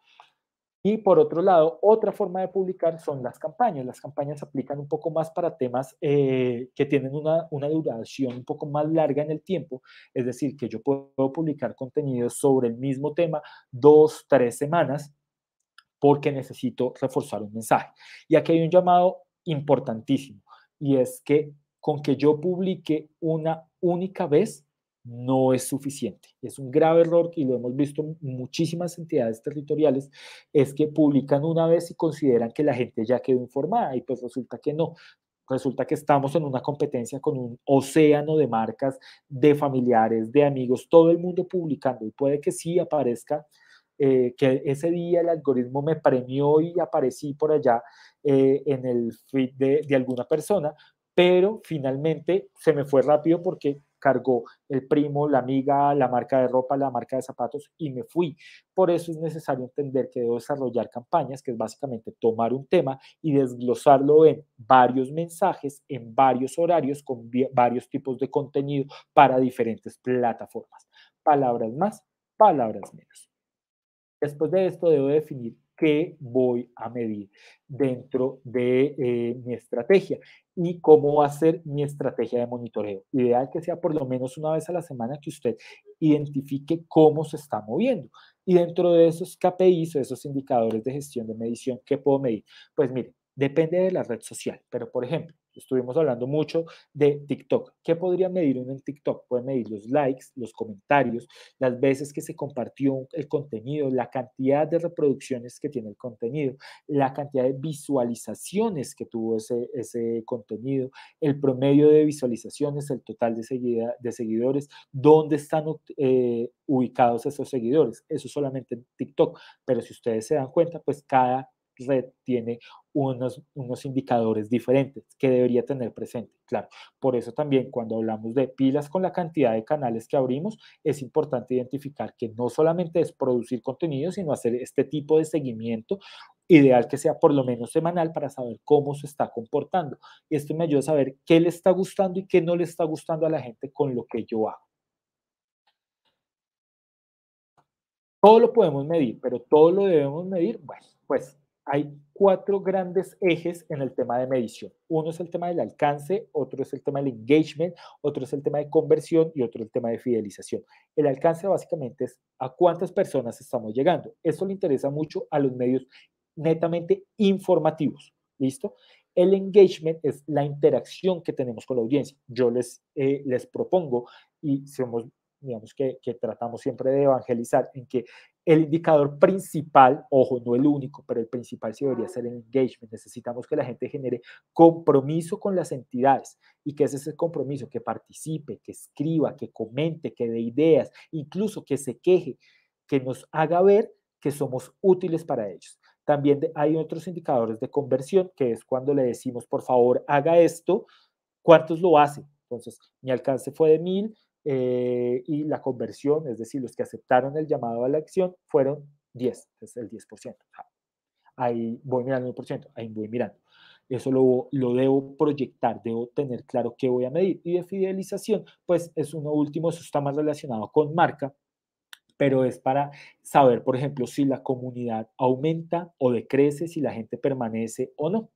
Y por otro lado, otra forma de publicar son las campañas. Las campañas se aplican un poco más para temas eh, que tienen una, una duración un poco más larga en el tiempo. Es decir, que yo puedo publicar contenidos sobre el mismo tema dos, tres semanas porque necesito reforzar un mensaje. Y aquí hay un llamado importantísimo y es que con que yo publique una única vez no es suficiente. Es un grave error y lo hemos visto en muchísimas entidades territoriales, es que publican una vez y consideran que la gente ya quedó informada y pues resulta que no. Resulta que estamos en una competencia con un océano de marcas, de familiares, de amigos, todo el mundo publicando y puede que sí aparezca eh, que ese día el algoritmo me premió y aparecí por allá eh, en el feed de, de alguna persona, pero finalmente se me fue rápido porque cargó el primo, la amiga, la marca de ropa, la marca de zapatos y me fui. Por eso es necesario entender que debo desarrollar campañas, que es básicamente tomar un tema y desglosarlo en varios mensajes, en varios horarios, con varios tipos de contenido para diferentes plataformas. Palabras más, palabras menos. Después de esto debo definir qué voy a medir dentro de eh, mi estrategia y cómo va a ser mi estrategia de monitoreo. Ideal que sea por lo menos una vez a la semana que usted identifique cómo se está moviendo. Y dentro de esos K P Is o esos indicadores de gestión de medición, ¿qué puedo medir? Pues mire, depende de la red social, pero por ejemplo, estuvimos hablando mucho de TikTok. ¿Qué podría medir uno en TikTok? Puede medir los likes, los comentarios, las veces que se compartió el contenido, la cantidad de reproducciones que tiene el contenido, la cantidad de visualizaciones que tuvo ese, ese contenido, el promedio de visualizaciones, el total de, seguida, de seguidores, dónde están eh, ubicados esos seguidores. Eso solamente en TikTok, pero si ustedes se dan cuenta, pues cada red tiene unos, unos indicadores diferentes que debería tener presente. Claro, por eso también cuando hablamos de pilas con la cantidad de canales que abrimos, es importante identificar que no solamente es producir contenido, sino hacer este tipo de seguimiento, ideal que sea por lo menos semanal para saber cómo se está comportando. Y esto me ayuda a saber qué le está gustando y qué no le está gustando a la gente con lo que yo hago. Todo lo podemos medir, pero todo lo debemos medir. Bueno, pues hay cuatro grandes ejes en el tema de medición. Uno es el tema del alcance, otro es el tema del engagement, otro es el tema de conversión y otro el tema de fidelización. El alcance básicamente es a cuántas personas estamos llegando. Esto le interesa mucho a los medios netamente informativos. ¿Listo? El engagement es la interacción que tenemos con la audiencia. Yo les, eh, les propongo y somos digamos que, que tratamos siempre de evangelizar en que el indicador principal, ojo, no el único, pero el principal sí debería ser el engagement. Necesitamos que la gente genere compromiso con las entidades. ¿Y qué es ese compromiso? Que participe, que escriba, que comente, que dé ideas, incluso que se queje, que nos haga ver que somos útiles para ellos. También hay otros indicadores de conversión, que es cuando le decimos, por favor, haga esto, ¿cuántos lo hacen? Entonces, mi alcance fue de mil, Eh, y la conversión, es decir, los que aceptaron el llamado a la acción fueron diez, es el diez por ciento. Ahí voy mirando el uno por ciento, ahí voy mirando. Eso lo, lo debo proyectar, debo tener claro qué voy a medir. Y de fidelización, pues es uno último, eso está más relacionado con marca, pero es para saber, por ejemplo, si la comunidad aumenta o decrece, si la gente permanece o no.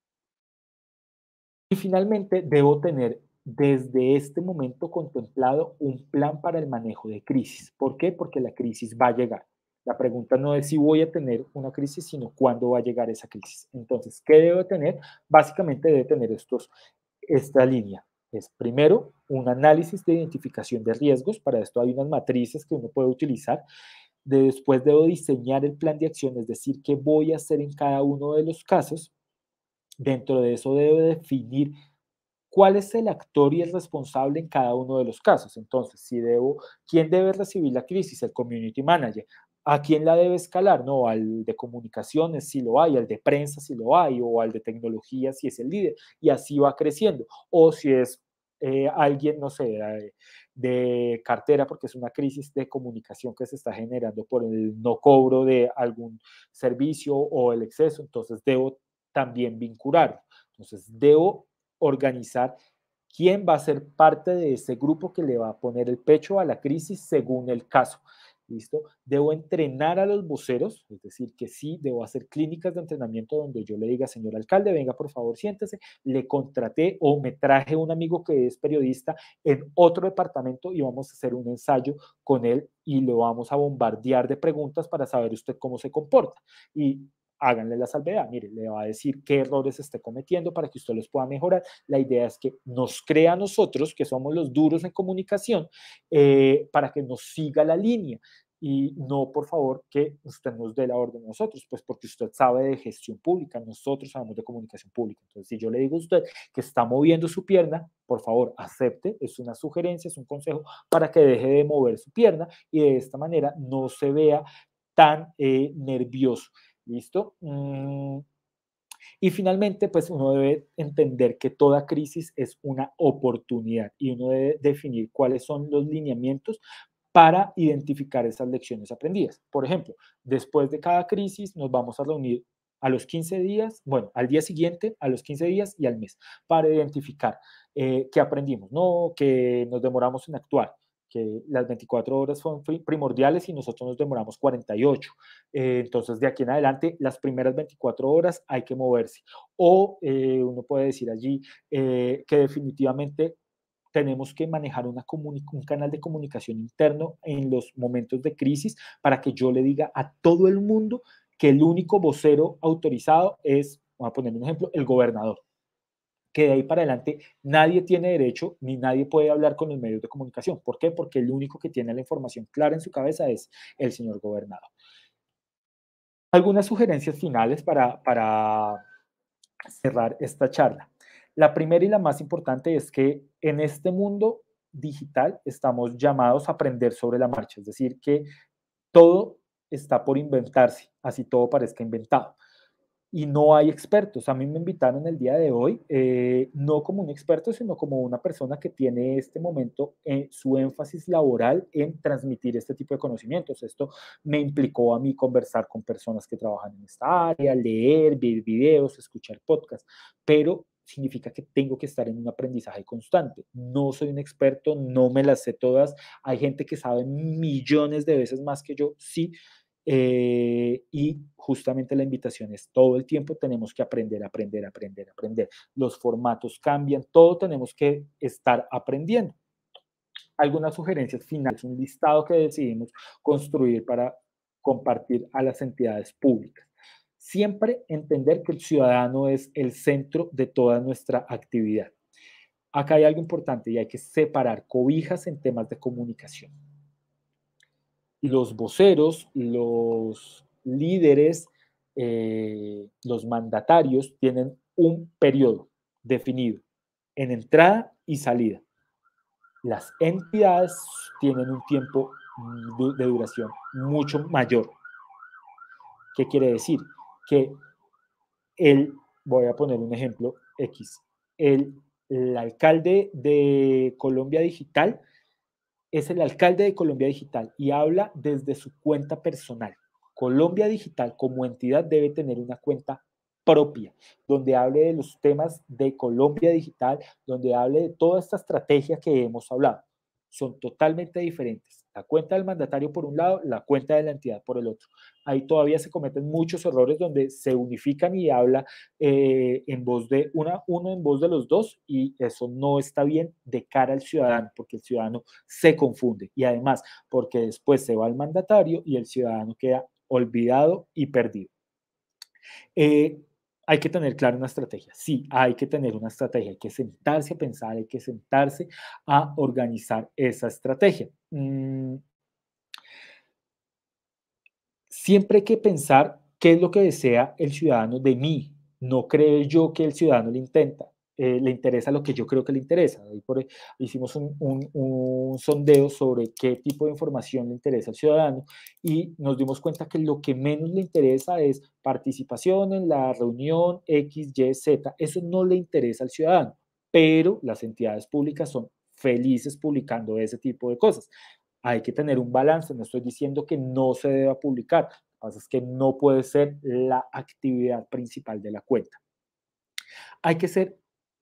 Y finalmente, debo tener desde este momento contemplado un plan para el manejo de crisis. ¿Por qué? Porque la crisis va a llegar. La pregunta no es si voy a tener una crisis, sino cuándo va a llegar esa crisis. Entonces, ¿qué debo tener? Básicamente debe tener estos, esta línea. Es primero un análisis de identificación de riesgos. Para esto hay unas matrices que uno puede utilizar. De después debo diseñar el plan de acción, es decir, qué voy a hacer en cada uno de los casos. Dentro de eso debo definir cuál es el actor y el responsable en cada uno de los casos. Entonces, si debo, ¿quién debe recibir la crisis? El community manager. ¿A quién la debe escalar? No, al de comunicaciones si lo hay, al de prensa si lo hay, o al de tecnología si es el líder. Y así va creciendo. O si es eh, alguien, no sé, de, de cartera, porque es una crisis de comunicación que se está generando por el no cobro de algún servicio o el exceso, entonces debo también vincularlo. Entonces, debo organizar quién va a ser parte de ese grupo que le va a poner el pecho a la crisis según el caso. ¿Listo? Debo entrenar a los voceros, es decir, que sí, debo hacer clínicas de entrenamiento donde yo le diga, señor alcalde, venga, por favor, siéntese, le contraté o me traje un amigo que es periodista en otro departamento y vamos a hacer un ensayo con él y lo vamos a bombardear de preguntas para saber usted cómo se comporta. Y háganle la salvedad, mire, le va a decir qué errores esté cometiendo para que usted los pueda mejorar. La idea es que nos crea a nosotros, que somos los duros en comunicación, eh, para que nos siga la línea y no, por favor, que usted nos dé la orden a nosotros, pues porque usted sabe de gestión pública, nosotros sabemos de comunicación pública. Entonces, si yo le digo a usted que está moviendo su pierna, por favor, acepte, es una sugerencia, es un consejo para que deje de mover su pierna y de esta manera no se vea tan eh, nervioso. ¿Listo? Mm. Y finalmente, pues uno debe entender que toda crisis es una oportunidad y uno debe definir cuáles son los lineamientos para identificar esas lecciones aprendidas. Por ejemplo, después de cada crisis nos vamos a reunir a los quince días, bueno, al día siguiente, a los quince días y al mes, para identificar eh, qué aprendimos, no que nos demoramos en actuar, que las veinticuatro horas son primordiales y nosotros nos demoramos cuarenta y ocho. Eh, entonces, de aquí en adelante, las primeras veinticuatro horas hay que moverse. O eh, uno puede decir allí eh, que definitivamente tenemos que manejar una un canal de comunicación interno en los momentos de crisis para que yo le diga a todo el mundo que el único vocero autorizado es, voy a poner un ejemplo, el gobernador. Que de ahí para adelante nadie tiene derecho ni nadie puede hablar con los medios de comunicación. ¿Por qué? Porque el único que tiene la información clara en su cabeza es el señor gobernador. Algunas sugerencias finales para, para cerrar esta charla. La primera y la más importante es que en este mundo digital estamos llamados a aprender sobre la marcha, es decir, que todo está por inventarse, así todo parezca inventado. Y no hay expertos. A mí me invitaron el día de hoy, eh, no como un experto, sino como una persona que tiene este momento eh, su énfasis laboral en transmitir este tipo de conocimientos. Esto me implicó a mí conversar con personas que trabajan en esta área, leer, ver videos, escuchar podcasts, pero significa que tengo que estar en un aprendizaje constante. No soy un experto, no me las sé todas. Hay gente que sabe millones de veces más que yo, sí. Eh, y justamente la invitación es todo el tiempo tenemos que aprender, aprender, aprender, aprender. Los formatos cambian, todo tenemos que estar aprendiendo. Algunas sugerencias finales, un listado que decidimos construir para compartir a las entidades públicas. Siempre entender que el ciudadano es el centro de toda nuestra actividad. Acá hay algo importante y hay que separar cobijas en temas de comunicación. Los voceros, los líderes, eh, los mandatarios tienen un periodo definido en entrada y salida. Las entidades tienen un tiempo de duración mucho mayor. ¿Qué quiere decir? Que el, voy a poner un ejemplo X, el, el alcalde de Colombia Digital es el alcalde de Colombia Digital y habla desde su cuenta personal. Colombia Digital como entidad debe tener una cuenta propia, donde hable de los temas de Colombia Digital, donde hable de toda esta estrategia que hemos hablado. Son totalmente diferentes. La cuenta del mandatario por un lado, la cuenta de la entidad por el otro. Ahí todavía se cometen muchos errores donde se unifican y habla eh, en voz de una, uno en voz de los dos, y eso no está bien de cara al ciudadano, porque el ciudadano se confunde, y además porque después se va el mandatario y el ciudadano queda olvidado y perdido. Eh, hay que tener clara una estrategia. Sí, hay que tener una estrategia. Hay que sentarse a pensar, hay que sentarse a organizar esa estrategia. Mm, siempre hay que pensar qué es lo que desea el ciudadano de mí. No creo yo que el ciudadano le intenta. Eh, le interesa lo que yo creo que le interesa. Ahí por, hicimos un, un, un sondeo sobre qué tipo de información le interesa al ciudadano y nos dimos cuenta que lo que menos le interesa es participación en la reunión X, Y, Z. Eso no le interesa al ciudadano, pero las entidades públicas son felices publicando ese tipo de cosas. Hay que tener un balance, no estoy diciendo que no se deba publicar, lo que pasa es que no puede ser la actividad principal de la cuenta. Hay que ser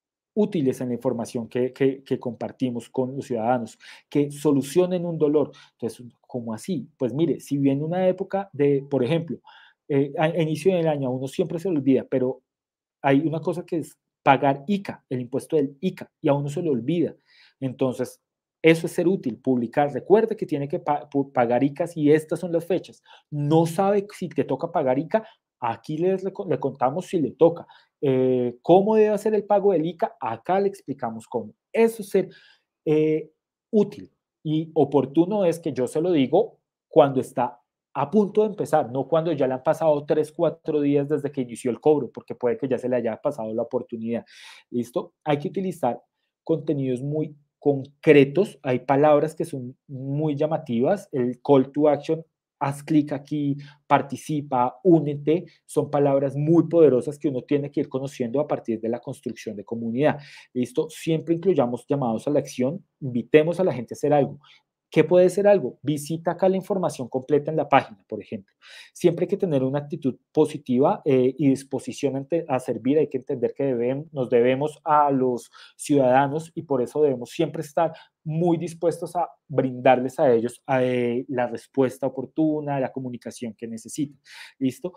útiles en la información que, que, que, compartimos con los ciudadanos, que solucionen un dolor. Entonces, ¿cómo así? Pues mire, si viene una época de, por ejemplo, eh, a, a inicio del año, a uno siempre se le olvida, pero hay una cosa que es pagar I C A, el impuesto del I C A, y a uno se le olvida. Entonces, eso es ser útil, publicar. Recuerde que tiene que pa pagar I C As y estas son las fechas. No sabe si te toca pagar I C A, aquí les, le contamos si le toca. Eh, ¿Cómo debe hacer el pago del I C A? Acá le explicamos cómo. Eso es ser eh, útil y oportuno, es que yo se lo digo cuando está a punto de empezar, no cuando ya le han pasado tres, cuatro días desde que inició el cobro, porque puede que ya se le haya pasado la oportunidad. ¿Listo? Hay que utilizar contenidos muy concretos, hay palabras que son muy llamativas, el call to action, haz clic aquí, participa, únete, son palabras muy poderosas que uno tiene que ir conociendo a partir de la construcción de comunidad. ¿Listo? Siempre incluyamos llamados a la acción, invitemos a la gente a hacer algo. ¿Qué puede ser algo? Visita acá la información completa en la página, por ejemplo. Siempre hay que tener una actitud positiva eh, y disposición ante, a servir. Hay que entender que debemos, nos debemos a los ciudadanos y por eso debemos siempre estar muy dispuestos a brindarles a ellos eh, la respuesta oportuna, la comunicación que necesitan. ¿Listo?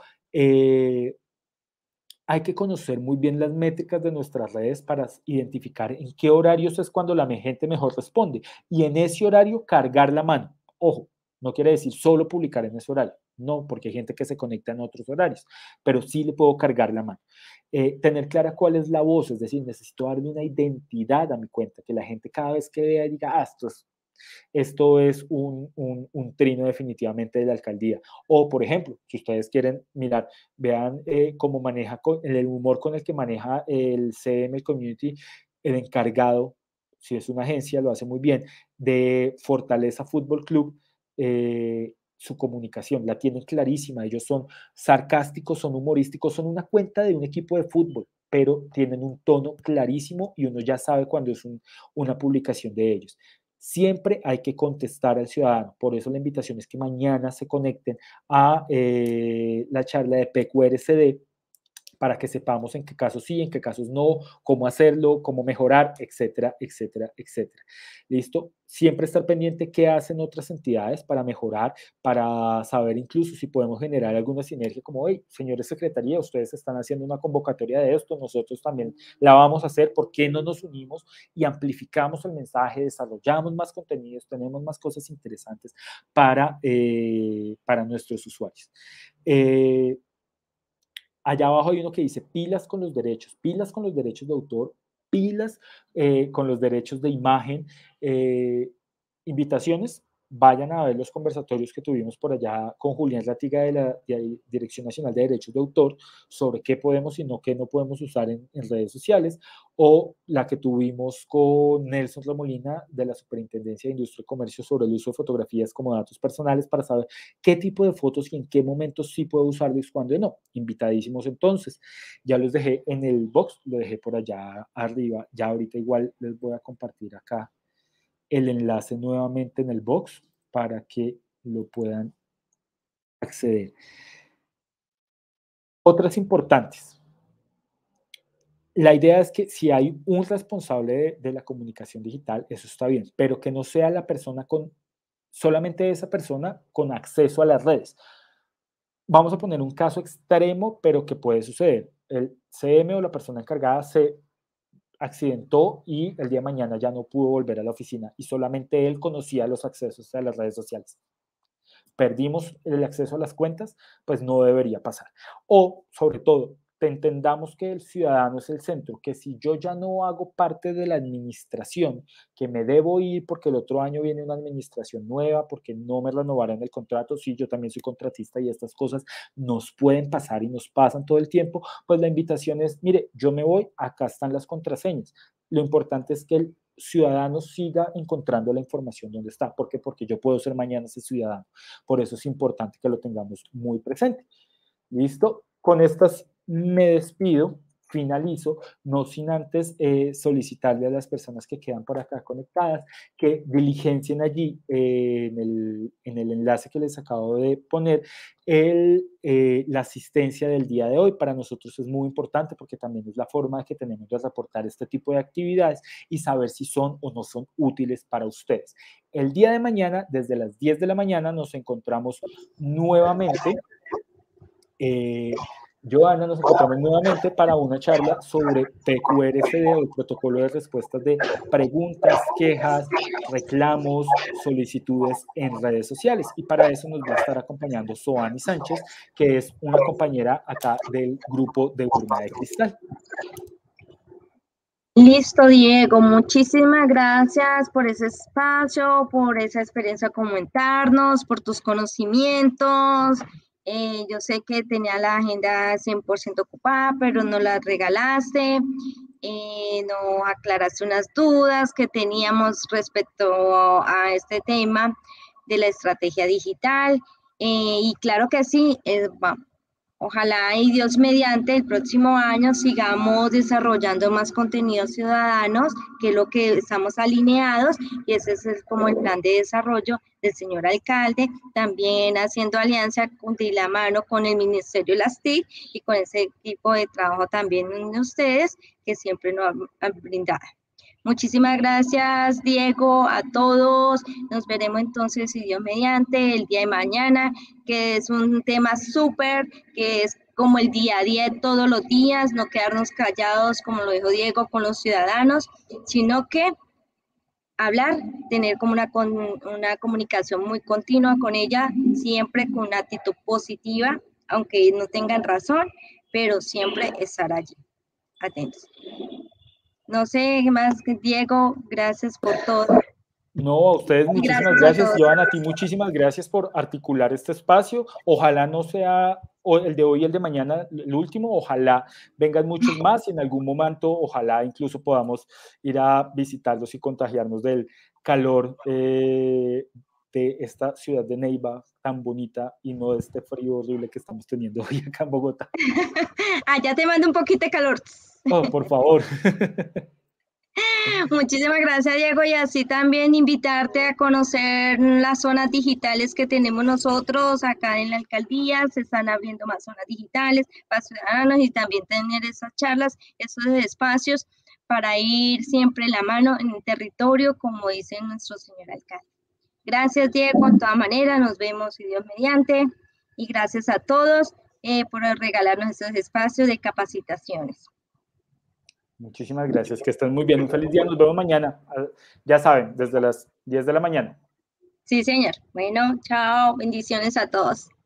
Eh, hay que conocer muy bien las métricas de nuestras redes para identificar en qué horarios es cuando la gente mejor responde y en ese horario cargar la mano. Ojo, no quiere decir solo publicar en ese horario, no, porque hay gente que se conecta en otros horarios, pero sí le puedo cargar la mano. Eh, tener clara cuál es la voz, es decir, necesito darle una identidad a mi cuenta, que la gente cada vez que vea diga, ah, esto es esto es un, un, un, trino definitivamente de la alcaldía. O, por ejemplo, si ustedes quieren mirar, vean eh, cómo maneja con, el humor con el que maneja el C M Community, el encargado, si es una agencia, lo hace muy bien, de Fortaleza Fútbol Club, eh, su comunicación, la tienen clarísima, ellos son sarcásticos, son humorísticos, son una cuenta de un equipo de fútbol, pero tienen un tono clarísimo y uno ya sabe cuando es un, una publicación de ellos. Siempre hay que contestar al ciudadano. Por eso la invitación es que mañana se conecten a eh, la charla de P Q R C D para que sepamos en qué casos sí, en qué casos no, cómo hacerlo, cómo mejorar, etcétera, etcétera, etcétera. ¿Listo? Siempre estar pendiente qué hacen otras entidades para mejorar, para saber incluso si podemos generar alguna sinergia como, hey, señores secretaría, ustedes están haciendo una convocatoria de esto, nosotros también la vamos a hacer, ¿por qué no nos unimos y amplificamos el mensaje, desarrollamos más contenidos, tenemos más cosas interesantes para, eh, para nuestros usuarios? Eh, Allá abajo hay uno que dice pilas con los derechos, pilas con los derechos de autor, pilas eh, con los derechos de imagen, eh, invitaciones, vayan a ver los conversatorios que tuvimos por allá con Julián Ratiga de la de Dirección Nacional de Derechos de Autor sobre qué podemos y no qué no podemos usar en, en redes sociales, o la que tuvimos con Nelson Ramolina de la Superintendencia de Industria y Comercio sobre el uso de fotografías como datos personales para saber qué tipo de fotos y en qué momentos sí puedo usarlos y cuándo no. Invitadísimos entonces. Ya los dejé en el box, lo dejé por allá arriba. Ya ahorita igual les voy a compartir acá el enlace nuevamente en el box para que lo puedan acceder. Otras importantes. La idea es que si hay un responsable de, de la comunicación digital, eso está bien, pero que no sea la persona con, solamente esa persona con acceso a las redes. Vamos a poner un caso extremo, pero que puede suceder. El C M o la persona encargada se accidentó y el día de mañana ya no pudo volver a la oficina y solamente él conocía los accesos a las redes sociales. Perdimos el acceso a las cuentas, pues no debería pasar. O, sobre todo, entendamos que el ciudadano es el centro, que si yo ya no hago parte de la administración, que me debo ir porque el otro año viene una administración nueva, porque no me renovarán el contrato, sí, yo también soy contratista y estas cosas nos pueden pasar y nos pasan todo el tiempo, pues la invitación es, mire, yo me voy, acá están las contraseñas. Lo importante es que el ciudadano siga encontrando la información donde está. ¿Por qué? Porque yo puedo ser mañana ese ciudadano. Por eso es importante que lo tengamos muy presente. ¿Listo? Con estas me despido, finalizo, no sin antes eh, solicitarle a las personas que quedan por acá conectadas que diligencien allí eh, en, el, en el enlace que les acabo de poner el, eh, la asistencia del día de hoy. Para nosotros es muy importante porque también es la forma que tenemos de reportar este tipo de actividades y saber si son o no son útiles para ustedes. El día de mañana, desde las diez de la mañana, nos encontramos nuevamente. Eh, Joana, nos encontramos nuevamente para una charla sobre P Q R S D, o el protocolo de respuestas de preguntas, quejas, reclamos, solicitudes en redes sociales. Y para eso nos va a estar acompañando Soani Sánchez, que es una compañera acá del grupo de Urna de Cristal. Listo, Diego. Muchísimas gracias por ese espacio, por esa experiencia a comentarnos, por tus conocimientos. Eh, yo sé que tenía la agenda cien por ciento ocupada, pero no la regalaste, eh, nos aclaraste unas dudas que teníamos respecto a este tema de la estrategia digital, eh, y claro que sí, eh, vamos. Ojalá y Dios mediante el próximo año sigamos desarrollando más contenidos ciudadanos, que es lo que estamos alineados, y ese es el, como el plan de desarrollo del señor alcalde, también haciendo alianza de la mano con el Ministerio de las T I C y con ese equipo de trabajo también de ustedes que siempre nos han brindado. Muchísimas gracias, Diego, a todos. Nos veremos entonces, si Dios mediante, el día de mañana, que es un tema súper, que es como el día a día de todos los días, no quedarnos callados, como lo dijo Diego, con los ciudadanos, sino que hablar, tener como una, una comunicación muy continua con ella, siempre con una actitud positiva, aunque no tengan razón, pero siempre estar allí, atentos. No sé qué más, Diego, gracias por todo. No, a ustedes muchísimas gracias, gracias. Joana, a ti muchísimas gracias por articular este espacio. Ojalá no sea el de hoy y el de mañana el último, ojalá vengan muchos más y en algún momento, ojalá incluso podamos ir a visitarlos y contagiarnos del calor eh, de esta ciudad de Neiva tan bonita y no de este frío horrible que estamos teniendo hoy acá en Bogotá. Ah, ya te mando un poquito de calor. Oh, por favor. Muchísimas gracias, Diego, y así también invitarte a conocer las zonas digitales que tenemos nosotros acá en la alcaldía. Se están abriendo más zonas digitales para ciudadanos y también tener esas charlas, esos espacios para ir siempre la mano en el territorio, como dice nuestro señor alcalde. Gracias, Diego, de todas maneras, nos vemos, si Dios mediante, y gracias a todos eh, por regalarnos estos espacios de capacitaciones. Muchísimas gracias, que estén muy bien. Un feliz día, nos vemos mañana. Ya saben, desde las diez de la mañana. Sí, señor. Bueno, chao, bendiciones a todos.